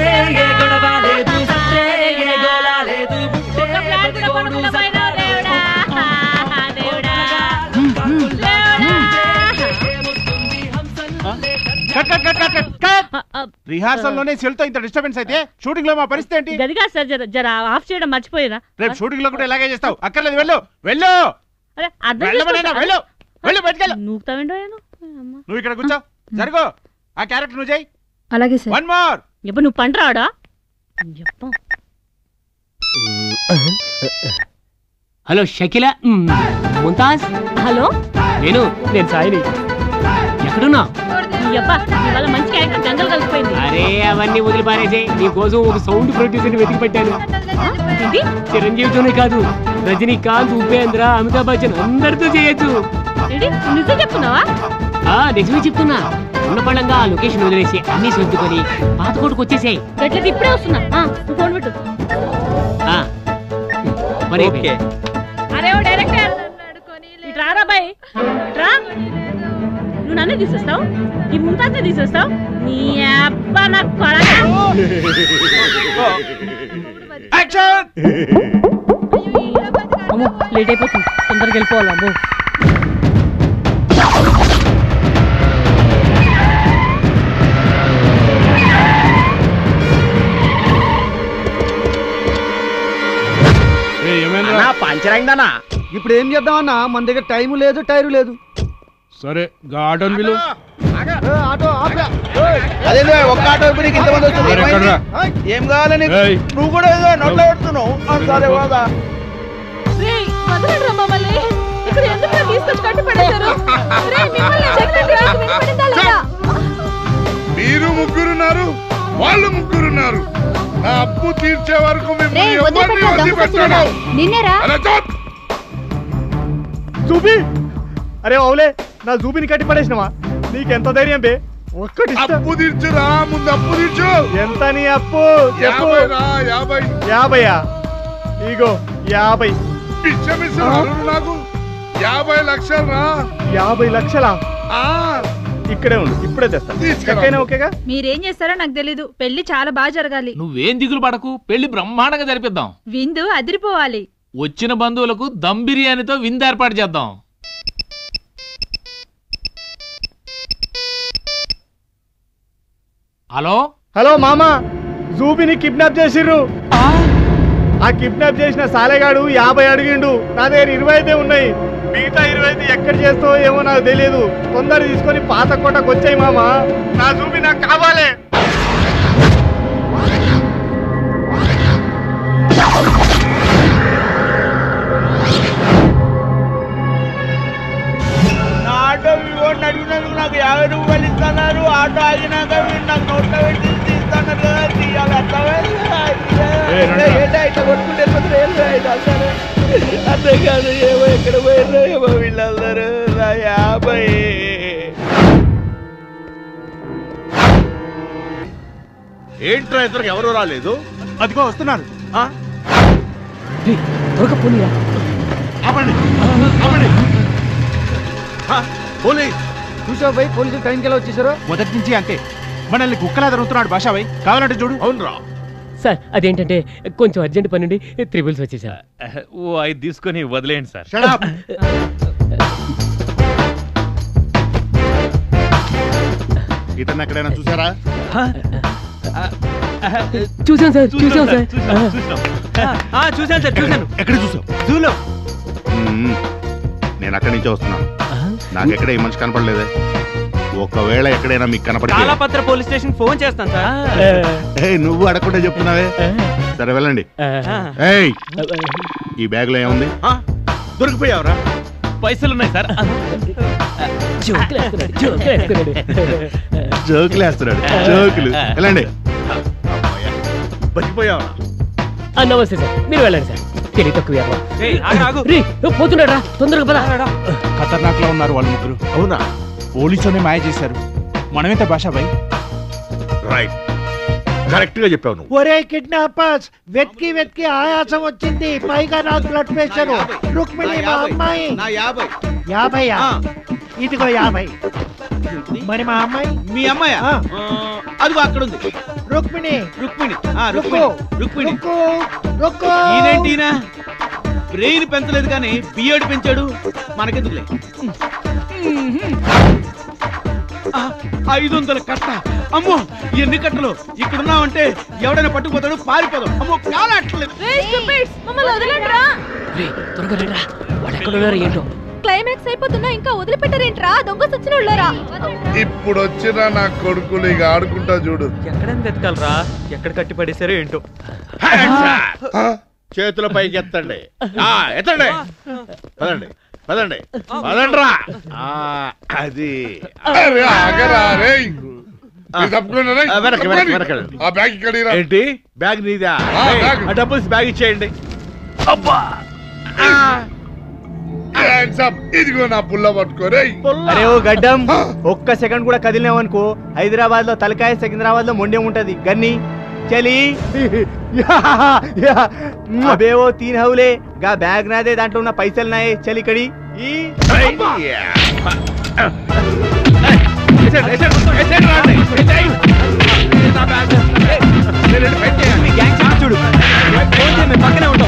రిహార్సల్ లోనే సెల్తో ఇంత డిస్టర్బెన్స్ అయితే షూటింగ్ లో మా పరిస్థితి ఏంటి? గదిగా సార్ జర ఆఫ్ చేయడం మర్చిపోయినా. రేపు షూటింగ్ లో కూడా ఇలాగే చేస్తావు. అక్కర్లేదు, వెళ్ళు వెళ్ళు. నువ్వు ఇక్కడ కూర్చో. జరుగు. ఆ క్యారెక్టర్ నువ్వు చేయి. అలాగే సార్. One more. ఎప్పుడు నువ్వు పంటరాడా? హలో షకీల. ముంతాజ్. హలో నేను సాయిని. ఎక్కడున్నా? మంచి క్యారెక్టర్ జంగల్ కలిసిపోయింది. అరే అవన్నీ వదిలిపారేసే. నీ కోసం ఒక సౌండ్ ప్రొడ్యూసర్ వెతికి పెట్టాను. చిరంజీవితోనే కాదు, రజనీకాంత్, ఉపేంద్ర, అమితాబ్ బచ్చన్ అందరితో చేయొచ్చు. నిజం చెప్తున్నావా? నిజమే చెప్తున్నా. ఉన్న పళ్ళంగా ఆ లొకేషన్ వదిలేసి అన్ని సర్దుకొని పాతకోటకు వచ్చేసాయి. గట్లకి ఇప్పుడే వస్తున్నా. ఫోన్ పెట్టు. అరే ఓ డైరెక్టర్ ఇటు రారా బాయ్, రా. నువ్వు నన్నే తీసేస్తావు, ఈ ముంతాజ్నే తీసేస్తావు. నీ అబ్బా నా కొడకా. అమ్మో లేట్ అయిపోతుంది, తొందరగా వెళ్ళిపోవాలి. అమ్మో పంచర్ అయిందన్నా. ఇప్పుడు ఏం చేద్దామన్నా? మన దగ్గర టైము లేదు, టైరు లేదు. సరే ఆటోని విలు. అదే ఒక్క ఆటో ఇంతమంది వస్తుంది. ఏం కావాలని నువ్వు కూడా ఏదో నోట్లో పెడుతున్నావు. సరే వాదా మీరు ముగ్గురున్నారు, వాళ్ళు ముగ్గురున్నారు. నా అప్పు తీర్చే వరకు జూబీ. అరే అవులే, నా జూబీని కట్టి పడేసినవా? నీకెంత ధైర్యం బే? ఒక్కటి అప్పు తీర్చురా, ముందు అప్పు తీర్చు. ఎంత నీ అప్పు చెప్పు. 50. 50? ఇగో 50. నాకు 50 లక్షలు రా. 50 లక్షలా? ఇక్కడే ఉండు, ఇప్పుడే తెస్తా. ఓకేగా? మీరేం చేస్తారో నాకు తెలీదు. పెళ్లి చాలా బాగా జరగాలి. నువ్వేం దిగులు పడకు, పెళ్లి బ్రహ్మాండంగా జరిపిద్దాం. విందు అదిరిపోవాలి. వచ్చిన బంధువులకు దమ్ బిర్యానీతో విందు ఏర్పాటు చేద్దాం. హలో హలో మామా, జూబీని కిడ్నాప్ చేసిర్రు. ఆ కిడ్నాప్ చేసిన సాలెగాడు 50 అడిగిండు. నా దగ్గర 25 ఉన్నాయి. మిగతా 25 ఎక్కడ చేస్తావో ఏమో నాకు తెలియదు. తొందర తీసుకొని పాత కోటకు వచ్చాయి మామా. నా జూబీ నాకు కావాలి. ఆటో వివోని అడిగినందుకు నాకు 50 రూపాయలు ఇస్తున్నారు. ఆటో ఆగినాక మీరు నాకు నోట్లో పెట్టి తీస్తున్నారు కదా, తీయాలి. అట్లా కొట్టుకుంటే అంతేకాదు. ఏమో ఎక్కడ పోయారో ఏమో వీళ్ళందరూ. 50 ఏంట్రా ఇద్దరికి ఎవరు రాలేదు? అదిగో వస్తున్నారు. చూసావు భయ్, పోలీసులు టైంకి ఎలా వచ్చేసారో? మొదటి నుంచి అంతే, మనల్ని కుక్కలా జరుగుతున్నాడు భాషాబాయ్. కావాలంటే చూడు. అవునరా సార్, అదేంటంటే కొంచెం అర్జెంట్ పని నుండి త్రిబుల్స్ వచ్చేసా. ఓ 5 తీసుకొని వదిలేయండి సార్. ఇతను ఎక్కడైనా చూసారా? చూసాను సార్, చూసాను సార్. చూసాను సార్, చూసాను. ఎక్కడ చూసావు? జూలో. నేను అక్కడి నుంచే వస్తున్నాను. నాకు ఎక్కడ ఈ మనిషి కనపడలేదే. ఒకవేళ ఎక్కడైనా మీకు కనపడి కాలాపత్ర పోలీస్ స్టేషన్ ఫోన్ చేస్తాను సార్. నువ్వు అడగకుండా చెప్తున్నావే. సరే వెళ్ళండి. ఈ బ్యాగ్ లో ఏముంది? దొరికిపోయావరా? పైసలున్నాయి సార్. జోకులు వేస్తున్నాడు. జోకులు. వెళ్ళండి. బతికిపోయావరా? నమస్తే సార్, మీరు వెళ్ళండి సార్. తెలివి తక్కువ పోతున్నాడా తొందరగా పద. ఖతర్నాక్ లో ఉన్నారు వాళ్ళు ముగ్గురు. అవునా? పోలీసునే మాయ చేశారు. మనమేంత భాష భయ్? రైట్, కరెక్ట్ గా చెప్పావు నువ్వు. ఒరే కిడ్నాపర్స్, వెతికి వెతికి ఆయాసం వచ్చింది, పైగా నాకు బ్లడ్ ప్రెషర్. రుక్మిణి మా అమ్మాయి. 50. ఇదిగో 50. మరి మా అమ్మాయి? మీ అమ్మాయి అదిగో అక్కడ ఉంది. రుక్మిణి. రుక్మిణి ఈయనేంటినా బ్రెయిన్ పెంచలేదు కానీ బియర్డ్ పెంచాడు. మనకెందుకులే. 500 కట్ట. అమ్మో ఎన్ని కట్టలు! ఇక్కడున్నావంటే ఎవడైనా పట్టుకుపోతాడు, పారిపోదాం. అమ్మో కాలా అట్లేదు. ఏంటో క్లైమాక్స్ అయిపోతున్నా ఇంకా వదిలిపెట్టారేంట్రా దొంగ సచ్చినోళ్ళరా? ఇప్పుడు వచ్చిన నా కొడుకులు ఇక ఆడుకుంటా చూడు. ఎక్కడని వెతకాలరా? ఎక్కడ కట్టి పడేసారో ఏంటో. చేతుల పైకి ఎత్తండి. ఎత్తండి. పదండి పదండి పదండ్రా. అది ఏంటి బ్యాగ్ నీదా? డబ్బుల్స్ బ్యాగ్ ఇచ్చేయండి. అబ్బా ఇదిగో నా పుల్ల పట్టుకోరే. అరే ఓ గడ్డం, ఒక్క సెకండ్ కూడా కదిలినావనుకో హైదరాబాద్ లో తలకాయ, సికింద్రాబాద్ లో మొండే ఉంటది. గన్ని చలి అబేవో 3 హౌలే. గా బ్యాగ్ నాదే, దాంట్లో ఉన్న పైసలు నాయే. చలి కడి చూడు, పక్కనే ఉంటాం.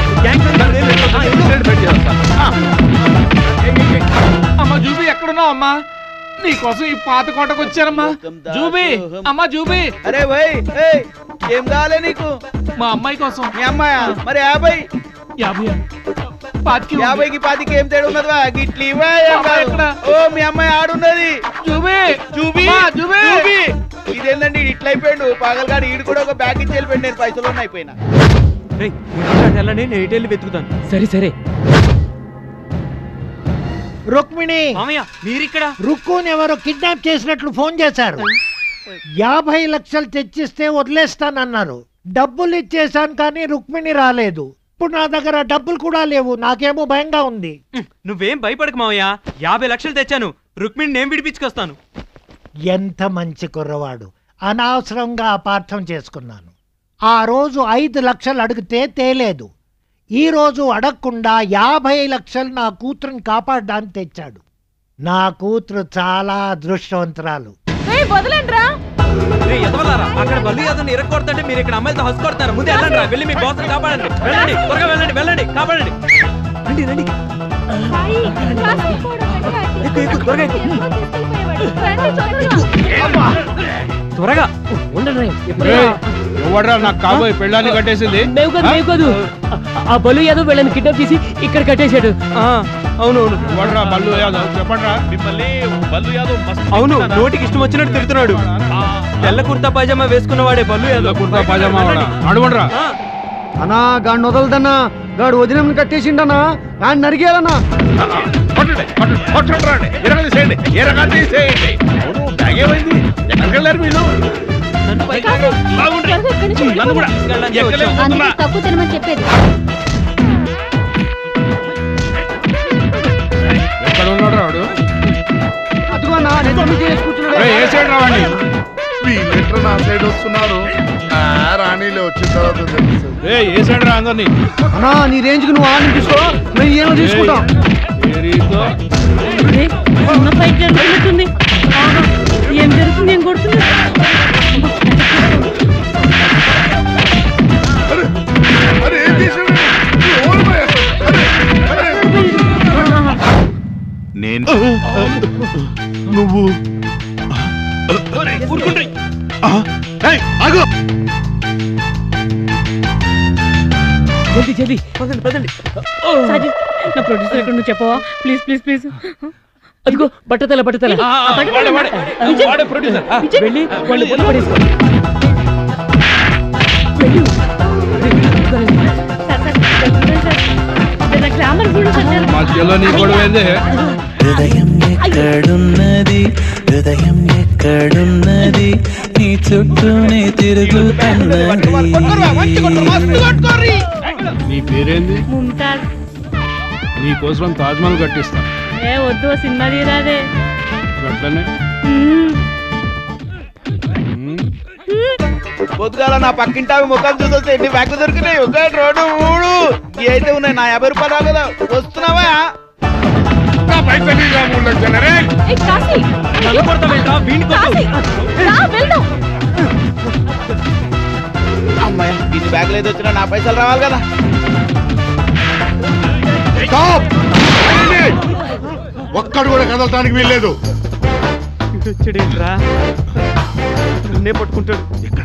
అమ్మా జూబీ ఎక్కడున్నావు అమ్మా? నీకోసం ఈ పాత కోటకు వచ్చానమ్మా. జూబీ అమ్మా జూబీ. అరే భయ్ ఏం కావాలి నీకు? మా అమ్మాయి కోసం. మీ అమ్మాయా? మరి 50. 50కి 10కి ఏం తేడా ఉన్నదివా? గిట్లి ఓ మీ అమ్మాయి ఆడున్నది. జూబీ జూబీ జూబీ ఇదేందండి ఇట్లా అయిపోయాడు పాగల్గాడు. ఈడు కూడా ఒక బ్యాగ్ ఇచ్చి వెళ్ళిపోయాడు. నేను పైసలు అయిపోయినా. నేను ఎయిర్టెల్ వెతుకుతాను. సరే సరే. రుక్మిణి మీరిక్కడ? రుక్కుని ఎవరో కిడ్నాప్ చేసినట్లు ఫోన్ చేశారు. 50 లక్షలు తెచ్చిస్తే వదిలేస్తానన్నారు. డబ్బులు ఇచ్చేసాను కానీ రుక్మిణి రాలేదు. ఇప్పుడు నా దగ్గర డబ్బులు కూడా లేవు. నాకేమో భయంగా ఉంది. నువ్వేం భయపడకు మావయ్య, 50 లక్షలు తెచ్చాను. రుక్మిణి నేను విడిపించుకొస్తాను. ఎంత మంచి కుర్రవాడు. అనవసరంగా అపార్థం చేసుకున్నాను. ఆ రోజు 5 లక్షలు అడిగితే తేలేదు. ఈ రోజు అడగకుండా 50 లక్షలు నా కూతురుని కాపాడడానికి తెచ్చాడు. నా కూతురు చాలా అదృష్టవంతురాలు. అక్కడ బల్లి యాదవ్ ఇరగొడతంటే మీరు ఇక్కడ అమ్మాయిలతో హస్ కొడతారు. ముందే వెళ్ళండి, వెళ్ళి మీ బాస్ కాపాడండి. వెళ్ళండి త్వరగా, వెళ్ళండి వెళ్ళండి, కాపాడండి. రండి రండి త్వరగా ఎవడ్రా నాకు కాబోయే పెళ్ళాన్ని కట్టేసింది? మేము కాదు, ఆ బలు యాదవ్ వీళ్ళని కిడ్నాప్ చేసి ఇక్కడ కట్టేశాడు. అవునవును. ఎవడ్రా బల్లు యాదవ్? చెప్పండ్రా. మిమ్మల్ని బల్లు యాదవ్ అవును, నోటికి ఇష్టం వచ్చినట్టు తిడుతున్నాడు. తెల్ల కుర్తా పైజామా వేసుకున్నవాడే బల్లు యాదవ్. కుర్తా పైజామా అడవండ్రా. అన్నా గాడు వదలదన్నా, గాడు వదినం కట్టేసిండన్నా, గాడు నరికేయాలన్నా. తక్కువ తినమని చెప్పేది. ఎక్కడ ఉన్నాడు రాడు? అదిగోన్నా కూర్చున్నాడు. వీళ్ళెట్రా నా సైడ్ వస్తున్నారు? రాణిలో వచ్చిన తర్వాత తెలుసు. ఏ సైడ్ రా అందరినీ. అన్నా నీ రేంజ్ కి నువ్వు ఆని తీసుకో, మేము ఏమో తీసుకుంటాం. ఏం జరుగుతుంది? ఏం కొడుతుంది? నేను నువ్వు జల్దీ జల్దీ పదండి పదండి. నా ప్రొడ్యూసర్ ఎక్కడ నువ్వు చెప్పవా? Please please please. అదిగో బట్టతల బట్టతల వెళ్ళి వాళ్ళు బొల్ల పడేసుకో. హృదయం ఎక్కడున్నది, హృదయం ఎక్కడున్నది, నీ చుట్టూనే తిరుగుతున్నది. నీ నీ పేరేంది? ముంతాజ్. నీ కోసం తాజ్మహల్ కట్టిస్తా. ఏ వద్దు, సినిమా తీరాదే. అట్లనే పొద్దుగాల నా పక్కింటి ముఖం చూసొస్తే ఎన్ని బ్యాగులు దొరికినాయి. ఒక 2 3 అయితే ఉన్నాయి. నా 50 రూపాయలు కదా. వస్తున్నావా? అమ్మాయి ఇన్ని బ్యాగులు అయితే వచ్చినా నా పైసలు రావాలి కదా. ఒక్కడు కూడా కదలటానికి వీల్లేదు. వచ్చాడేంట్రా, నన్నే పట్టుకుంటాడు.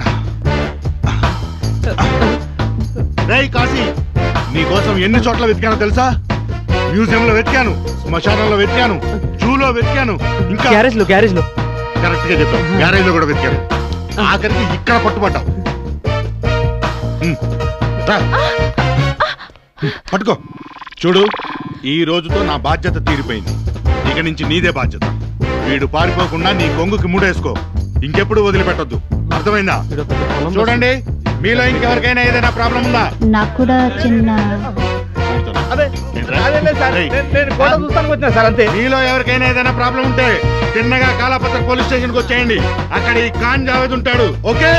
రేయ్ కాశీ, నీకోసం ఎన్ని చోట్ల వెతికానో తెలుసా? మ్యూజియంలో వెతికాను, శ్మశానంలో వెతికాను, జూలో వెతికాను, ఇంకా గ్యారేజ్ లో కరెక్ట్ గా చెప్పాను. గ్యారేజ్ లో కూడా వెతికాను. ఆఖరికి ఇక్కడ పట్టుబడ్డావు. పట్టుకో. చూడు, ఈ రోజుతో నా బాధ్యత తీరిపోయింది. ఇక నుంచి నీదే బాధ్యత. వీడు పారిపోకుండా నీ కొంగుకి ముడేసుకో. ఇంకెప్పుడు వదిలిపెట్టొద్దు, అర్థమైందా? చూడండి, మీలో ఇంకెవరికైనా ఏదైనా ప్రాబ్లం ఉందా? నాకు కూడా చిన్న మీలో ఎవరికైనా ఏదైనా ప్రాబ్లం ఉంటే చిన్నగా కాలాపత్ర పోలీస్ స్టేషన్ కి వచ్చేయండి. అక్కడ ఈ ఖాన్ జావేద్ ఉంటాడు. ఓకే?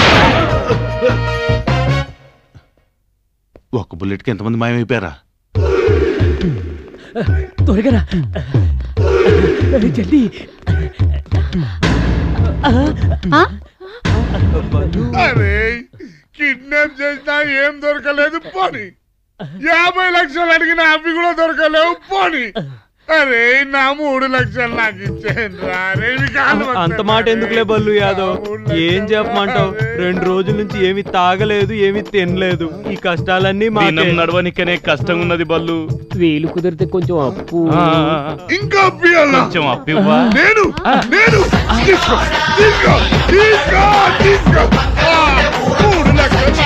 ఒక్క బుల్లెట్ కి ఎంతమంది మాయమైపోయారా? త్వరగా జల్దీ. అరే, కిడ్నాప్ చేసినా ఏం దొరకలేదు పోనీ. 50 లక్షలు అడిగినా అవి కూడా దొరకలేవు పోనీ. అరే, నా 3 లక్షలు నాకు ఇచ్చేయండి. అంత మాట ఎందుకులే బల్లు యాదవ్, ఏం చెప్పమంటావు? 2 రోజుల నుంచి ఏమి తాగలేదు, ఏమి తినలేదు. ఈ కష్టాలన్నీ నడవనికనే కష్టంగా ఉన్నది బల్లు. వీలు కుదిరితే కొంచెం అప్పు. ఇంకా కొంచెం అప్పివ్వా. నేను తీసుకో 3 లక్షలు.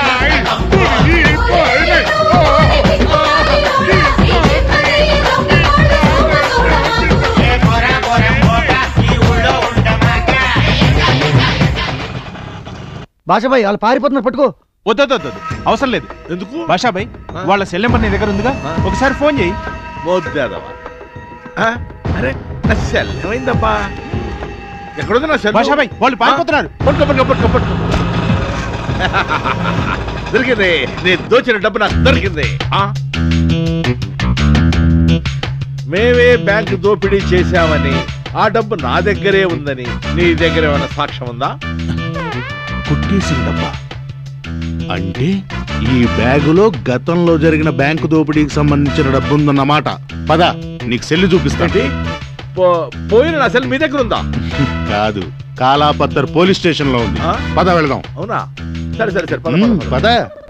బాషాబాయ్ వాళ్ళు పారిపోతున్నారు, పట్టుకో. వద్దు, అవసరం లేదు. ఎందుకు? బాషాబాయ్ వాళ్ళ సెల్ నెంబర్ నీ దగ్గర ఉందిగా, ఒకసారి ఫోన్ చేయి. అరే, నా సెల్ ఏమైందబ్బా? ఎక్కడుంది నా సెల్? బాషాబాయ్ వాళ్ళు పారిపోతున్నారు. పట్టుకో. దొరికింది. నేను దోచిన డబ్బు నాకు దొరికింది. మేమే బ్యాంకు దోపిడీ చేశామని, ఆ డబ్బు నా దగ్గరే ఉందని నీ దగ్గర ఏమైనా సాక్ష్యం ఉందా? కుట్టేసిందబ్బా. అంటే ఈ బ్యాగులో గతంలో జరిగిన బ్యాంకు దోపిడీకి సంబంధించిన డబ్బు ఉందన్నమాట. పద, నీకు సెల్లు చూపిస్తా. పోయిన నా సెల్ మీ దగ్గర ఉందా? కాదు, కాలాపత్తర్ పోలీస్ స్టేషన్ లో ఉంది. పద వెళదాం. అవునా? సరే పద.